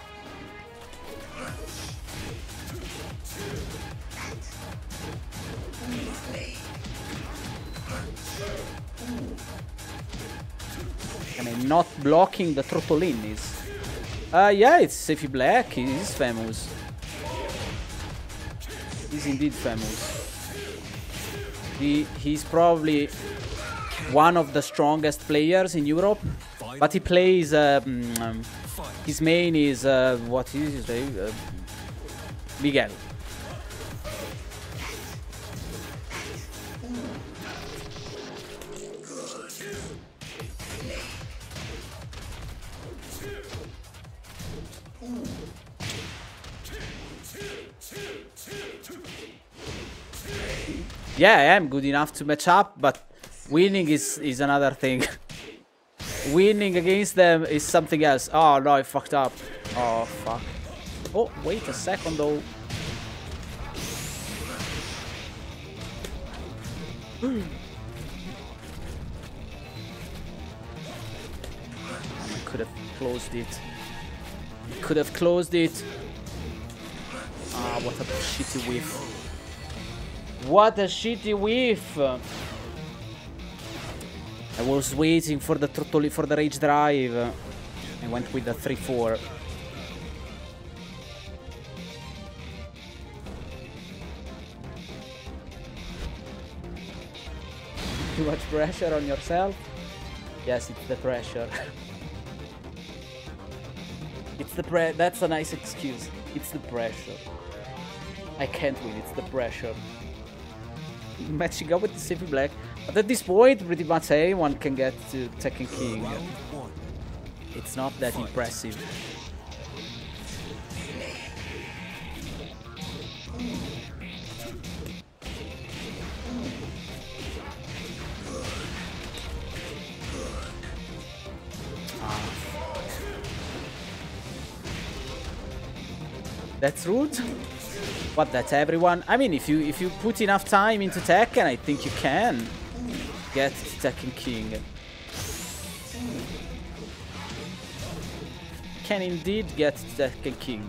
A: And I'm not blocking the Trotolinis. Uh, yeah, it's Sefy Black. He's famous. He's indeed famous. He, he's probably one of the strongest players in Europe, but he plays. Um, um, his main is uh, what is his name? Uh, Miguel. Yeah, I am good enough to match up, but winning is, is another thing. Winning against them is something else. Oh no, I fucked up. Oh fuck. Oh, wait a second though. I could have closed it. Could have closed it. Ah, what a shitty whiff. What a shitty whiff. I was waiting for the totally for the rage drive. I went with the three four. Too much pressure on yourself? Yes, it's the pressure. It's the pre- that's a nice excuse. It's the pressure. I can't win, it's the pressure. Matching up with the Sippy Black. But at this point, pretty much anyone can get to Tekken King. It's not that impressive. Ah. That's rude. What, that's everyone? I mean, if you if you put enough time into Tekken, I think you can get to Tekken King. Can indeed get to Tekken King.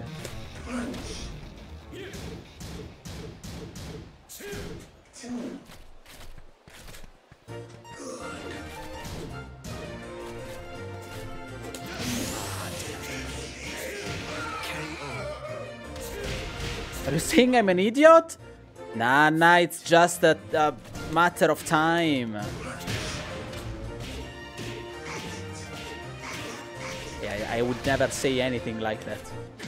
A: Are you saying I'm an idiot? Nah, nah, it's just a, a matter of time. Yeah, I would never say anything like that.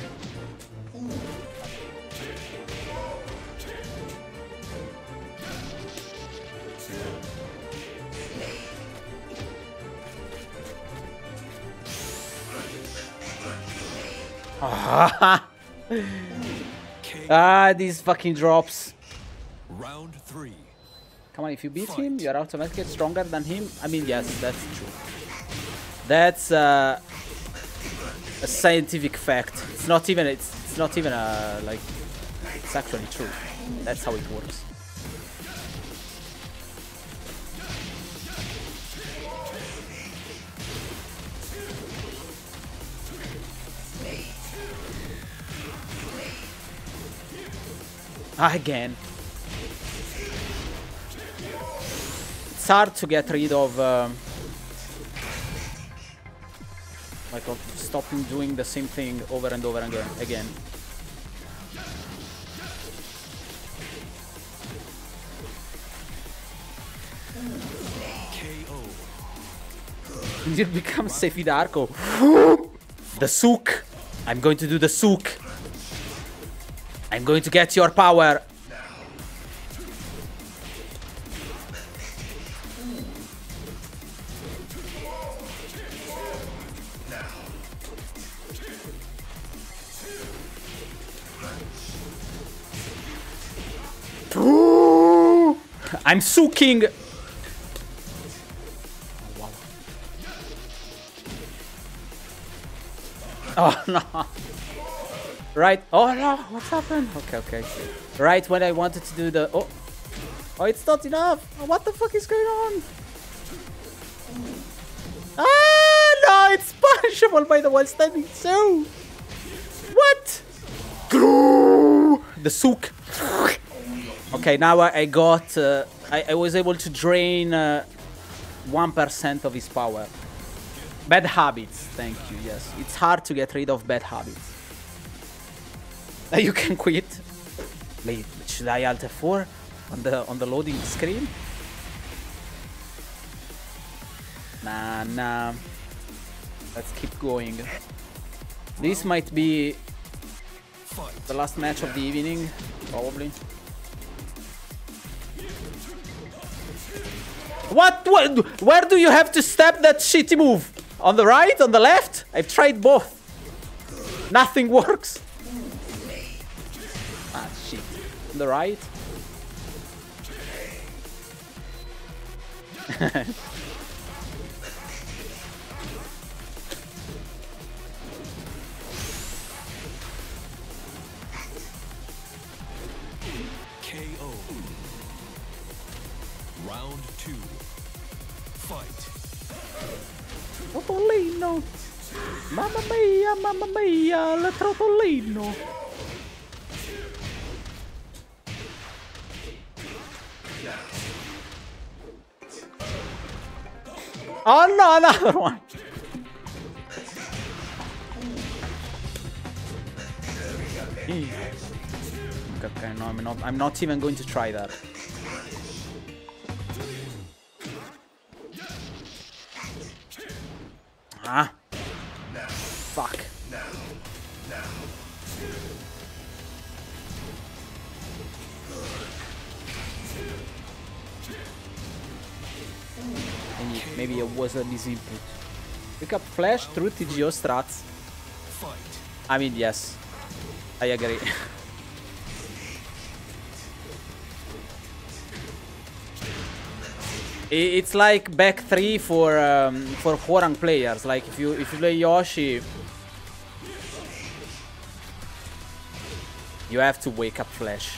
A: Ah, these fucking drops.
B: Round three.
A: Come on, if you beat him, you're automatically stronger than him. I mean, yes, that's true. That's uh, a scientific fact. It's not even. It's, it's not even a like. It's actually true. That's how it works. Again. It's hard to get rid of um, like of stopping doing the same thing over and over again again.
B: K O.
A: You become Seifi Darko. The souk. I'm going to do the souk. I'm going to get your power. I'm souking. Oh no. Right. Oh no, what's happened? Okay, okay. Right when I wanted to do the... Oh. Oh, it's not enough. Oh, what the fuck is going on? Ah, no, it's punishable by the one standing so. What? The souk. Okay, now I, I got... Uh, I, I was able to drain uh, one percent of his power. Bad habits, thank you, yes. It's hard to get rid of bad habits. You can quit. Wait, should I alt F four? on the on the loading screen. Nah, nah. Let's keep going. This might be the last match of the evening, probably. What? What? Where do you have to step that shitty move? On the right? On the left? I've tried both. Nothing works. Ah, shit. On the right?
B: K O. Round two. Fight.
A: Trotolino. Mamma mia, mamma mia, la trotolino. Oh no, another one. Okay, no, I'm not. I'm not even going to try that. Ah. Fuck. Maybe, maybe it was a misinput. Pick up flash through T G O strats. I mean, yes. I agree. It's like back three for um, for Hwoarang players. Like if you if you play Yoshi, you have to wake up flash.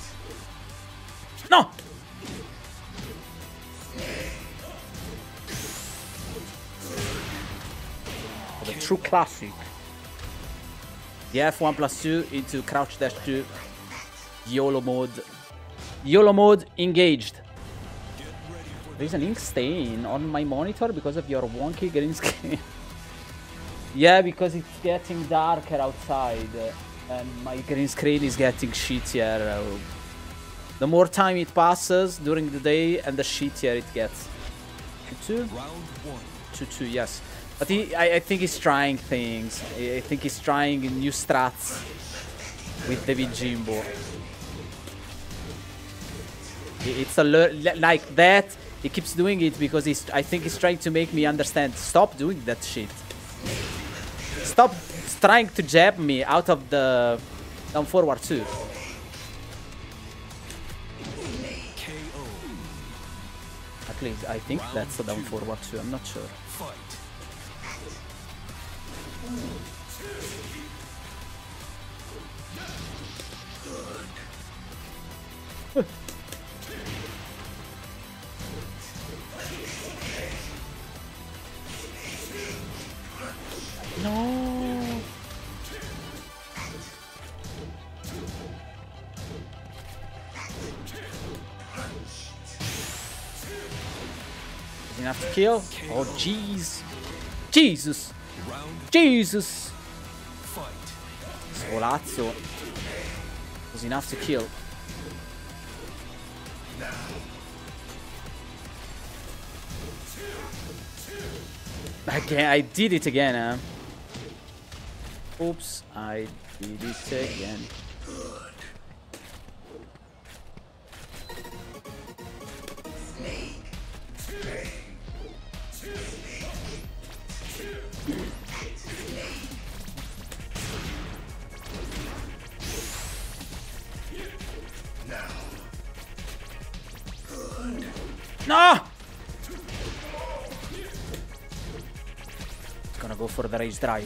A: No. Oh, the true classic. The F one plus two into crouch dash two. YOLO mode. YOLO mode engaged. There's an ink stain on my monitor because of your wonky green screen. Yeah, because it's getting darker outside and my green screen is getting shittier. The more time it passes during the day and the shittier it gets. two two? two two, yes. But he, I, I think he's trying things. I think he's trying new strats with David Jimbo. It's a like that. He keeps doing it because he's. I think he's trying to make me understand. Stop doing that shit. Stop trying to jab me out of the down forward two. At least I think that's the down forward two. I'm not sure. No. Is enough to kill? Oh jeez. Jesus. Jesus. Svolazzo. Was enough to kill. Again, I did it again, huh? Oops, I did it again. No! It's gonna go for the rage drive.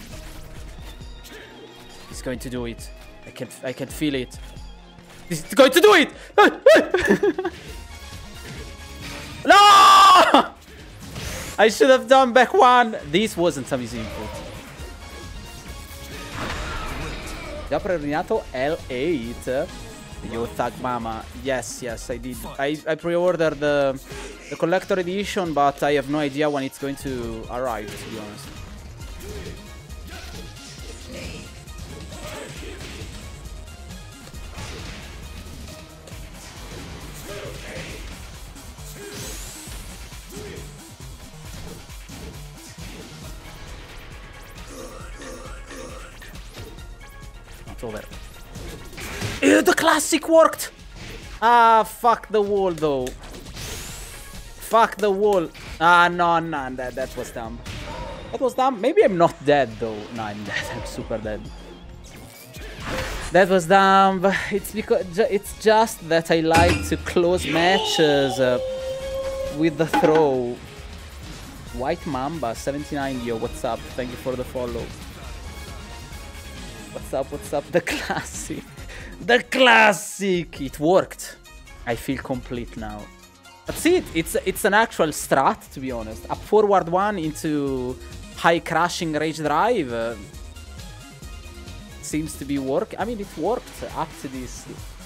A: He's going to do it. I can I can feel it. He's going to do it! No! I should have done back one. This wasn't some easy input. Già preordinato L eight. Yo Thug Mama. Yes, yes, I did. I, I pre-ordered the, the collector edition, but I have no idea when it's going to arrive, to be honest. It's over. Ew, the classic worked! Ah, fuck the wall, though. Fuck the wall. Ah, no, no, that, that was dumb. That was dumb. Maybe I'm not dead, though. No, I'm dead. I'm super dead. That was dumb. It's because it's just that I like to close matches uh, with the throw. White Mamba seventy-nine, yo, what's up? Thank you for the follow. What's up? What's up? The classic. The classic. It worked. I feel complete now. That's it. It's it's an actual strat, to be honest. Up forward one into high crashing rage drive. Uh, seems to be work. I mean, it worked up to this,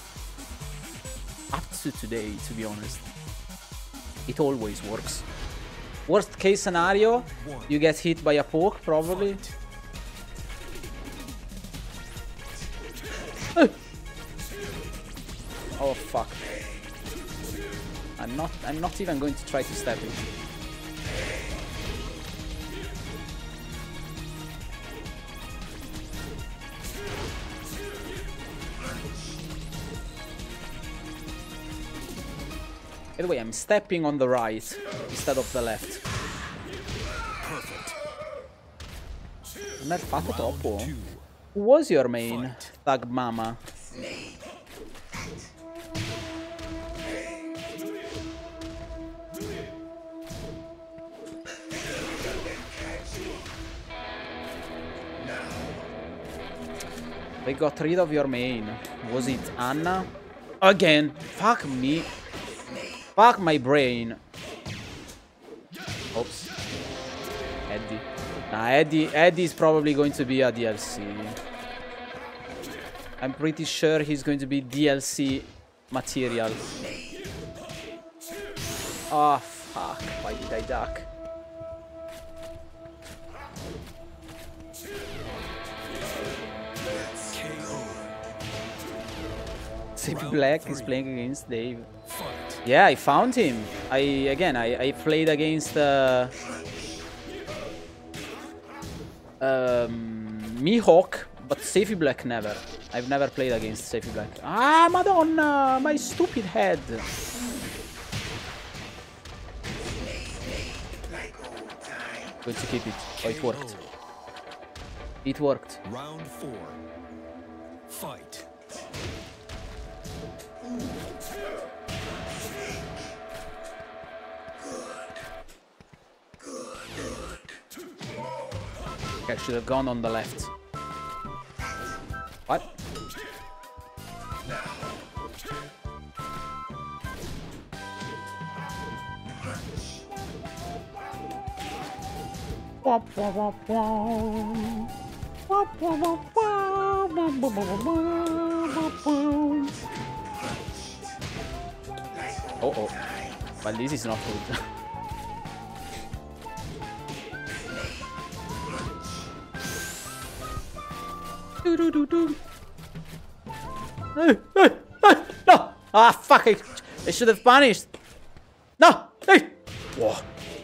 A: up to today. To be honest, it always works. Worst case scenario, you get hit by a poke, probably. Oh fuck! I'm not. I'm not even going to try to step it. By the way, I'm stepping on the right instead of the left.
B: Perfect.
A: Nerfato troppo. Who was your main? Thug Mama. They got rid of your main. Was it Anna? Again. Fuck me. Fuck my brain. Oops. Eddie. Nah, Eddie, Eddie is probably going to be a D L C. I'm pretty sure he's going to be D L C material. Oh, fuck. Why did I duck? Safe Black is playing against Dave. Yeah, I found him. I again, I, I played against uh, um, Mihawk, but Safi Black never. I've never played against Safi Black. Ah, Madonna, my stupid head. Good to keep it. Oh, it worked. It worked.
B: Round four. Fight.
A: I should have gone on the left. What? Oh oh. Well, this is not good. Do do do do. Hey, hey, hey, no! Ah, fuck! I, I should have punished. No! Hey! Whoa.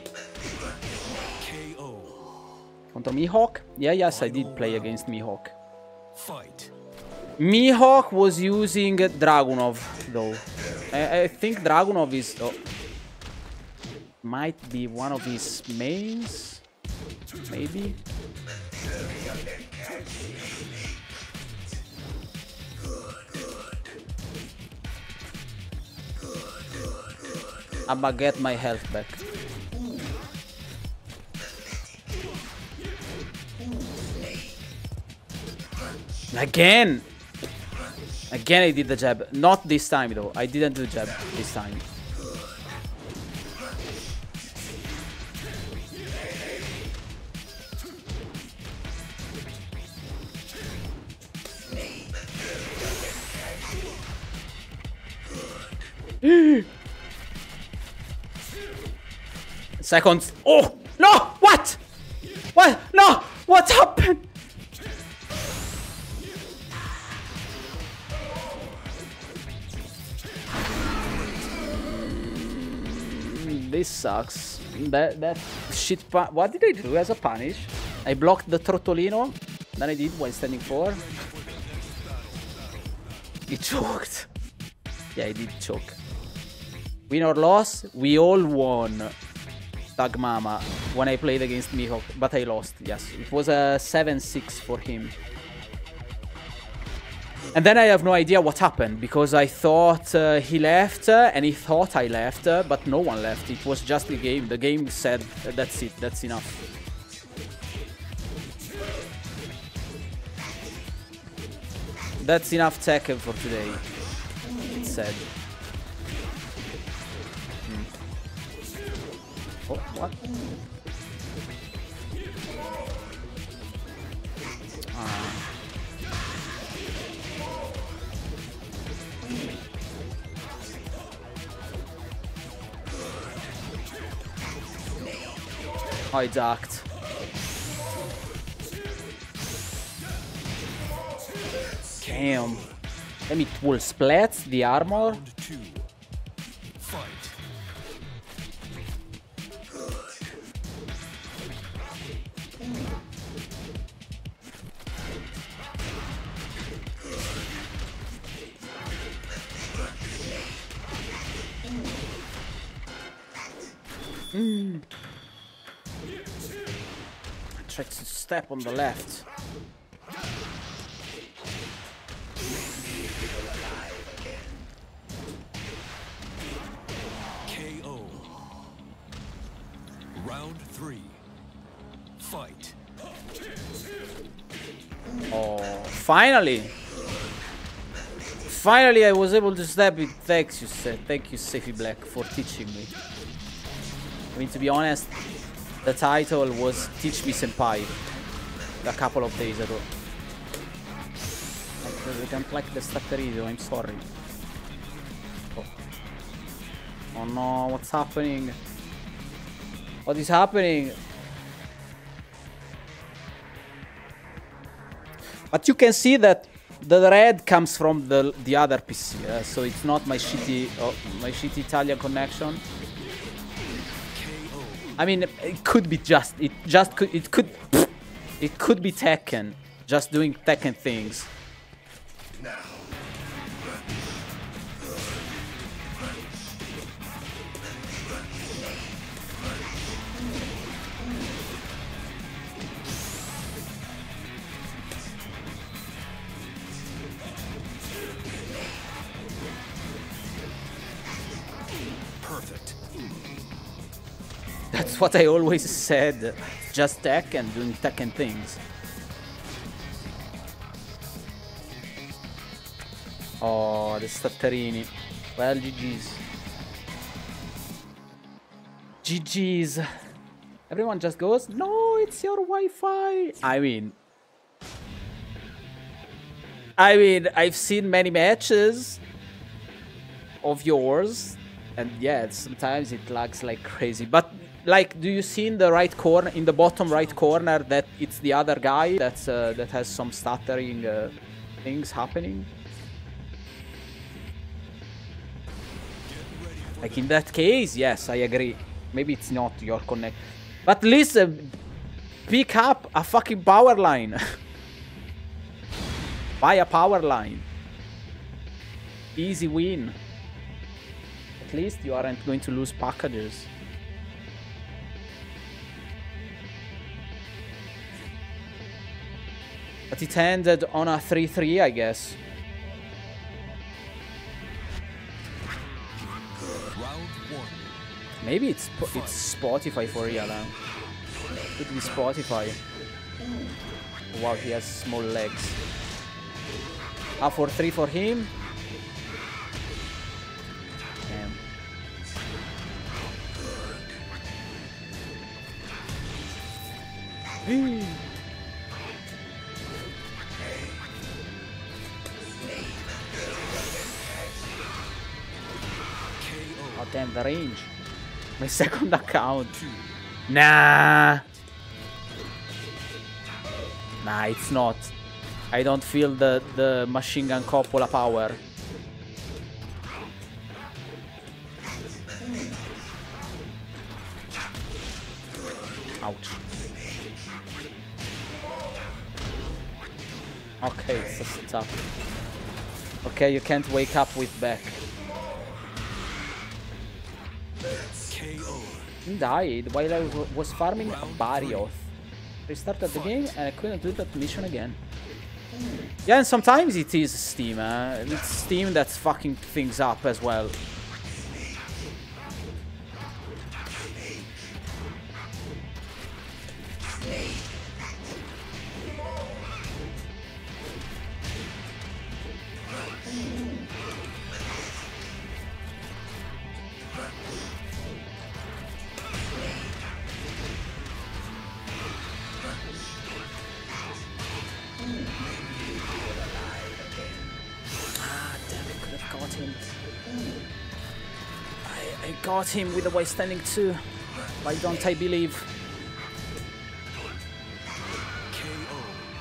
B: K O.
A: Contra Mihawk? Yeah, yes, I did play against Mihawk.
B: Fight.
A: Mihawk was using Dragunov, though. I, I think Dragunov is... Oh, might be one of his mains? Maybe? I'ma get my health back. Again! Again I did the jab. Not this time though. I didn't do the jab this time. Seconds. Oh! No! What? What? No! What happened? This sucks. That that shit. What did I do as a punish? I blocked the Trottolino. Then I did while standing four. He choked. Yeah, he did choke. Win or loss, we all won. Tag Mama when I played against Mihawk, but I lost. Yes, it was a seven six for him. And then I have no idea what happened, because I thought uh, he left uh, and he thought I left, uh, but no one left. It was just the game. The game said, uh, that's it, that's enough. That's enough Tekken for today, it said. Hmm. Oh, what? Ah. I ducked. Damn. Let me pull splats the armor.
B: Round two. Fight.
A: Mm. I tried to step on the left.
B: K O. Round three. Fight.
A: Oh, finally! Finally, I was able to step it. Thanks, you said. Thank you, Seffi Black, for teaching me. I mean, to be honest, the title was Teach Me Senpai a couple of days ago. I can't like the Statterido, I'm sorry. Oh. Oh no, what's happening? What is happening? But you can see that the red comes from the the other P C, uh, so it's not my shitty oh, my shitty Italian connection. I mean, it could be just it just could it could it could be Tekken just doing Tekken things.
B: Perfect.
A: That's what I always said. Just Tekken doing Tekken things. Oh, the Statterini. Well, G G's. G G's. Everyone just goes, no, it's your Wi-Fi. I mean... I mean, I've seen many matches of yours. And yeah, sometimes it lags like crazy. But, like, do you see in the right corner, in the bottom right corner, that it's the other guy that's, uh, that has some stuttering uh, things happening? Like, in that case, yes, I agree. Maybe it's not your connect. But listen, pick up a fucking power line. Buy a power line. Easy win. At least you aren't going to lose packages. But it ended on a three three, I guess.
B: Round one.
A: Maybe it's it's Spotify for real. Huh? Could be Spotify. Wow, he has small legs. Ah, for three for him. Damn. Oh damn, the range. My second account. Nah. Nah, it's not. I don't feel the, the machine gun Coppola power. Ouch. Okay, it's just tough. Okay, you can't wake up with back.
B: K O.
A: He died while I was, was farming a Barioth. Restarted the game and I couldn't do that mission again. Yeah, and sometimes it is Steam, uh, it's Steam that's fucking things up as well. I, I got him with the way standing too. Why don't I believe?
B: K O.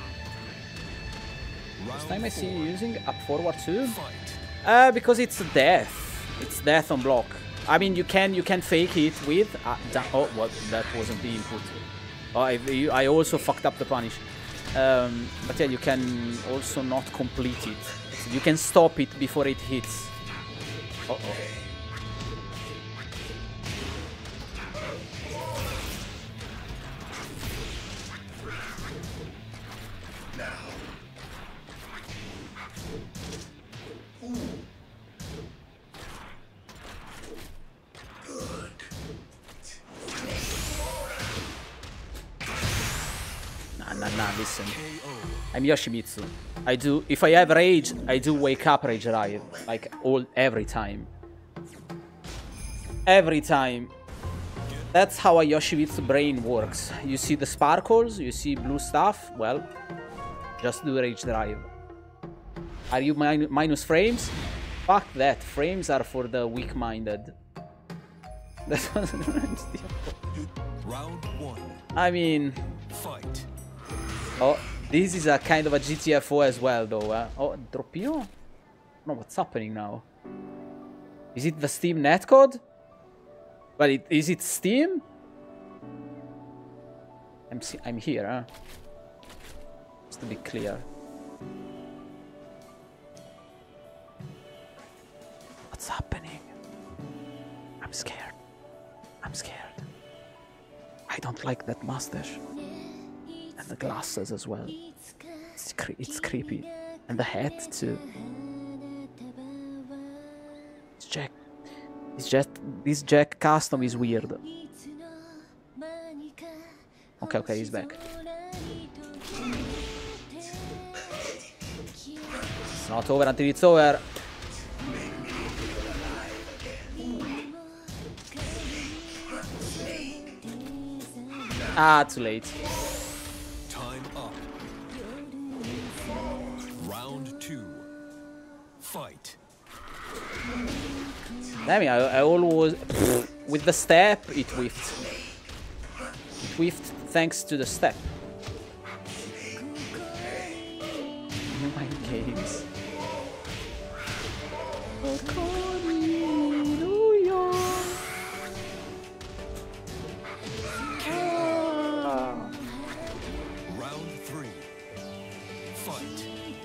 A: First time I see you using up forward too?
B: Fight.
A: Uh, because it's death. It's death on block. I mean, you can you can fake it with. Uh, oh, what? That wasn't the input. Oh, I, I also fucked up the punish. Um, but yeah, you can also not complete it. You can stop it before it hits. Uh oh. Nah, nah, nah, listen. I'm Yoshimitsu. I do, if I have rage, I do wake up Rage Riot. Like, all, every time. Every time. That's how a Yoshimitsu brain works. You see the sparkles, you see blue stuff, well, just do Rage Drive. Are you min minus frames? Fuck that, frames are for the weak-minded. That's what
B: Round one.
A: I mean...
B: Fight.
A: Oh, this is a kind of a G T F O as well, though. Uh. Oh, Droppino? No, what's happening now? Is it the Steam netcode? Well, it, is it Steam? I'm I'm here, huh? Just to be clear. What's happening? I'm scared. I'm scared. I don't like that mustache. And the glasses as well. It's, cre it's creepy. And the hat too. It's Jack. It's just this Jack custom is weird. Okay, okay, he's back. It's not over until it's over. Ah, too late.
B: Time up. Round two. Fight.
A: Damn it, I, I always... Pfft, with the step, it whiffed. It whiffed thanks to the step. Mind games.
B: Round three. Fight.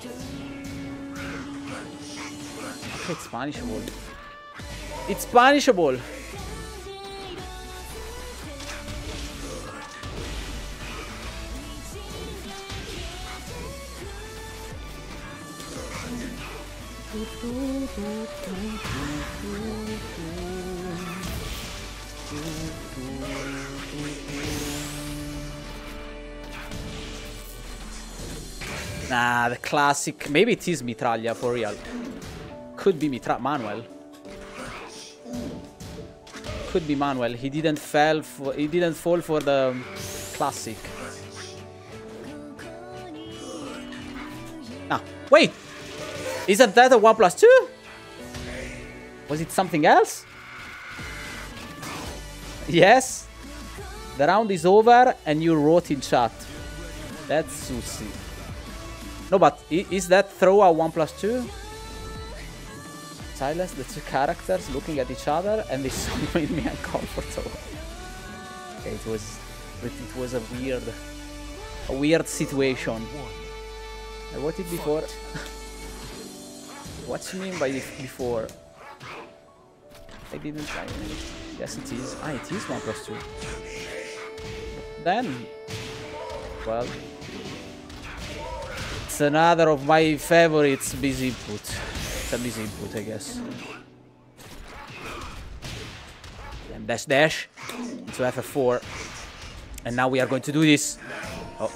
A: It's punishable. It's punishable. Nah, the classic. Maybe it is Mitraglia for real. Could be Mitra Manuel. Could be Manuel. He didn't fall for. He didn't fall for the classic. Ah, wait. Isn't that a one plus two? Was it something else? Yes. The round is over, and you wrote in chat. That's Susie. No, but is that throw a one plus two? Silence the two characters looking at each other, and this song made me uncomfortable. Okay, it was, it was a weird, a weird situation. I wrote it before. What you mean by before? I didn't. I, yes, it is. Ah, it is one plus two. Then, well, it's another of my favorites. Busy input. It's a busy input, I guess. And dash dash into F F four, and now we are going to do this. Oh.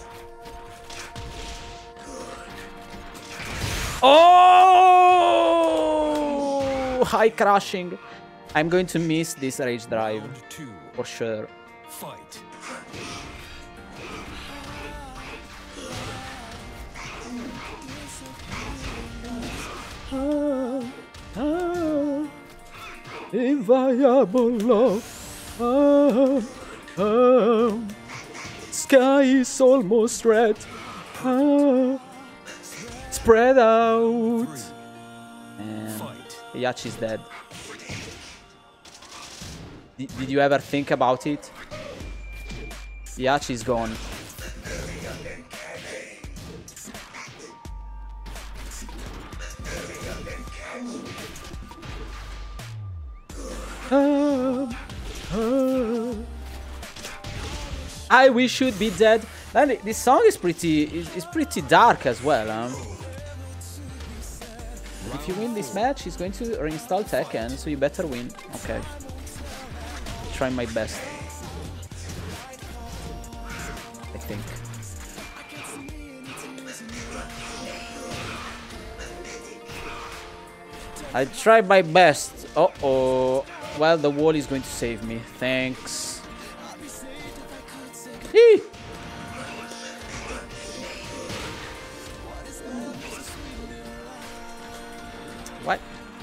A: Oh! High crashing. I'm going to miss this rage drive
B: Two.
A: for sure.
B: Fight.
A: Ah, ah, inviolable love. Ah, ah, sky is almost red. Ah, spread out. And Heihachi's dead. D did you ever think about it? Heihachi's gone. Ah, ah. I wish you'd be dead. And this song is pretty is, is pretty dark as well. Huh? If you win this match, he's going to reinstall Tekken, so you better win. Okay. Try my best. I think. I tried my best. Uh oh. Well, the wall is going to save me. Thanks. Eee! What?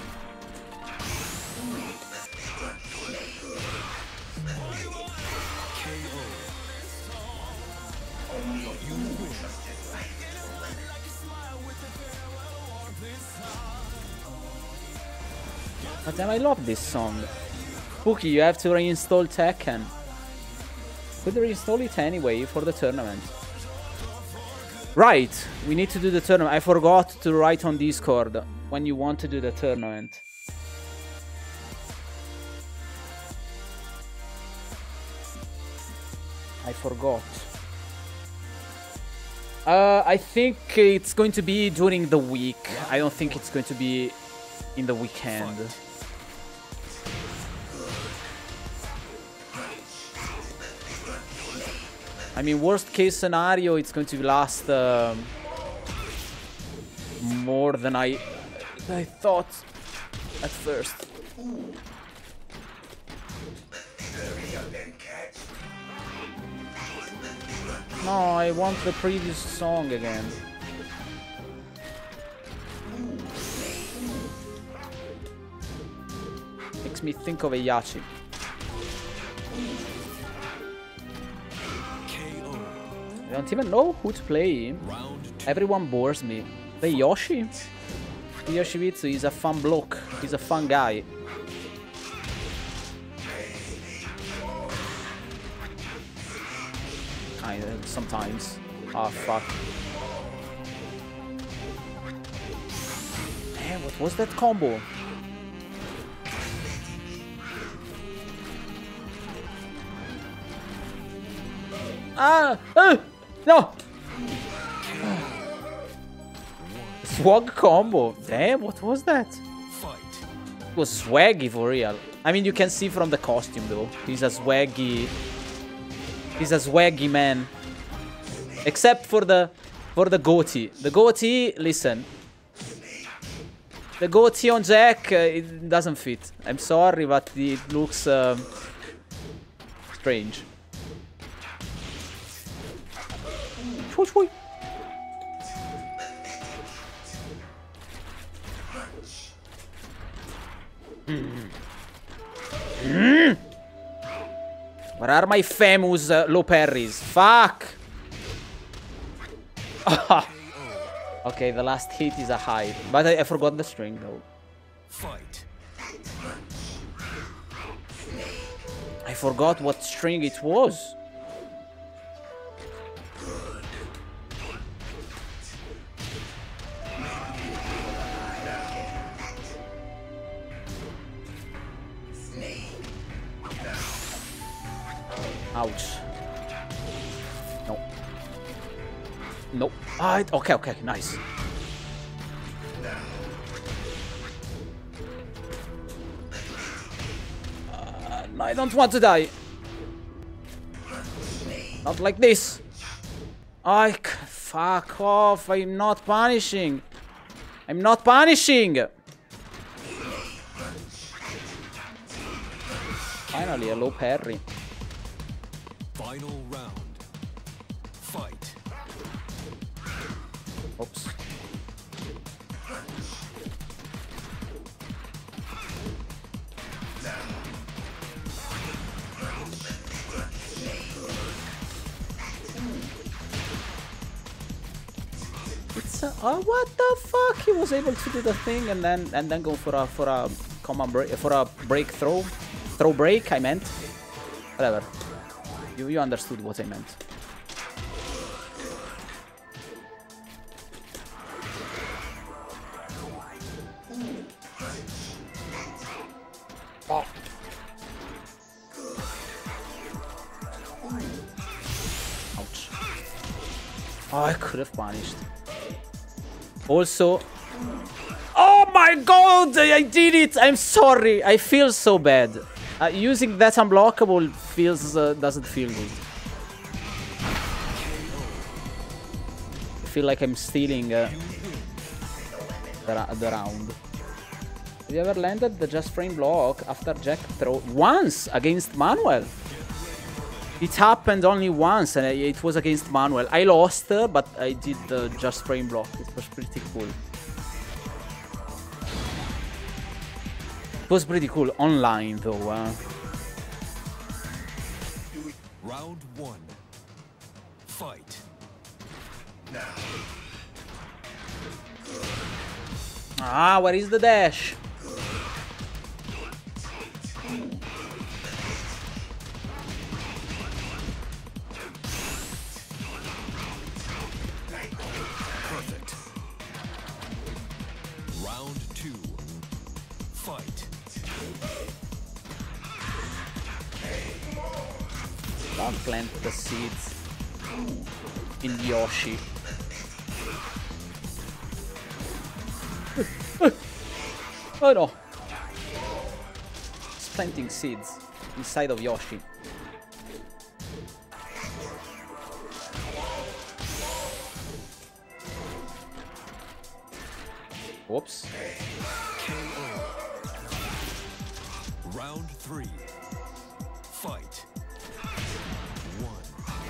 A: But damn, I love this song. Pookie, you have to reinstall Tekken. Could reinstall it anyway for the tournament. Right, we need to do the tournament. I forgot to write on Discord when you want to do the tournament. I forgot. Uh, I think it's going to be during the week. I don't think it's going to be in the weekend. I mean, worst case scenario, it's going to last um, more than I I thought at first. No, I want the previous song again. Makes me think of Heihachi. I don't even know who to play. Everyone bores me. Play Yoshi? Yoshimitsu is a fun bloke. He's a fun guy. Kinda, sometimes. Ah, oh, fuck. Man, what was that combo? Ah! Ah! No! Swag combo. Damn, what was that? It was swaggy for real. I mean, you can see from the costume though. He's a swaggy. He's a swaggy man. Except for the for the goatee. The goatee, listen. The goatee on Jack, uh, it doesn't fit. I'm sorry, but it looks um, strange. Mm. Mm. Where are my famous uh, low parries? Fuck! Okay, the last hit is a high, but I, I forgot the string though. Fight. I forgot what string it was. Ouch. No. No. Ah, it, okay, okay, nice. Uh, no, I don't want to die. Not like this. I fuck off. I'm not punishing. I'm not punishing. Finally, a low parry.
B: Final round. Fight.
A: Oops. It's a, oh, what the fuck? He was able to do the thing and then and then go for a for a command break for a break throw, throw break. I meant, whatever. You you understood what I meant. Oh. Ouch. Oh, I could have punished. Also, oh my god, I did it! I'm sorry, I feel so bad. Uh, using that unblockable feels uh, doesn't feel good. I feel like I'm stealing uh, the, ra the round. Have you ever landed the just frame block after Jack throw? Once against Manuel. It happened only once, and it was against Manuel. I lost, uh, but I did the just frame block. It was pretty cool. It was pretty cool online, though. Uh.
B: Round one. Fight.
A: Ah, where is the dash?
B: Perfect. Round two. Fight.
A: Don't plant the seeds in Yoshi. Oh no! It's planting seeds inside of Yoshi. Whoops.
B: K O. Round three. Fight. One.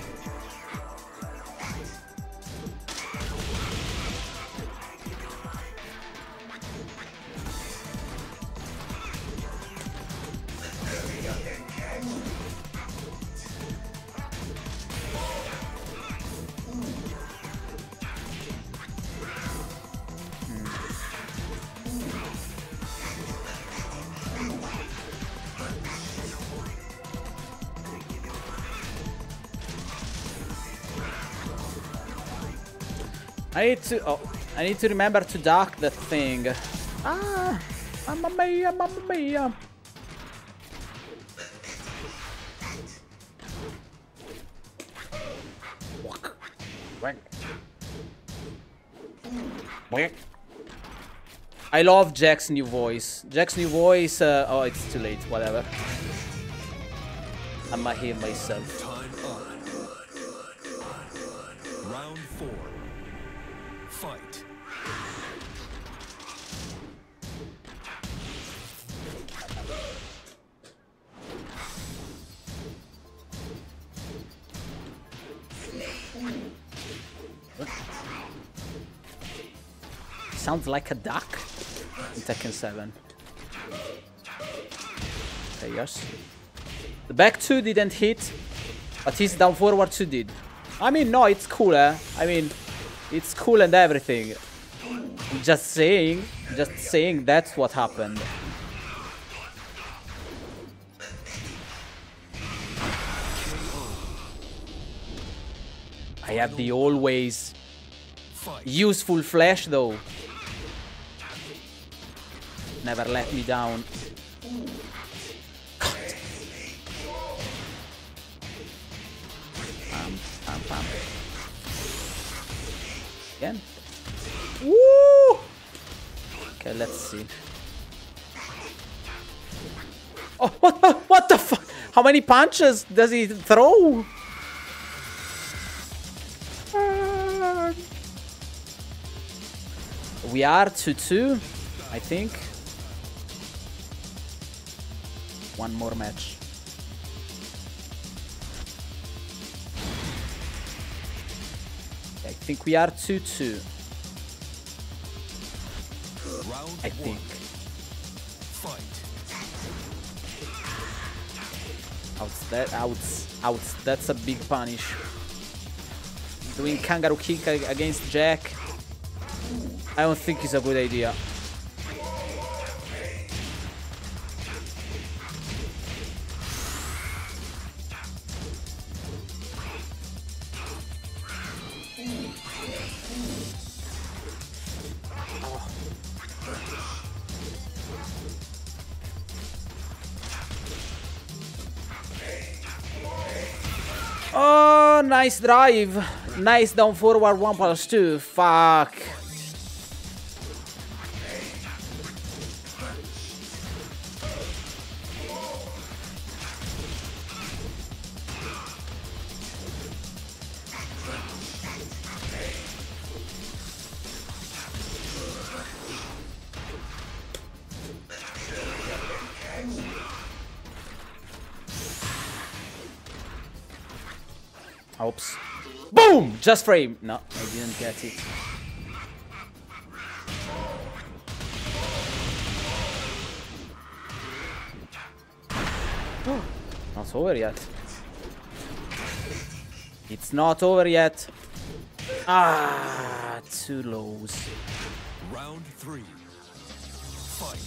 A: I need to. Oh, I need to remember to duck that thing. Ah, mamma mia, mamma mia. I love Jack's new voice. Jack's new voice. Uh, oh, it's too late. Whatever. I'm gonna heal myself.
B: Time up. Round four. Fight.
A: Sounds like a duck in Tekken seven. Okay, yes. The back two didn't hit, but his down forward two did. I mean, no, it's cool, eh? I mean, it's cool and everything. I'm just saying, just saying that's what happened. I have the always useful flash though. Never let me down. God. Again. Woo! Okay, let's see. Oh, what the, what the fuck? How many punches does he throw? We are two two, I think. One more match. I think we are two two. I think. Outs, that, outs, outs. That's a big punish. Doing kangaroo kick against Jack. I don't think it's a good idea. Oh, nice drive. Nice down forward one plus two. Fuck. Oops. Boom! Just frame. No, I didn't get it. Oh, not over yet. It's not over yet. Ah, two lows.
B: Round three. Fight.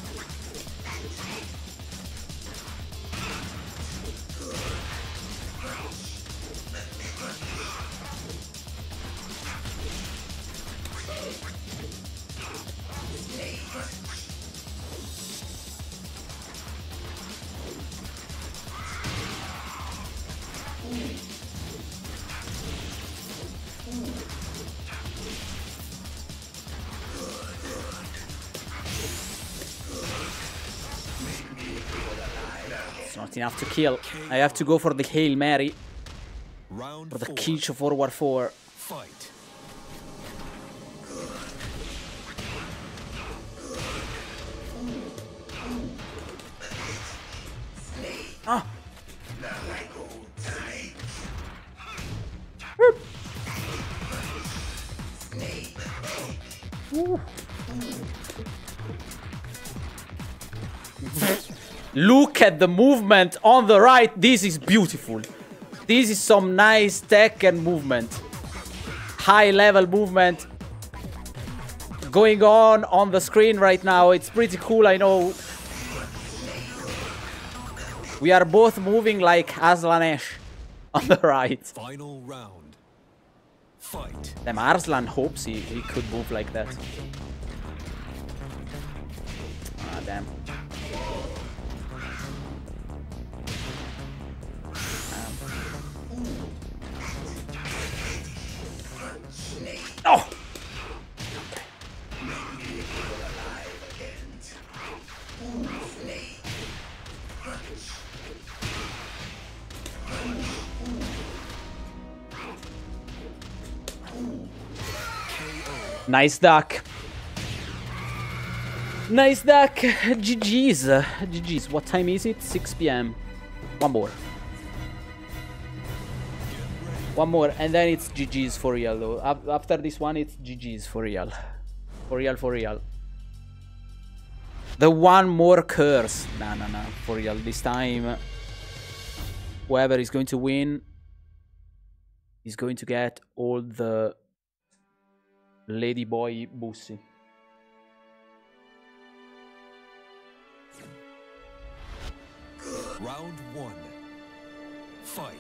A: It's not enough to kill. I have to go for the Hail Mary.
B: Round
A: For the
B: four.
A: Keech forward four.
B: Fight.
A: Ah! Look at the movement on the right. This is beautiful. This is some nice tech and movement. High level movement going on on the screen right now. It's pretty cool, I know. We are both moving like Aslan Ash on the right.
B: Final round. Fight.
A: Damn, Arslan hopes he, he could move like that. Ah, damn. Oh! Nice duck. Nice duck. G G's. G G's. What time is it? six P M One more. One more, and then it's G G's for real, though. After this one, it's G G's for real. For real, for real. The one more curse. Nah, nah, nah. For real. This time, whoever is going to win is going to get all the Ladyboy Bussy.
B: Round one. Fight.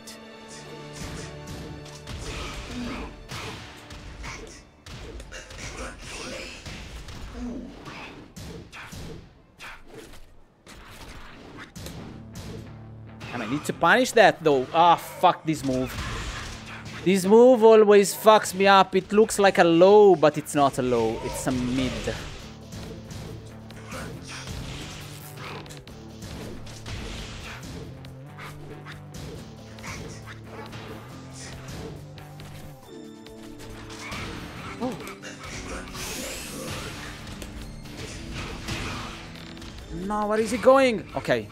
A: And I need to punish that though. Ah, fuck this move. This move always fucks me up. It looks like a low, but it's not a low. It's a mid. Oh. No, where is he going? Okay.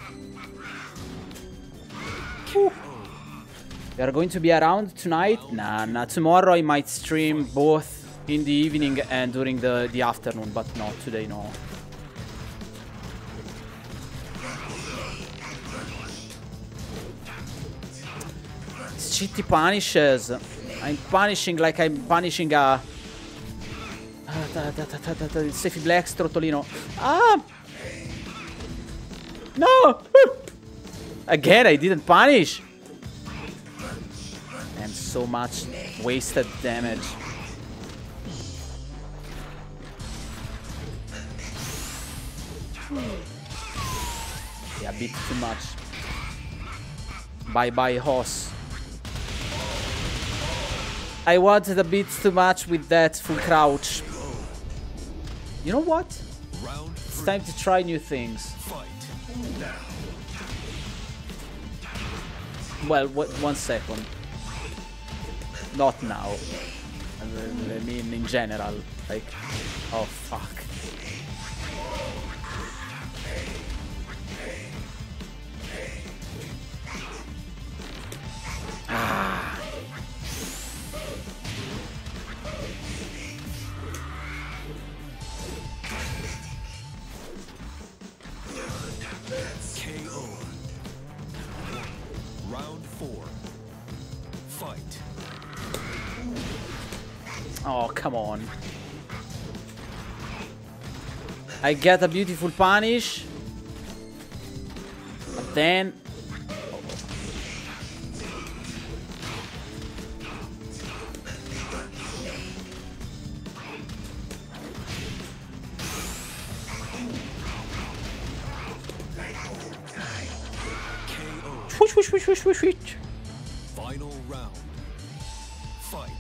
A: Whew. We are going to be around tonight? Nah, nah. Tomorrow I might stream both in the evening and during the, the afternoon, but not today, no. It's shitty punishes. I'm punishing like I'm punishing a... Steffi Black, Strottolino. Ah! No! Again, I didn't punish. And so much wasted damage. Yeah, a bit too much. Bye bye, horse. I wanted a bit too much with that full crouch. You know what? It's time to try new things. Well, what, one second. Not now. I mean, in general. Like, oh fuck. Ah.
B: K O. Round four. Fight.
A: Oh, come on. I get a beautiful punish. But then... Whoosh, whoosh, whoosh, whoosh, whoosh, whoosh.
B: Final round. Fight.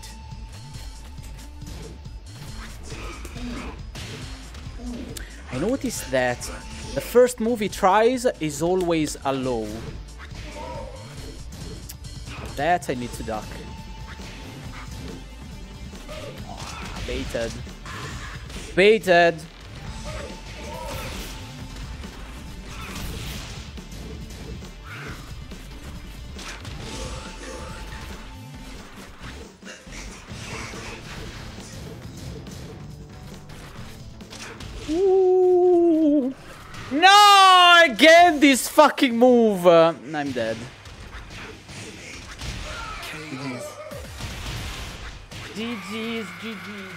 A: I noticed that the first move he tries is always a low. That I need to duck. Oh, baited. Baited. Ooh. No! Again, this fucking move. Uh, I'm dead. G G's, G G's.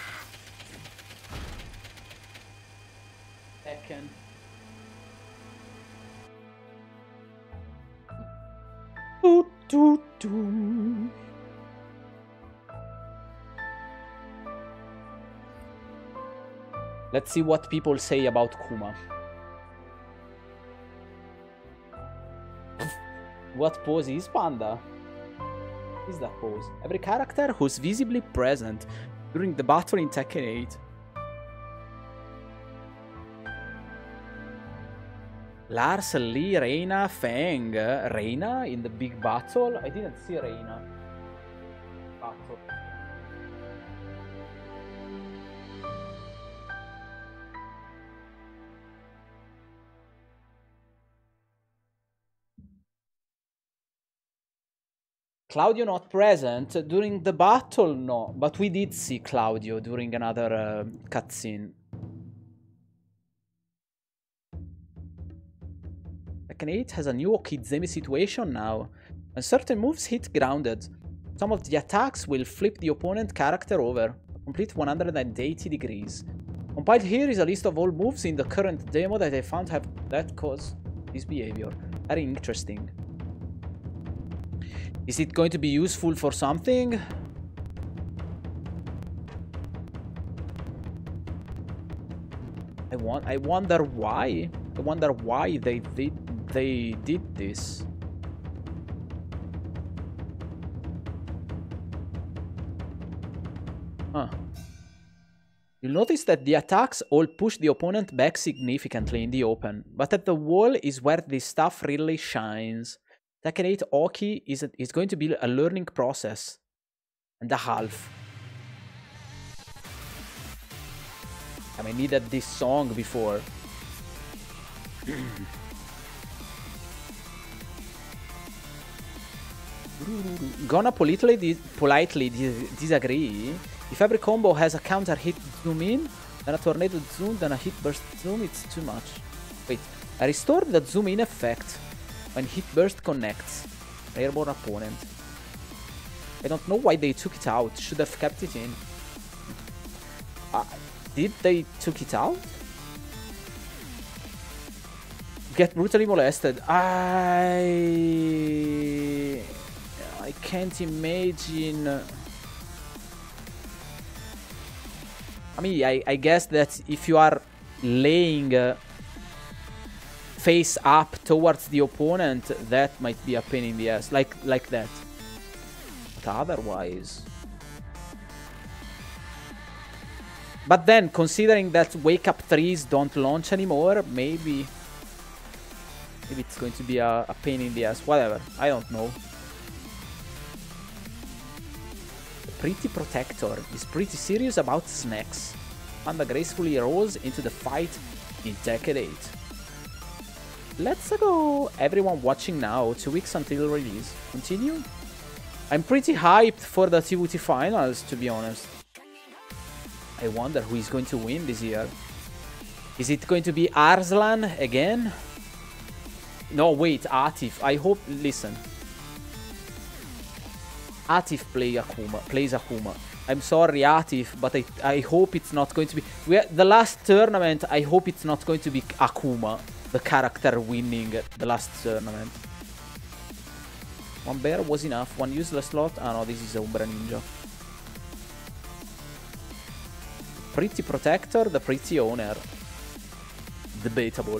A: Second. Doo, doo, doo. Let's see what people say about Kuma. What pose is Panda? Is that pose? Every character who's visibly present during the battle in Tekken eight. Lars, Lee, Reina, Fang. Reina in the big battle? I didn't see Reina. Battle. Claudio not present during the battle, no, but we did see Claudio during another uh, cutscene. Tekken eight has a new Okizeme situation now. When certain moves hit grounded, some of the attacks will flip the opponent character over, a complete one hundred eighty degrees. Compiled here is a list of all moves in the current demo that I found have that cause this behavior. Very interesting. Is it going to be useful for something? I want. I wonder why. I wonder why they did. They did this. Huh. You'll notice that the attacks all push the opponent back significantly in the open, but at the wall is where this stuff really shines. Tekken eight Oki is, a, is going to be a learning process. And a half. I mean, I needed this song before. Gonna politely, dis politely dis disagree. If every combo has a counter hit zoom in, then a tornado zoom, then a hit burst zoom, it's too much. Wait, I restored the zoom in effect when hit burst connects. Airborne opponent. I don't know why they took it out. Should have kept it in. Uh, did they took it out? Get brutally molested. I I can't imagine. I mean, I, I guess that if you are laying uh, face up towards the opponent, that might be a pain in the ass, like like that. But otherwise. But then, considering that wake up threes don't launch anymore, maybe. Maybe it's going to be a, a pain in the ass. Whatever. I don't know. The Pretty Protector is pretty serious about snacks. Panda gracefully rolls into the fight in Tekken eight. Let's go. Everyone watching now. Two weeks until release. Continue. I'm pretty hyped for the T V T finals, to be honest. I wonder who is going to win this year. Is it going to be Arslan again? No, wait, Atif. I hope... Listen. Atif play Akuma, plays Akuma. I'm sorry, Atif, but I, I hope it's not going to be... We are, the last tournament, I hope it's not going to be Akuma, the character winning the last tournament. One bear was enough. One useless slot. Ah, no, this is Umbra Ninja. Pretty Protector, the Pretty Owner. Debatable.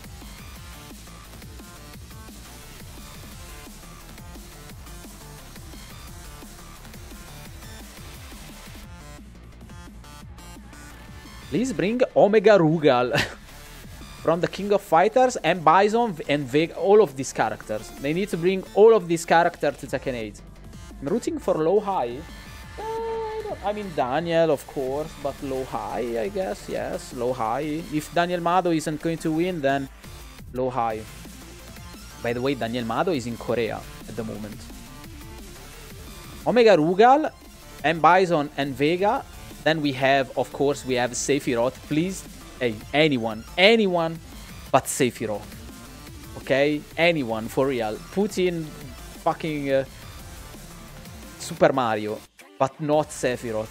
A: Please bring Omega Rugal from the King of Fighters and Bison and Vega, all of these characters. They need to bring all of these characters to Tekken eight. I'm rooting for low high. Uh, I mean Daniel, of course, but low high, I guess. Yes, low high. If Daniel Mado isn't going to win, then low high. By the way, Daniel Mado is in Korea at the moment. Omega Rugal and Bison and Vega. Then we have, of course, we have Sephiroth. Please, hey, anyone, anyone but Sephiroth. Okay? Anyone, for real. Put in fucking uh, Super Mario, but not Sephiroth.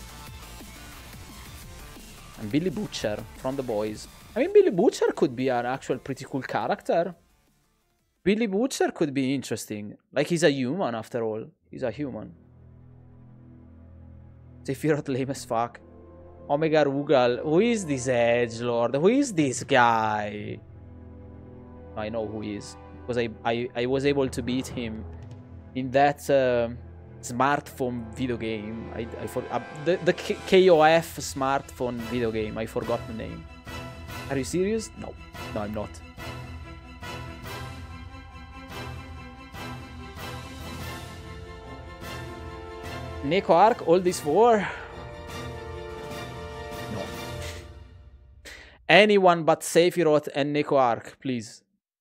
A: And Billy Butcher from The Boys. I mean, Billy Butcher could be an actual pretty cool character. Billy Butcher could be interesting. Like, he's a human, after all. He's a human. Sephiroth lame as fuck. Omega Rugal. Who is this edgelord? Who is this guy? I know who he is. Because I, I, I was able to beat him in that uh, smartphone video game. I, I for, uh, the, the K O F smartphone video game. I forgot the name. Are you serious? No. No, I'm not. Neko Arc, all this war? No. Anyone but Sephiroth and Neko Arc, please.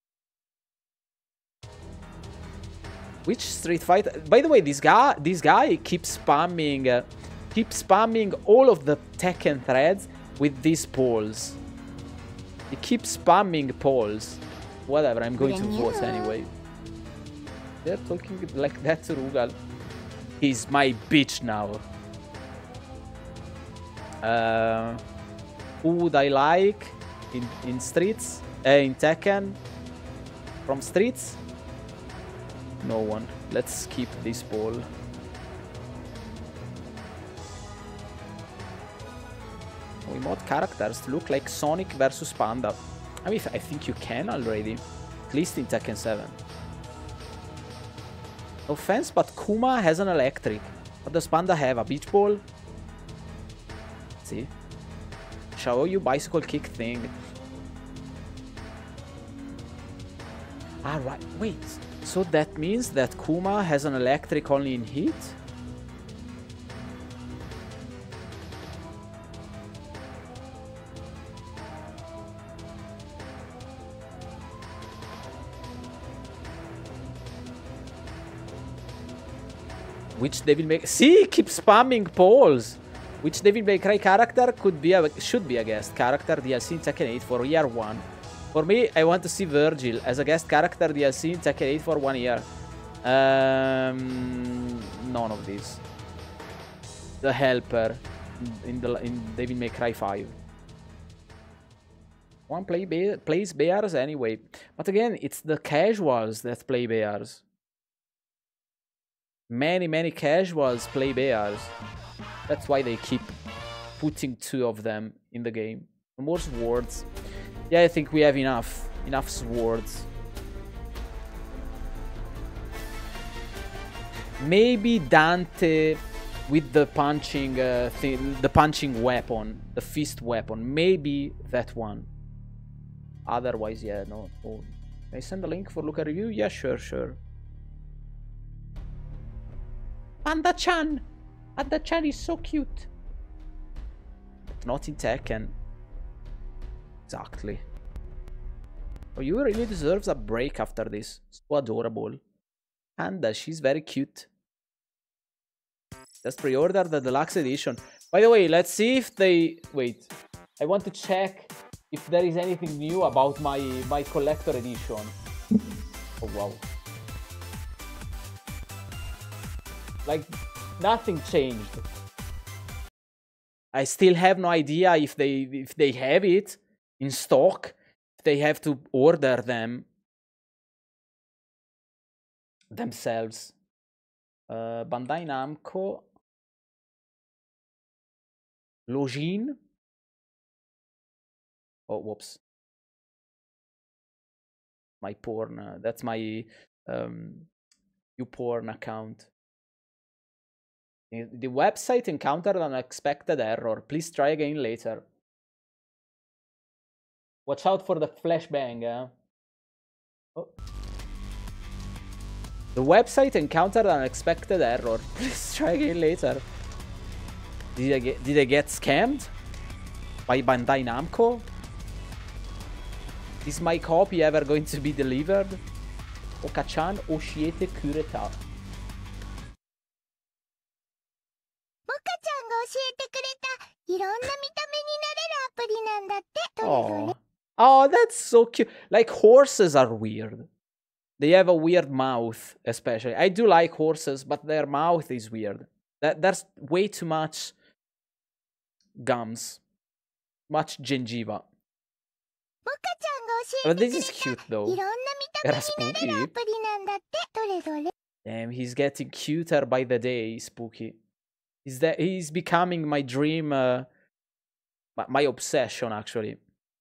A: Which Street Fighter? By the way, this guy, this guy keeps spamming, uh, keeps spamming all of the Tekken threads with these polls. He keeps spamming polls. Whatever, I'm going to vote anyway. They're talking like that to Rugal. He's my bitch now. Uh, who would I like in in Streets? Uh, in Tekken? From Streets? No one. Let's keep this poll. We mod characters to look like Sonic versus Panda. I mean, I think you can already. At least in Tekken seven. No offense, but Kuma has an electric. What does Panda have? A beach ball? See? Show you bicycle kick thing. Ah, right. Wait. So that means that Kuma has an electric only in heat? Which Devil May... See, keep spamming polls. Which Devil May Cry character could be a, should be a guest character D L C in Tekken eight for year one? For me, I want to see Virgil as a guest character D L C in Tekken eight for one year. Um, none of these. The Helper in the in Devil May Cry five. One play be plays bears anyway, but again, it's the casuals that play bears. Many, many casuals play bears. That's why they keep putting two of them in the game. More swords. Yeah, I think we have enough. Enough swords. Maybe Dante with the punching uh, thing, the punching weapon, the fist weapon. Maybe that one. Otherwise, yeah, no. no. Can I send a link for look at review? Yeah, sure, sure. Panda-chan! Panda-chan is so cute. But not in Tekken. Exactly. Oh, you really deserves a break after this. So adorable. Panda, she's very cute. Just pre-order the deluxe edition. By the way, let's see if they... Wait. I want to check if there is anything new about my, my collector edition. Oh, wow. Like, nothing changed. I still have no idea if they if they have it in stock. If they have to order them themselves. Uh, Bandai Namco. Login. Oh, whoops. My porn. Uh, that's my um, YouPorn account. The website encountered an unexpected error. Please try again later. Watch out for the flashbang, eh? Oh. The website encountered an unexpected error. Please try again later. Did I get, did I get scammed? By Bandai Namco? Is my copy ever going to be delivered? Okachan Oshiete Kureta. Oh. Oh, that's so cute. Like, horses are weird. They have a weird mouth, especially. I do like horses, but their mouth is weird. That There's way too much gums. Much gingiva. But this is cute, though. They're spooky. Damn, he's getting cuter by the day, Spooky. Is that he's becoming my dream, uh, my, my obsession, actually.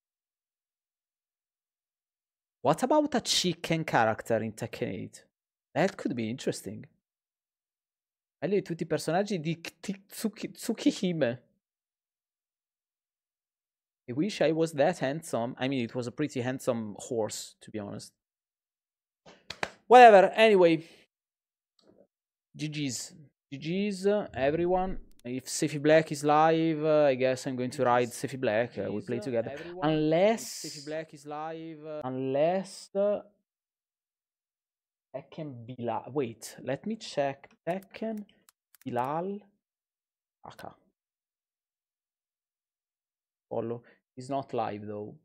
A: What about a chicken character in Tekken eight? That could be interesting. Meglio di tutti I personaggi di Tsuki, Tsukihime. I wish I was that handsome. I mean, it was a pretty handsome horse, to be honest. Whatever, anyway. G G's. G G's, uh, everyone. If Sephi Black is live, uh, I guess I'm going to ride Sephi Black. Uh, we play together. Everyone. Unless Sephi Black is live. Uh, unless uh, Tekken Bilal. Wait, let me check. Tekken Bilal. Aka. Follow. He's not live though.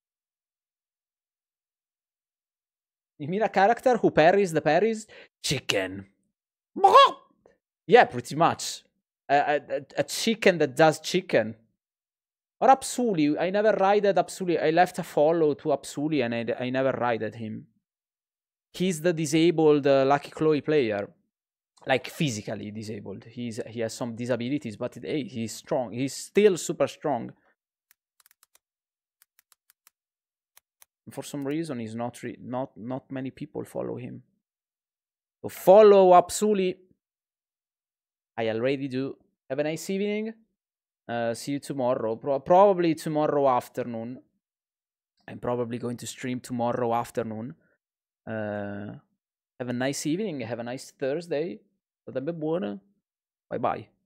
A: You mean a character who parries the parries? Chicken. Yeah, pretty much. A, a, a chicken that does chicken. Or Apsuli. I never rided Apsuli. I left a follow to Apsuli and I, I never rided him. He's the disabled uh, Lucky Chloe player. Like physically disabled. He's He has some disabilities, but it, hey, he's strong. He's still super strong. For some reason, he's not re not not many people follow him. So follow Apsuli. I already do. Have a nice evening. Uh, see you tomorrow. Pro probably tomorrow afternoon. I'm probably going to stream tomorrow afternoon. Uh, have a nice evening. Have a nice Thursday. State buona. Bye bye.